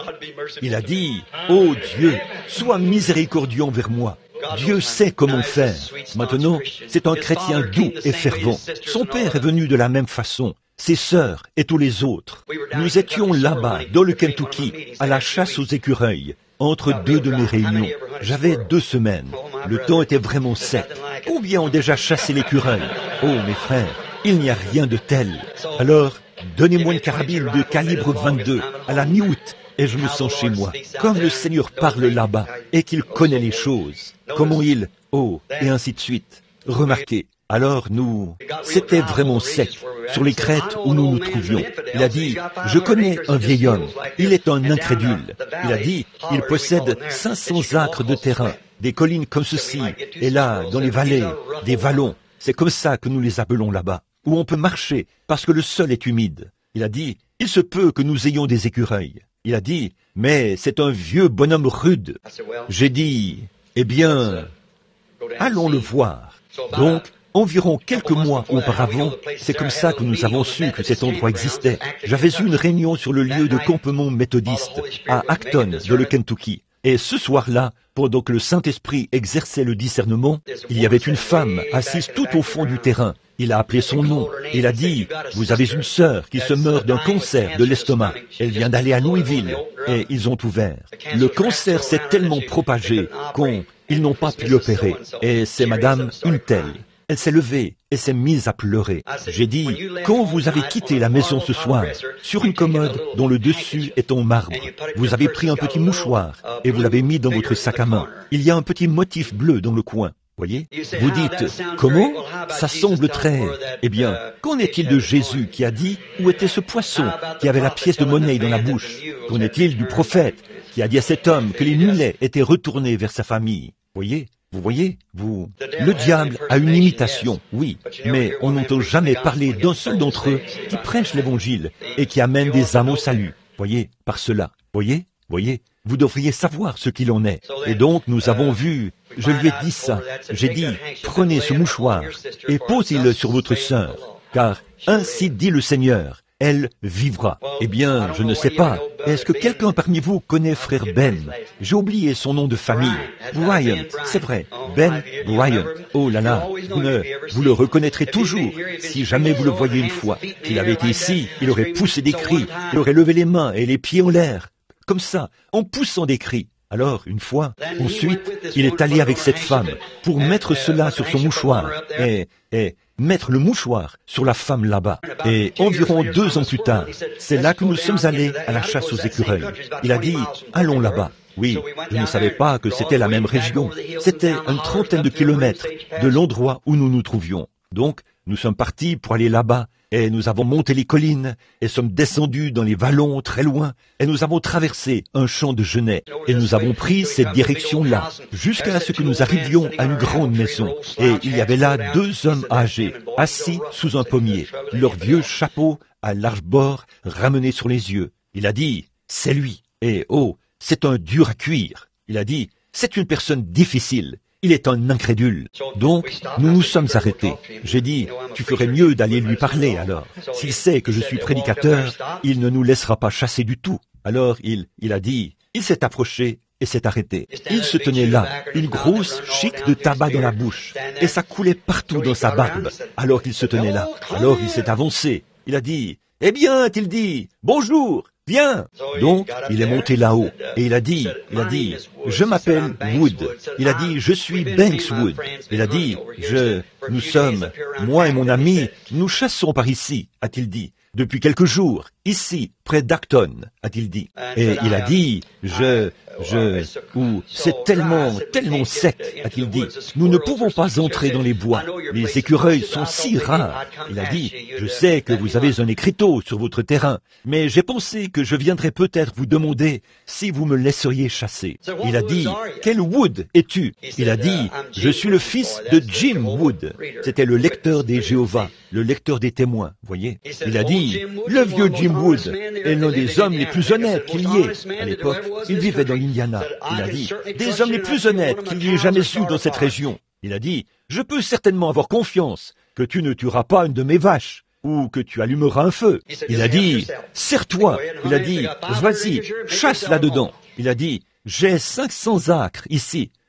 Il a dit, « Oh Dieu, sois miséricordieux envers moi. Dieu sait comment faire. » Maintenant, c'est un chrétien doux et fervent. Son père est venu de la même façon. ses sœurs et tous les autres. Nous étions là-bas, dans le Kentucky, à la chasse aux écureuils, entre deux de mes réunions. J'avais 2 semaines. Le temps était vraiment sec. Combien ont déjà chassé l'écureuil? Oh, mes frères, il n'y a rien de tel. Alors, donnez-moi une carabine de calibre 22 à la mi-août, et je me sens chez moi. Comme le Seigneur parle là-bas, et qu'il connaît les choses. Comment il... Oh, et ainsi de suite. Remarquez. Alors c'était vraiment sec, sur les crêtes où nous nous trouvions. Il a dit, je connais un vieil homme, il est un incrédule. Il a dit, il possède 500 acres de terrain, des collines comme ceci, et là, dans les vallées, des vallons. C'est comme ça que nous les appelons là-bas, où on peut marcher, parce que le sol est humide. Il a dit, il se peut que nous ayons des écureuils. Il a dit, mais c'est un vieux bonhomme rude. J'ai dit, eh bien, allons le voir. Donc, environ quelques mois auparavant, c'est comme ça que nous avons su que cet endroit existait. J'avais eu une réunion sur le lieu de campement méthodiste à Acton, dans le Kentucky. Et ce soir-là, pendant que le Saint-Esprit exerçait le discernement, il y avait une femme assise tout au fond du terrain. Il a appelé son nom. Il a dit, vous avez une sœur qui se meurt d'un cancer de l'estomac. Elle vient d'aller à Louisville. Et ils ont ouvert. Le cancer s'est tellement propagé qu'ils n'ont pas pu l'opérer. Et c'est madame une telle. Elle s'est levée et s'est mise à pleurer. J'ai dit, quand vous avez quitté la maison ce soir, sur une commode dont le dessus est en marbre, vous avez pris un petit mouchoir et vous l'avez mis dans votre sac à main. Il y a un petit motif bleu dans le coin. Voyez? Vous dites, comment? Ça semble très... Eh bien, qu'en est-il de Jésus qui a dit où était ce poisson qui avait la pièce de monnaie dans la bouche? Qu'en est-il du prophète qui a dit à cet homme que les mulets étaient retournés vers sa famille? Voyez? Vous voyez, le diable a une imitation, oui, mais on n'entend jamais parler d'un seul d'entre eux qui prêche l'évangile et qui amène des âmes au salut. Voyez, par cela. Voyez, vous devriez savoir ce qu'il en est. Et donc, nous avons vu, je lui ai dit ça, j'ai dit, prenez ce mouchoir et posez-le sur votre sœur, car ainsi dit le Seigneur, elle vivra. Eh bien, je ne sais pas. Est-ce que quelqu'un parmi vous connaît frère Ben? J'ai oublié son nom de famille. Bryant, c'est vrai. Ben Bryant. Oh là là, vous le reconnaîtrez toujours. Si jamais vous le voyez une fois. S'il avait été ici, il aurait poussé des cris. Il aurait levé les mains et les pieds en l'air. Comme ça, en poussant des cris. Alors, une fois, ensuite, il est allé avec cette femme pour mettre cela sur son mouchoir et mettre le mouchoir sur la femme là-bas. Et environ 2 ans plus tard, c'est là que nous sommes allés à la chasse aux écureuils. Il a dit, allons là-bas. Oui, je ne savais pas que c'était la même région. C'était une 30aine de kilomètres de l'endroit où nous nous trouvions. Donc, nous sommes partis pour aller là-bas, et nous avons monté les collines, et sommes descendus dans les vallons très loin, et nous avons traversé un champ de genêts, et nous avons pris cette direction-là, jusqu'à ce que nous arrivions à une grande maison. Et il y avait là 2 hommes âgés, assis sous un pommier, leurs vieux chapeaux à large bord ramenés sur les yeux. Il a dit, c'est lui, et oh, c'est un dur à cuire. Il a dit, c'est une personne difficile. Il est un incrédule. Donc, nous nous sommes arrêtés. J'ai dit, tu ferais mieux d'aller lui parler alors. S'il sait que je suis prédicateur, il ne nous laissera pas chasser du tout. Alors, il a dit, il s'est approché et s'est arrêté. Il se tenait là, une grosse chique de tabac dans la bouche, et ça coulait partout dans sa barbe, alors qu'il se tenait là. Alors, il s'est avancé. Il a dit, eh bien, a-t-il dit, bonjour. Viens! Donc, il est monté là-haut, et il a dit, je m'appelle Wood. Il a dit, je suis Banks Wood. Il a dit, nous sommes, moi et mon ami, nous chassons par ici, a-t-il dit, depuis quelques jours, ici, près d'Acton, a-t-il dit. Et il a dit, c'est tellement sec, a-t-il dit. Nous ne pouvons pas entrer dans les bois. Les écureuils sont si rares. Il a dit, je sais que vous avez un écriteau sur votre terrain, mais j'ai pensé que je viendrais peut-être vous demander si vous me laisseriez chasser. Il a dit, quel Wood es-tu? Il a dit, je suis le fils de Jim Wood. C'était le lecteur des Jéhovah, le lecteur des témoins, voyez. Il a dit, le vieux Jim Wood est l'un des hommes les plus honnêtes qu'il y ait. À l'époque, il vivait dans l'Indiana. Il a dit, des hommes les plus honnêtes qu'il y ait jamais eu dans cette région. Il a dit, je peux certainement avoir confiance que tu ne tueras pas une de mes vaches, ou que tu allumeras un feu. Il a dit, serre-toi. Il a dit, vas-y, chasse là-dedans. Il a dit, j'ai 500 acres ici.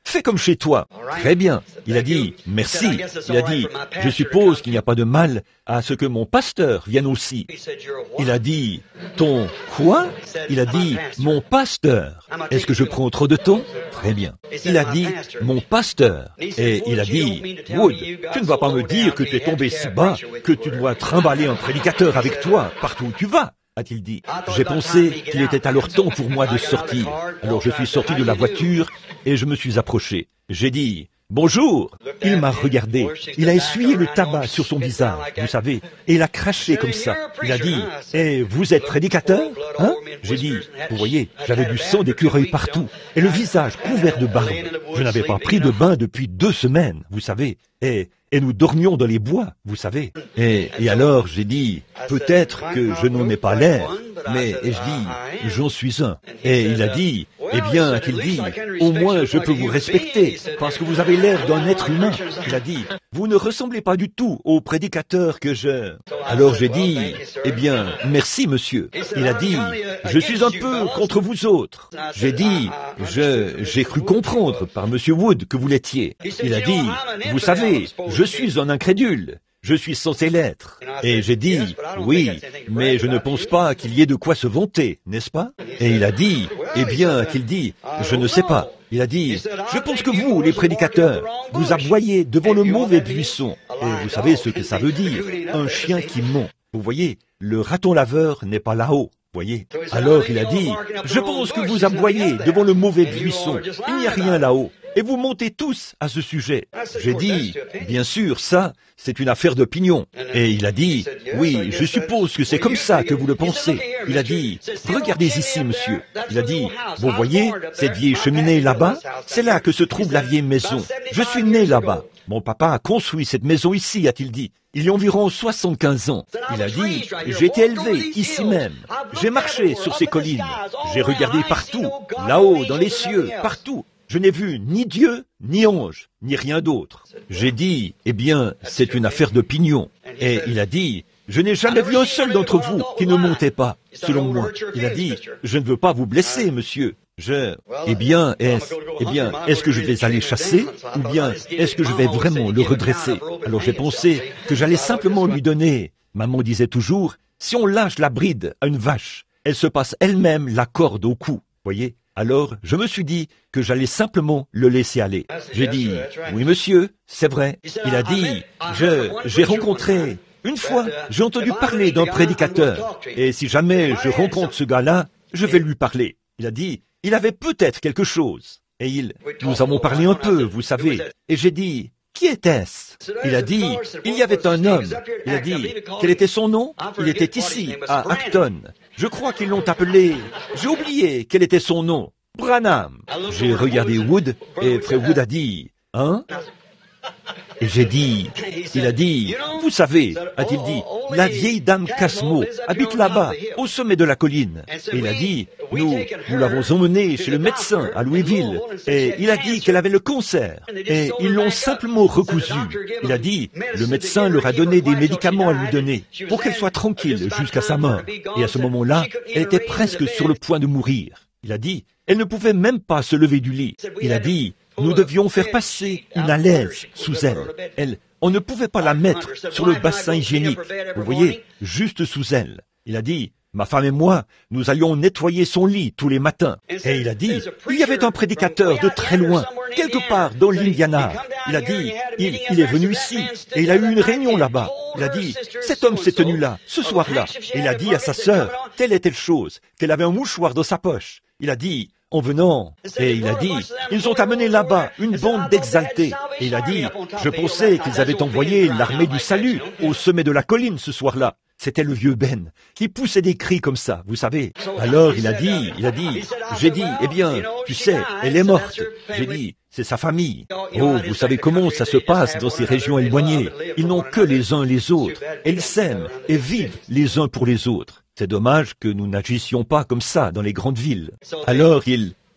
fais comme chez toi. Très bien. Il a dit, merci. Il a dit, je suppose qu'il n'y a pas de mal à ce que mon pasteur vienne aussi. Il a dit, ton quoi? Il a dit, mon pasteur. Est-ce que je prends trop de temps? Très bien. Il a dit, mon pasteur. Et il a dit, Wood, tu ne vas pas me dire que tu es tombé si bas que tu dois trimballer un prédicateur avec toi partout où tu vas, a-t-il dit. J'ai pensé qu'il était alors temps pour moi de sortir. Alors je suis sorti de la voiture et je me suis approché. J'ai dit, bonjour. Il m'a regardé. Il a essuyé le tabac sur son visage, vous savez, et il a craché comme ça. Il a dit, et vous êtes prédicateur? Hein? J'ai dit, vous voyez, j'avais du sang d'écureuil partout, et le visage couvert de barbe. Je n'avais pas pris de bain depuis 2 semaines, vous savez, et nous dormions dans les bois, vous savez. Et alors j'ai dit, peut-être que je n'en ai pas l'air, mais je dis, j'en suis un. Et il a dit, eh bien, a-t-il dit, au moins je peux vous respecter, parce que vous avez l'air d'un être humain. Il a dit, vous ne ressemblez pas du tout au prédicateur que je... Alors j'ai dit, eh bien, merci monsieur. Il a dit, je suis un peu contre vous autres. J'ai dit, j'ai cru comprendre par monsieur Wood que vous l'étiez. Il a dit, vous savez, je suis un incrédule. Je suis censé l'être. Et j'ai dit, oui, mais je ne pense pas qu'il y ait de quoi se vanter, n'est-ce pas? Et il a dit, eh bien, qu'il dit, je ne sais pas. Il a dit, je pense que vous, les prédicateurs, vous aboyez devant le mauvais buisson. Et vous savez ce que ça veut dire, un chien qui ment. Vous voyez, le raton laveur n'est pas là-haut. Voyez. Alors il a dit, je pense que vous aboyez devant le mauvais buisson. Il n'y a rien là-haut. Et vous montez tous à ce sujet. J'ai dit, bien sûr, ça, c'est une affaire d'opinion. Et il a dit, oui, je suppose que c'est comme ça que vous le pensez. Il a dit, regardez ici, monsieur. Il a dit, vous voyez, cette vieille cheminée là-bas, c'est là que se trouve la vieille maison. Je suis né là-bas. Mon papa a construit cette maison ici, a-t-il dit. Il y a environ 75 ans. Il a dit, j'ai été élevé ici même. J'ai marché sur ces collines. J'ai regardé partout, là-haut, dans les cieux, partout. Je n'ai vu ni Dieu, ni ange, ni rien d'autre. J'ai dit, eh bien, c'est une affaire d'opinion. Et il a dit, je n'ai jamais vu un seul d'entre vous qui ne montait pas, selon moi. Il a dit, je ne veux pas vous blesser, monsieur. Eh bien, est-ce que je vais aller chasser, ou bien est-ce que je vais vraiment le redresser? Alors j'ai pensé que j'allais simplement lui donner. Maman disait toujours, si on lâche la bride à une vache, elle se passe elle-même la corde au cou, voyez? Alors, je me suis dit que j'allais simplement le laisser aller. J'ai dit, oui monsieur, c'est vrai. Il a dit, j'ai rencontré, une fois, j'ai entendu parler d'un prédicateur. Et si jamais je rencontre ce gars-là, je vais lui parler. Il a dit, il avait peut-être quelque chose. Et nous avons parlé un peu, vous savez. Et j'ai dit, qui était-ce? Il a dit, il y avait un homme. Il a dit, quel était son nom? Il était ici, à Acton. Je crois qu'ils l'ont appelé, j'ai oublié quel était son nom. Branham. J'ai regardé Wood, et Frère Wood a dit, hein? Et j'ai dit, il a dit, vous savez, a-t-il dit, la vieille dame Casmo habite là-bas, au sommet de la colline. Et il a dit, nous l'avons emmenée chez le médecin à Louisville, et il a dit qu'elle avait le cancer, et ils l'ont simplement recousue. Il a dit, le médecin leur a donné des médicaments à lui donner, pour qu'elle soit tranquille jusqu'à sa mort. Et à ce moment-là, elle était presque sur le point de mourir. Il a dit, elle ne pouvait même pas se lever du lit. Il a dit, nous devions faire passer une alaise sous elle. On ne pouvait pas la mettre sur le bassin hygiénique, vous voyez, juste sous elle. Il a dit, ma femme et moi, nous allions nettoyer son lit tous les matins. Et il a dit, il y avait un prédicateur de très loin, quelque part dans l'Indiana. Il a dit, il est venu ici, et il a eu une réunion là-bas. Il a dit, cet homme s'est tenu là, ce soir-là. Et il a dit à sa sœur, telle et telle chose, qu'elle avait un mouchoir dans sa poche. Il a dit, en venant, et il a dit, ils ont amené là-bas une bande d'exaltés. Et il a dit, je pensais qu'ils avaient envoyé l'armée du salut au sommet de la colline ce soir-là. C'était le vieux Ben, qui poussait des cris comme ça, vous savez. Alors il a dit, j'ai dit, eh bien, tu sais, elle est morte. J'ai dit, c'est sa famille. Oh, vous savez comment ça se passe dans ces régions éloignées. Ils n'ont que les uns les autres. Et ils s'aiment et vivent les uns pour les autres. C'est dommage que nous n'agissions pas comme ça dans les grandes villes. Alors il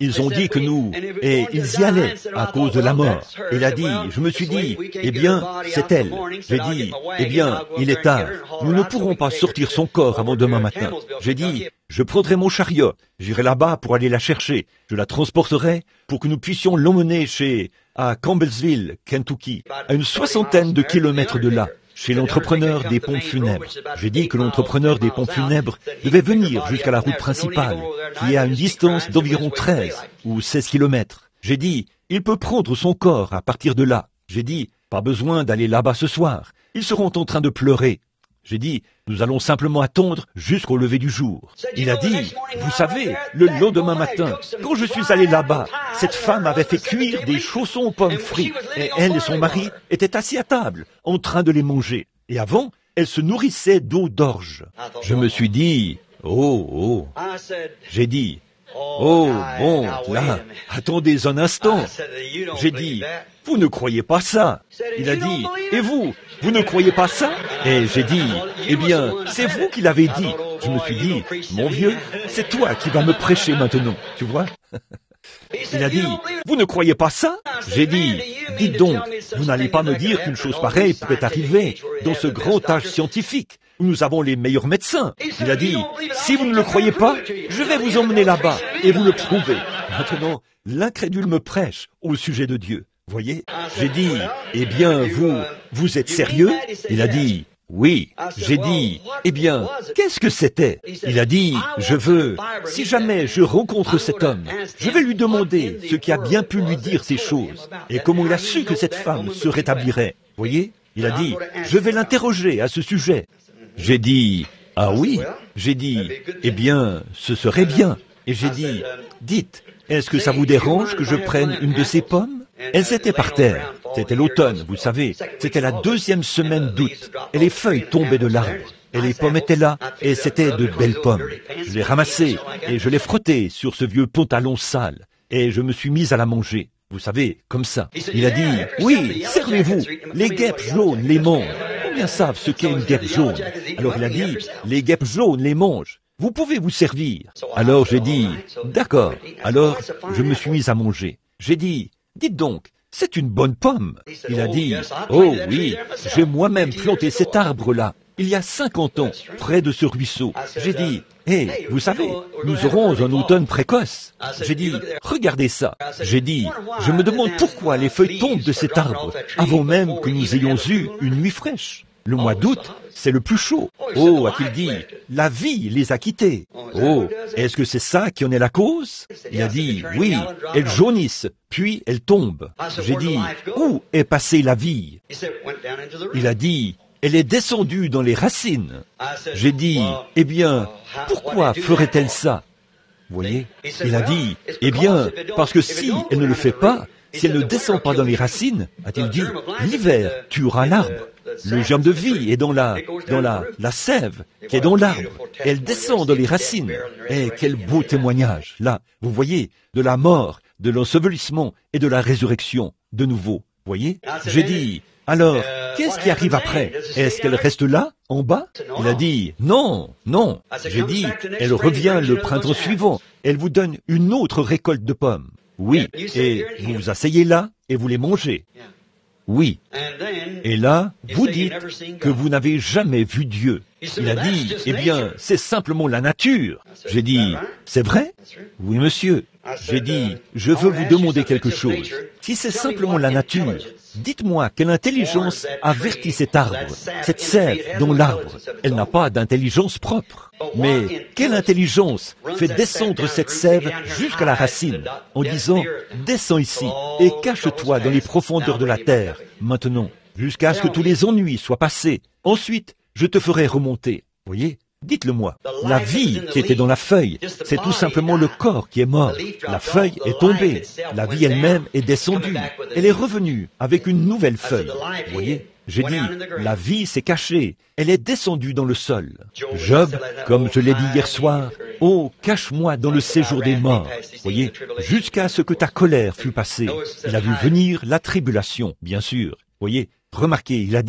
ils ont dit que nous, et ils y allaient à cause de la mort. Il a dit, je me suis dit, eh bien, c'est elle. J'ai dit, eh bien, il est tard. Nous ne pourrons pas sortir son corps avant demain matin. J'ai dit, je prendrai mon chariot, j'irai là-bas pour aller la chercher. Je la transporterai pour que nous puissions l'emmener à Campbellsville, Kentucky, à une 60aine de kilomètres de là, chez l'entrepreneur des pompes funèbres. J'ai dit que l'entrepreneur des pompes funèbres devait venir jusqu'à la route principale, qui est à une distance d'environ 13 ou 16 kilomètres. J'ai dit, il peut prendre son corps à partir de là. J'ai dit, pas besoin d'aller là-bas ce soir. Ils seront en train de pleurer. J'ai dit, nous allons simplement attendre jusqu'au lever du jour. Il a dit, vous savez, le lendemain matin, quand je suis allé là-bas, cette femme avait fait cuire des chaussons aux pommes frites, et elle et son mari étaient assis à table, en train de les manger. Et avant, elle se nourrissait d'eau d'orge. Je me suis dit, oh. J'ai dit, oh, bon, là, attendez un instant. J'ai dit, vous ne croyez pas ça. Il a dit, et vous ne croyez pas ça? Et j'ai dit, eh bien, c'est vous qui l'avez dit. Je me suis dit, mon vieux, c'est toi qui vas me prêcher maintenant, tu vois? Il a dit, vous ne croyez pas ça? J'ai dit, dites donc, vous n'allez pas me dire qu'une chose pareille pourrait arriver dans ce grand âge scientifique où nous avons les meilleurs médecins. Il a dit, si vous ne le croyez pas, je vais vous emmener là-bas et vous le prouver. Maintenant, l'incrédule me prêche au sujet de Dieu. Voyez? J'ai dit, eh bien, vous êtes sérieux? Il a dit, oui. J'ai dit, eh bien, qu'est-ce que c'était? Il a dit, si jamais je rencontre cet homme, je vais lui demander ce qui a bien pu lui dire ces choses et comment il a su que cette femme se rétablirait. Voyez? Il a dit, je vais l'interroger à ce sujet. J'ai dit, ah oui? J'ai dit, eh bien, ce serait bien. Et j'ai dit, dites, est-ce que ça vous dérange que je prenne une de ces pommes? Elles étaient par terre. C'était l'automne, vous savez. C'était la 2e semaine d'août. Et les feuilles tombaient de l'arbre. Et les pommes étaient là. Et c'était de belles pommes. Je les ramassais et je les frottais sur ce vieux pantalon sale. Et je me suis mis à la manger. Vous savez, comme ça. Il a dit, oui, servez-vous. Les guêpes jaunes les mangent. Combien savent ce qu'est une guêpe jaune? Alors il a dit, les guêpes jaunes les mangent. Vous pouvez vous servir. Alors j'ai dit, d'accord. Alors je me suis mis à manger. J'ai dit, dites donc, c'est une bonne pomme. Il a dit, oh oui, j'ai moi-même planté cet arbre-là, il y a 50 ans, près de ce ruisseau. J'ai dit, hé, vous savez, nous aurons un automne précoce. J'ai dit, regardez ça. J'ai dit, je me demande pourquoi les feuilles tombent de cet arbre, avant même que nous ayons eu une nuit fraîche. Le mois d'août, c'est le plus chaud. Oh, a-t-il dit, la vie les a quittés. Oh, est-ce que c'est ça qui en est la cause? Il a dit, oui, elles jaunissent, puis elles tombent. J'ai dit, où est passée la vie? Il a dit, elle est descendue dans les racines. J'ai dit, eh bien, pourquoi ferait-elle ça? Vous voyez? Il a dit, eh bien, parce que si elle ne le fait pas, si elle ne descend pas dans les racines, a-t-il dit, l'hiver tuera l'arbre. Le germe de vie est dans la sève qui est dans l'arbre. Elle descend dans les racines. Et quel beau témoignage, là, vous voyez, de la mort, de l'ensevelissement et de la résurrection, de nouveau. Vous voyez? J'ai dit, alors, qu'est-ce qui arrive après? Est-ce qu'elle reste là, en bas? Il a dit, non. J'ai dit, elle revient le printemps suivant. Elle vous donne une autre récolte de pommes. Oui, et vous vous asseyez là et vous les mangez. Oui. Et là, vous dites que vous n'avez jamais vu Dieu. Il a dit, eh bien, c'est simplement la nature. J'ai dit, c'est vrai? Oui, monsieur. J'ai dit, je veux vous demander quelque chose. Si c'est simplement la nature, dites-moi quelle intelligence avertit cet arbre, cette sève dans l'arbre. Elle n'a pas d'intelligence propre. Mais quelle intelligence fait descendre cette sève jusqu'à la racine en disant, descends ici et cache-toi dans les profondeurs de la terre, maintenant, jusqu'à ce que tous les ennuis soient passés. Ensuite, je te ferai remonter. Voyez? Dites-le-moi. La vie qui était dans la feuille, c'est tout simplement le corps qui est mort. La feuille est tombée. La vie elle-même est descendue. Elle est revenue avec une nouvelle feuille. Vous voyez? J'ai dit, la vie s'est cachée. Elle est descendue dans le sol. Job, comme je l'ai dit hier soir, oh, cache-moi dans le séjour des morts. Voyez? Jusqu'à ce que ta colère fût passée. Il a vu venir la tribulation, bien sûr. Voyez? Remarquez, il a dit,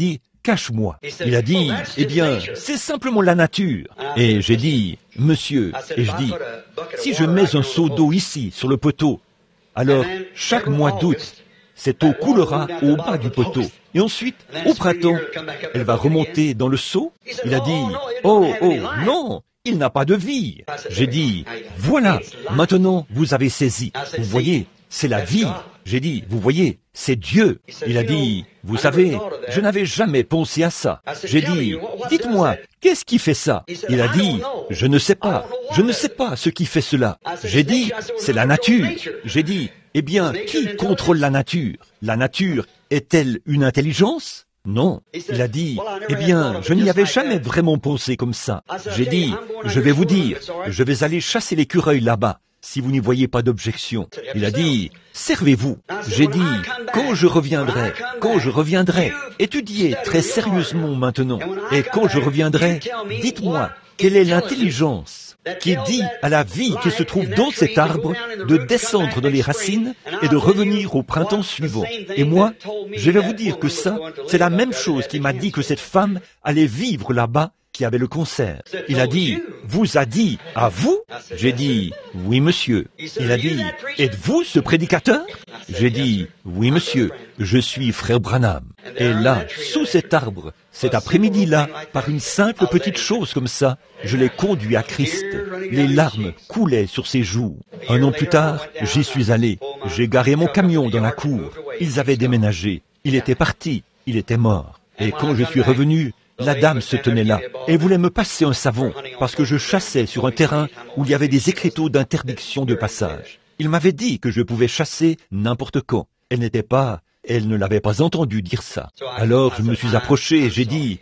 cache-moi. Il a dit, eh bien, c'est simplement la nature. Et j'ai dit, monsieur, et je dis, si je mets un seau d'eau ici, sur le poteau, alors chaque mois d'août, cette eau coulera au bas du poteau. Et ensuite, au printemps, elle va remonter dans le seau. Il a dit, oh, non, il n'a pas de vie. J'ai dit, voilà, maintenant vous avez saisi. Vous voyez, c'est la vie. J'ai dit, vous voyez, c'est Dieu. Il a dit, vous savez, je n'avais jamais pensé à ça. J'ai dit, dites-moi, qu'est-ce qui fait ça? Il a dit, je ne sais pas ce qui fait cela. J'ai dit, c'est la nature. J'ai dit, eh bien, qui contrôle la nature? La nature est-elle une intelligence? Non. Il a dit, eh bien, je n'y avais jamais vraiment pensé comme ça. J'ai dit, je vais vous dire, je vais aller chasser l'écureuil là-bas, si vous n'y voyez pas d'objection. Il a dit, servez-vous. J'ai dit, quand je reviendrai, étudiez très sérieusement maintenant. Et quand je reviendrai, dites-moi, quelle est l'intelligence qui dit à la vie qui se trouve dans cet arbre de descendre dans les racines et de revenir au printemps suivant. Et moi, je vais vous dire que ça, c'est la même chose qui m'a dit que cette femme allait vivre là-bas qui avait le cancer. Il a dit, vous a dit, à vous? J'ai dit, oui monsieur. Il a dit, êtes-vous ce prédicateur? J'ai dit, oui monsieur, je suis frère Branham. Et là, sous cet arbre, cet après-midi-là, par une simple petite chose comme ça, je l'ai conduit à Christ. Les larmes coulaient sur ses joues. Un an plus tard, j'y suis allé. J'ai garé mon camion dans la cour. Ils avaient déménagé. Il était parti. Il était mort. Et quand je suis revenu, la dame se tenait là et voulait me passer un savon parce que je chassais sur un terrain où il y avait des écriteaux d'interdiction de passage. Il m'avait dit que je pouvais chasser n'importe quand. Elle ne l'avait pas entendu dire ça. Alors je me suis approché et j'ai dit,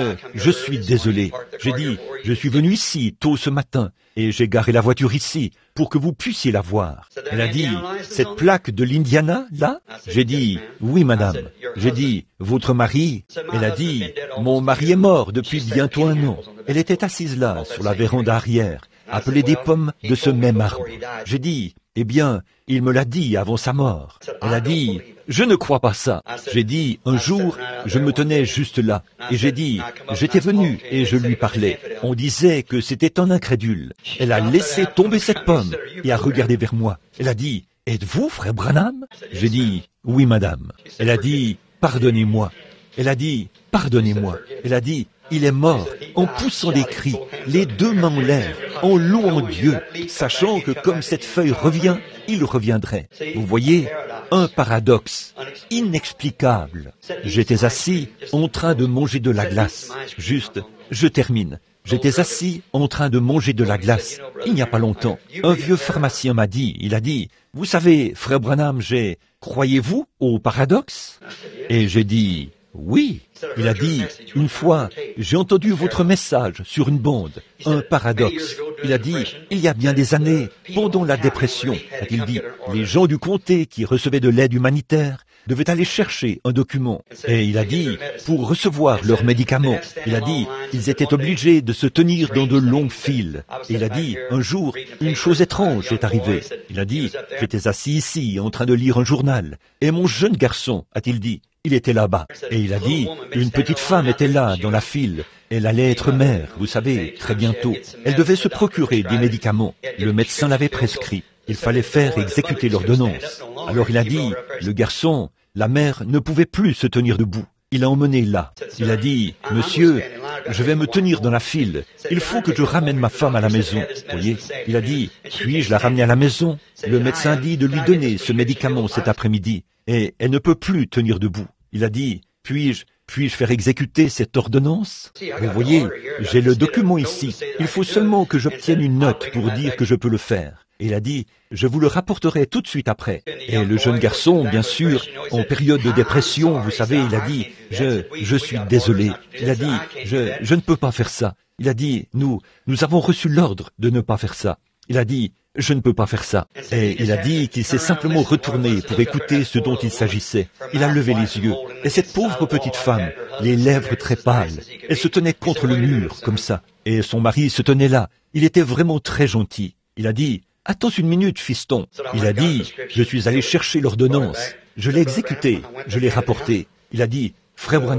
je suis désolé. J'ai dit, je suis venu ici tôt ce matin et j'ai garé la voiture ici pour que vous puissiez la voir. Elle a dit, cette plaque de l'Indiana, là? J'ai dit, oui madame. J'ai dit, votre mari? Elle a dit, mon mari est mort depuis bientôt un an. Elle était assise là, sur la véranda arrière, à peler des pommes de ce même arbre. J'ai dit, eh bien, il me l'a dit avant sa mort. Elle a dit, je ne crois pas ça. J'ai dit, un jour, je me tenais juste là, et j'ai dit, j'étais venu et je lui parlais. On disait que c'était un incrédule. Elle a laissé tomber cette pomme et a regardé vers moi. Elle a dit, êtes-vous frère Branham? J'ai dit, oui madame. Elle a dit, pardonnez-moi. Elle a dit, pardonnez-moi. Elle a dit, il est mort en poussant des cris, les deux mains en l'air, en louant Dieu, sachant que comme cette feuille revient, il reviendrait. Vous voyez, un paradoxe inexplicable. J'étais assis en train de manger de la glace. Juste, je termine. J'étais assis en train de manger de la glace. Il n'y a pas longtemps, un vieux pharmacien m'a dit, il a dit, vous savez, frère Branham, croyez-vous au paradoxe? Et j'ai dit, oui. Il a dit, une fois, j'ai entendu votre message sur une bande, un paradoxe. Il a dit, il y a bien des années, pendant la dépression, a-t-il dit, les gens du comté qui recevaient de l'aide humanitaire devaient aller chercher un document. Et il a dit, pour recevoir leurs médicaments, il a dit, ils étaient obligés de se tenir dans de longues files. Et il a dit, un jour, une chose étrange est arrivée. Il a dit, j'étais assis ici, en train de lire un journal, et mon jeune garçon, a-t-il dit, il était là-bas. Et il a dit, une petite femme était là, dans la file. Elle allait être mère, vous savez, très bientôt. Elle devait se procurer des médicaments. Le médecin l'avait prescrit. Il fallait faire exécuter l'ordonnance. Alors il a dit, le garçon, la mère ne pouvait plus se tenir debout. Il l'a emmené là. Il a dit, monsieur, je vais me tenir dans la file. Il faut que je ramène ma femme à la maison. Voyez, il a dit, puis-je la ramener à la maison? Le médecin dit de lui donner ce médicament cet après-midi. Et elle ne peut plus tenir debout. Il a dit, puis-je faire exécuter cette ordonnance? Vous voyez, j'ai le document ici. Il faut seulement que j'obtienne une note pour dire que je peux le faire. Et il a dit, je vous le rapporterai tout de suite après. Et le jeune garçon, bien sûr, en période de dépression, vous savez, il a dit, je suis désolé. Il a dit, je ne peux pas faire ça. Il a dit, nous avons reçu l'ordre de ne pas faire ça. Il a dit, je ne peux pas faire ça. Et il a dit qu'il s'est simplement retourné pour écouter ce dont il s'agissait. Il a levé les yeux. Et cette pauvre petite femme, les lèvres très pâles, elle se tenait contre le mur, comme ça. Et son mari se tenait là. Il était vraiment très gentil. Il a dit, attends une minute, fiston. Il a dit, je suis allé chercher l'ordonnance. Je l'ai exécutée. Je l'ai rapportée. Il a dit, frère Branham,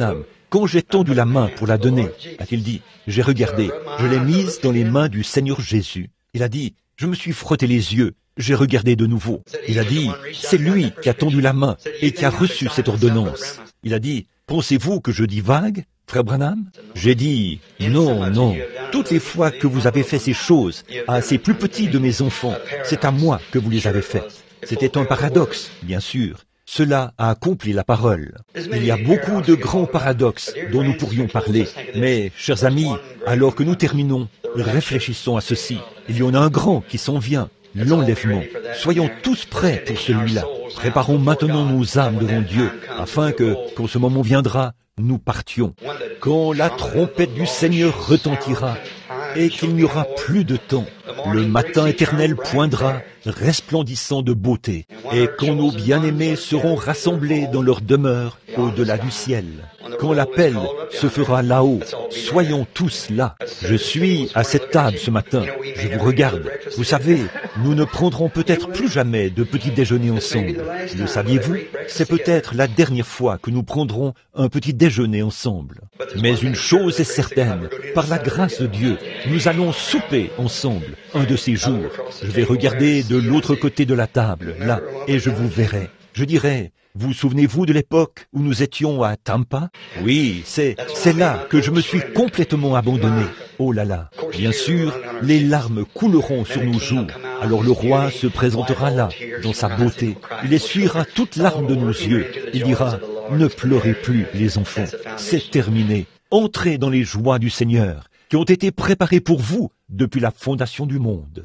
quand j'ai tendu la main pour la donner, a-t-il dit, j'ai regardé, je l'ai mise dans les mains du Seigneur Jésus. Il a dit, je me suis frotté les yeux, j'ai regardé de nouveau. Il a dit, c'est lui qui a tendu la main et qui a reçu cette ordonnance. Il a dit, pensez-vous que je divague, frère Branham? J'ai dit, non, non, toutes les fois que vous avez fait ces choses à ces plus petits de mes enfants, c'est à moi que vous les avez faites. C'était un paradoxe, bien sûr. Cela a accompli la parole. Il y a beaucoup de grands paradoxes dont nous pourrions parler. Mais, chers amis, alors que nous terminons, réfléchissons à ceci. Il y en a un grand qui s'en vient, l'enlèvement. Soyons tous prêts pour celui-là. Préparons maintenant nos âmes devant Dieu, afin que, quand ce moment viendra, nous partions. Quand la trompette du Seigneur retentira, et qu'il n'y aura plus de temps, le matin éternel poindra, resplendissant de beauté, et quand nos bien-aimés seront rassemblés dans leur demeure au-delà du ciel. Quand l'appel se fera là-haut, soyons tous là. Je suis à cette table ce matin, je vous regarde. Vous savez, nous ne prendrons peut-être plus jamais de petit déjeuner ensemble. Le saviez-vous? C'est peut-être la dernière fois que nous prendrons un petit déjeuner ensemble. Mais une chose est certaine, par la grâce de Dieu, nous allons souper ensemble un de ces jours. Je vais regarder de l'autre côté de la table, là, et je vous verrai. Je dirai, vous souvenez-vous de l'époque où nous étions à Tampa? Oui, c'est là que je me suis complètement abandonné. Oh là là, bien sûr, les larmes couleront sur nos joues. Alors le roi se présentera là, dans sa beauté. Il essuiera toute larme de nos yeux. Il dira, ne pleurez plus, les enfants, c'est terminé. Entrez dans les joies du Seigneur, qui ont été préparées pour vous depuis la fondation du monde.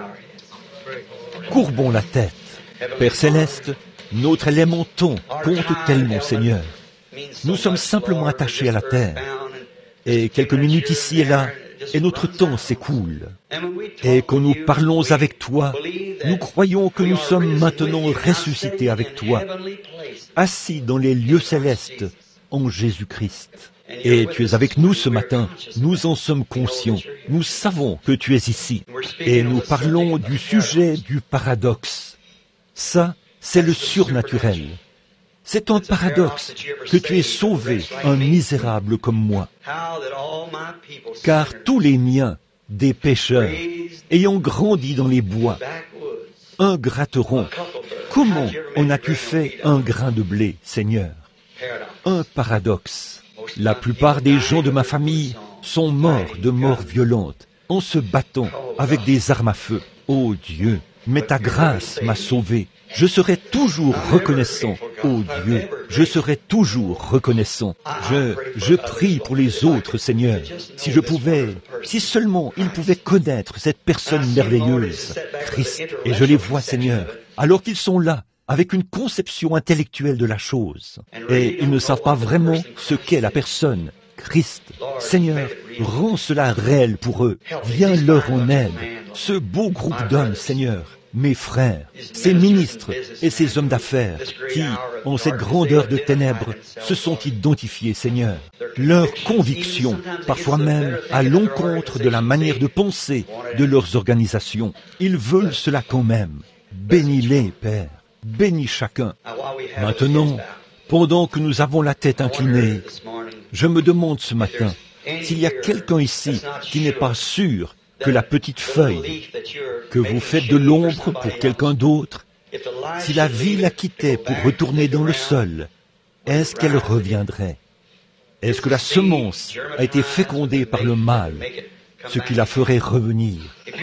Courbons la tête. Père Céleste, notre élément ton compte tellement, Seigneur. Nous sommes simplement attachés à la terre. Et quelques minutes ici et là, et notre temps s'écoule. Et quand nous parlons avec toi, nous croyons que nous sommes maintenant ressuscités avec toi, assis dans les lieux célestes en Jésus-Christ. Et tu es avec nous ce matin, nous en sommes conscients, nous savons que tu es ici. Et nous parlons du sujet du paradoxe. Ça, c'est le surnaturel. C'est un paradoxe que tu aies sauvé un misérable comme moi. Car tous les miens, des pécheurs, ayant grandi dans les bois, un gratteron. Comment en as-tu fait un grain de blé, Seigneur? Un paradoxe. La plupart des gens de ma famille sont morts de mort violente, en se battant avec des armes à feu. Oh Dieu, mais ta grâce m'a sauvé. Je serai toujours reconnaissant. Oh Dieu, je serai toujours reconnaissant. Je prie pour les autres, Seigneur. Si je pouvais, si seulement ils pouvaient connaître cette personne merveilleuse, Christ, et je les vois, Seigneur, alors qu'ils sont là, avec une conception intellectuelle de la chose. Et ils ne savent pas vraiment ce qu'est la personne, Christ. Seigneur, rends cela réel pour eux. Viens leur en aide. Ce beau groupe d'hommes, Seigneur, mes frères, ces ministres et ces hommes d'affaires qui, en cette grandeur de ténèbres, se sont identifiés, Seigneur. Leurs convictions, parfois même à l'encontre de la manière de penser de leurs organisations, ils veulent cela quand même. Bénis-les, Père. Bénis chacun. Maintenant, pendant que nous avons la tête inclinée, je me demande ce matin s'il y a quelqu'un ici qui n'est pas sûr que la petite feuille que vous faites de l'ombre pour quelqu'un d'autre, si la vie la quittait pour retourner dans le sol, est-ce qu'elle reviendrait? Est-ce que la semence a été fécondée par le mal, ce qui la ferait revenir?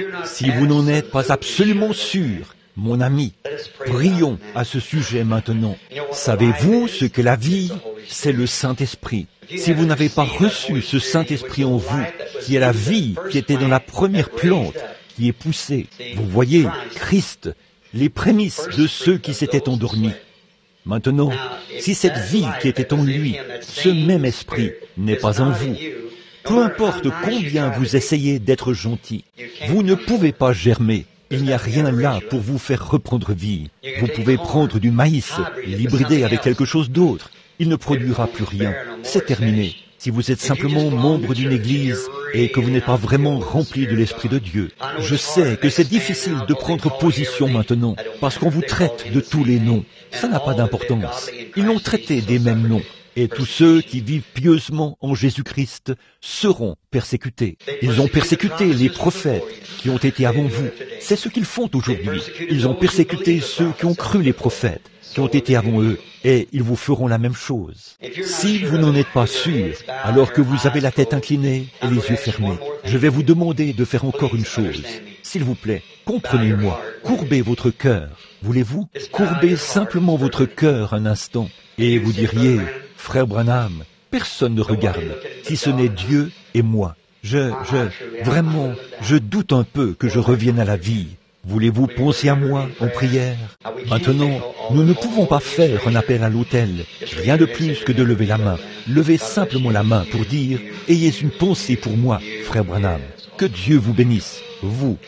Si vous n'en êtes pas absolument sûr, mon ami, prions à ce sujet maintenant. Savez-vous ce que la vie? C'est le Saint-Esprit. Si vous n'avez pas reçu ce Saint-Esprit en vous, qui est la vie qui était dans la première plante, qui est poussée, vous voyez, Christ, les prémices de ceux qui s'étaient endormis. Maintenant, si cette vie qui était en lui, ce même esprit, n'est pas en vous, peu importe combien vous essayez d'être gentil, vous ne pouvez pas germer. Il n'y a rien là pour vous faire reprendre vie. Vous pouvez prendre du maïs, l'hybrider avec quelque chose d'autre. Il ne produira plus rien. C'est terminé. Si vous êtes simplement membre d'une église et que vous n'êtes pas vraiment rempli de l'Esprit de Dieu, je sais que c'est difficile de prendre position maintenant parce qu'on vous traite de tous les noms. Ça n'a pas d'importance. Ils l'ont traité des mêmes noms. Et tous ceux qui vivent pieusement en Jésus-Christ seront persécutés. Ils ont persécuté les prophètes qui ont été avant vous. C'est ce qu'ils font aujourd'hui. Ils ont persécuté ceux qui ont cru les prophètes, qui ont été avant eux, et ils vous feront la même chose. Si vous n'en êtes pas sûr, alors que vous avez la tête inclinée et les yeux fermés, je vais vous demander de faire encore une chose. S'il vous plaît, comprenez-moi, courbez votre cœur. Voulez-vous courbez simplement votre cœur un instant, et vous diriez, « Frère Branham, personne ne regarde, si ce n'est Dieu et moi. Vraiment, je doute un peu que je revienne à la vie. Voulez-vous penser à moi en prière? Maintenant, nous ne pouvons pas faire un appel à l'autel, rien de plus que de lever la main. Levez simplement la main pour dire, ayez une pensée pour moi, frère Branham. Que Dieu vous bénisse. Vous.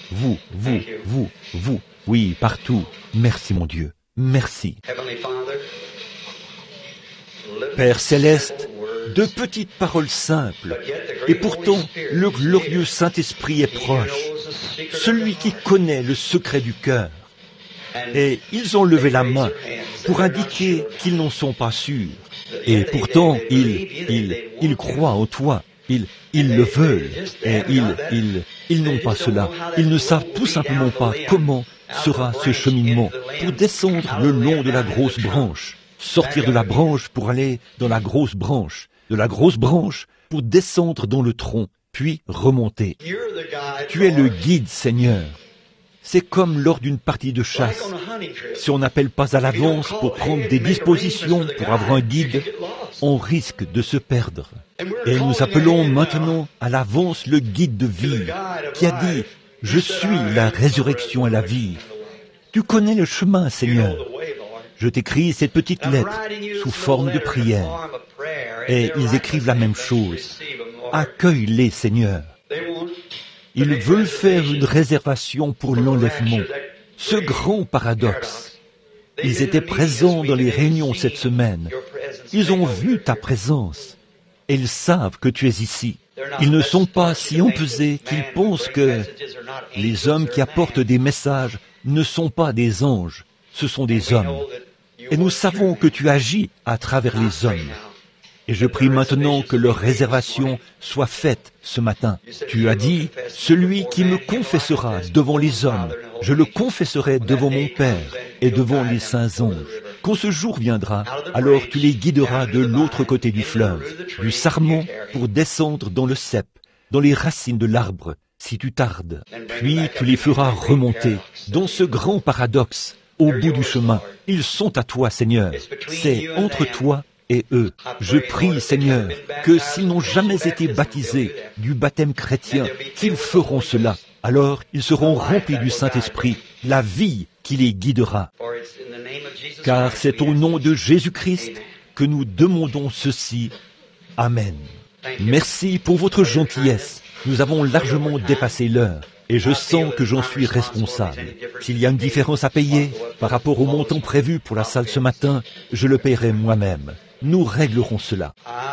Oui, partout. Merci mon Dieu. Merci. Père Céleste, de petites paroles simples, et pourtant le glorieux Saint-Esprit est proche, celui qui connaît le secret du cœur. Et ils ont levé la main pour indiquer qu'ils n'en sont pas sûrs. Et pourtant, ils croient en toi. Ils le veulent. Et ils n'ont pas cela. Ils ne savent tout simplement pas comment sera ce cheminement pour descendre le long de la grosse branche. Sortir de la branche pour aller dans la grosse branche, de la grosse branche pour descendre dans le tronc, puis remonter. Tu es le guide, Seigneur. C'est comme lors d'une partie de chasse. Si on n'appelle pas à l'avance pour prendre des dispositions pour avoir un guide, on risque de se perdre. Et nous appelons maintenant à l'avance le guide de vie, qui a dit, « Je suis la résurrection et la vie. » Tu connais le chemin, Seigneur. Je t'écris cette petite lettre sous forme de prière. Et ils écrivent la même chose. Accueille-les, Seigneur. Ils veulent faire une réservation pour l'enlèvement. Ce grand paradoxe. Ils étaient présents dans les réunions cette semaine. Ils ont vu ta présence. Et ils savent que tu es ici. Ils ne sont pas si empesés qu'ils pensent que les hommes qui apportent des messages ne sont pas des anges, ce sont des hommes. Et nous savons que tu agis à travers les hommes. Et je prie maintenant que leur réservation soit faite ce matin. Tu as dit, celui qui me confessera devant les hommes, je le confesserai devant mon Père et devant les saints anges. Quand ce jour viendra, alors tu les guideras de l'autre côté du fleuve, du sarment pour descendre dans le cep, dans les racines de l'arbre, si tu tardes. Puis tu les feras remonter dans ce grand paradoxe. Au bout du chemin, ils sont à toi, Seigneur. C'est entre toi et eux. Je prie, Seigneur, que s'ils n'ont jamais été baptisés du baptême chrétien, qu'ils feront cela. Alors, ils seront remplis du Saint-Esprit, la vie qui les guidera. Car c'est au nom de Jésus-Christ que nous demandons ceci. Amen. Merci pour votre gentillesse. Nous avons largement dépassé l'heure. Et je sens que j'en suis responsable. S'il y a une différence à payer par rapport au montant prévu pour la salle ce matin, je le paierai moi-même. Nous réglerons cela.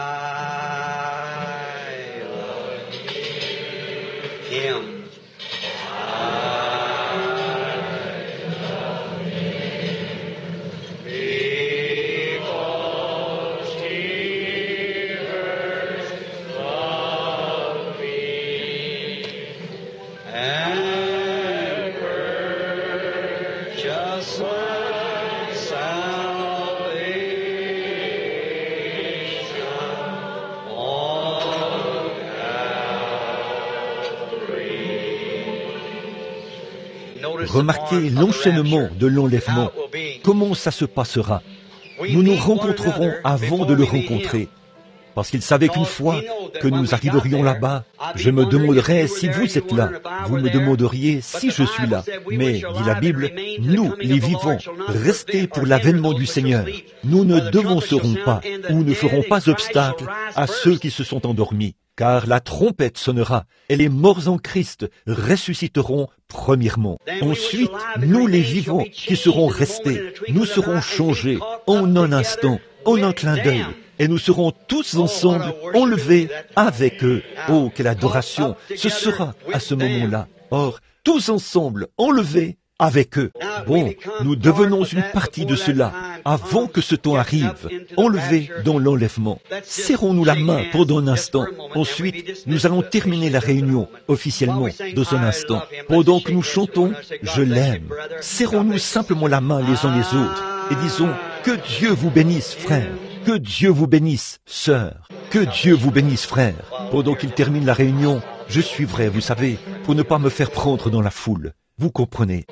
Remarquez l'enchaînement de l'enlèvement. Comment ça se passera? Nous nous rencontrerons avant de le rencontrer. Parce qu'il savait qu'une fois que nous arriverions là-bas, je me demanderais si vous êtes là. Vous me demanderiez si je suis là. Mais, dit la Bible, nous, les vivants, restés pour l'avènement du Seigneur, nous ne devancerons pas ou ne ferons pas obstacle à ceux qui se sont endormis. Car la trompette sonnera, et les morts en Christ ressusciteront premièrement. Ensuite, nous les vivants qui serons restés, nous serons changés en un instant, en un clin d'œil, et nous serons tous ensemble enlevés avec eux. Oh, quelle adoration! Ce sera à ce moment-là. Or, tous ensemble enlevés avec eux. Bon, nous devenons une partie de cela. avant que ce temps arrive, enlevés dans l'enlèvement. Serrons-nous la main pendant un instant. Ensuite, nous allons terminer la réunion officiellement dans un instant. Pendant que nous chantons « Je l'aime », serrons-nous simplement la main les uns les autres et disons « Que Dieu vous bénisse, frère ». Que Dieu vous bénisse, sœur. Que Dieu vous bénisse, frère. Pendant qu'il termine la réunion, je suivrai, vous savez, pour ne pas me faire prendre dans la foule. Vous comprenez?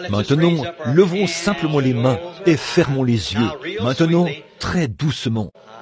Maintenant, levons simplement les mains et fermons les yeux. Maintenant, très doucement.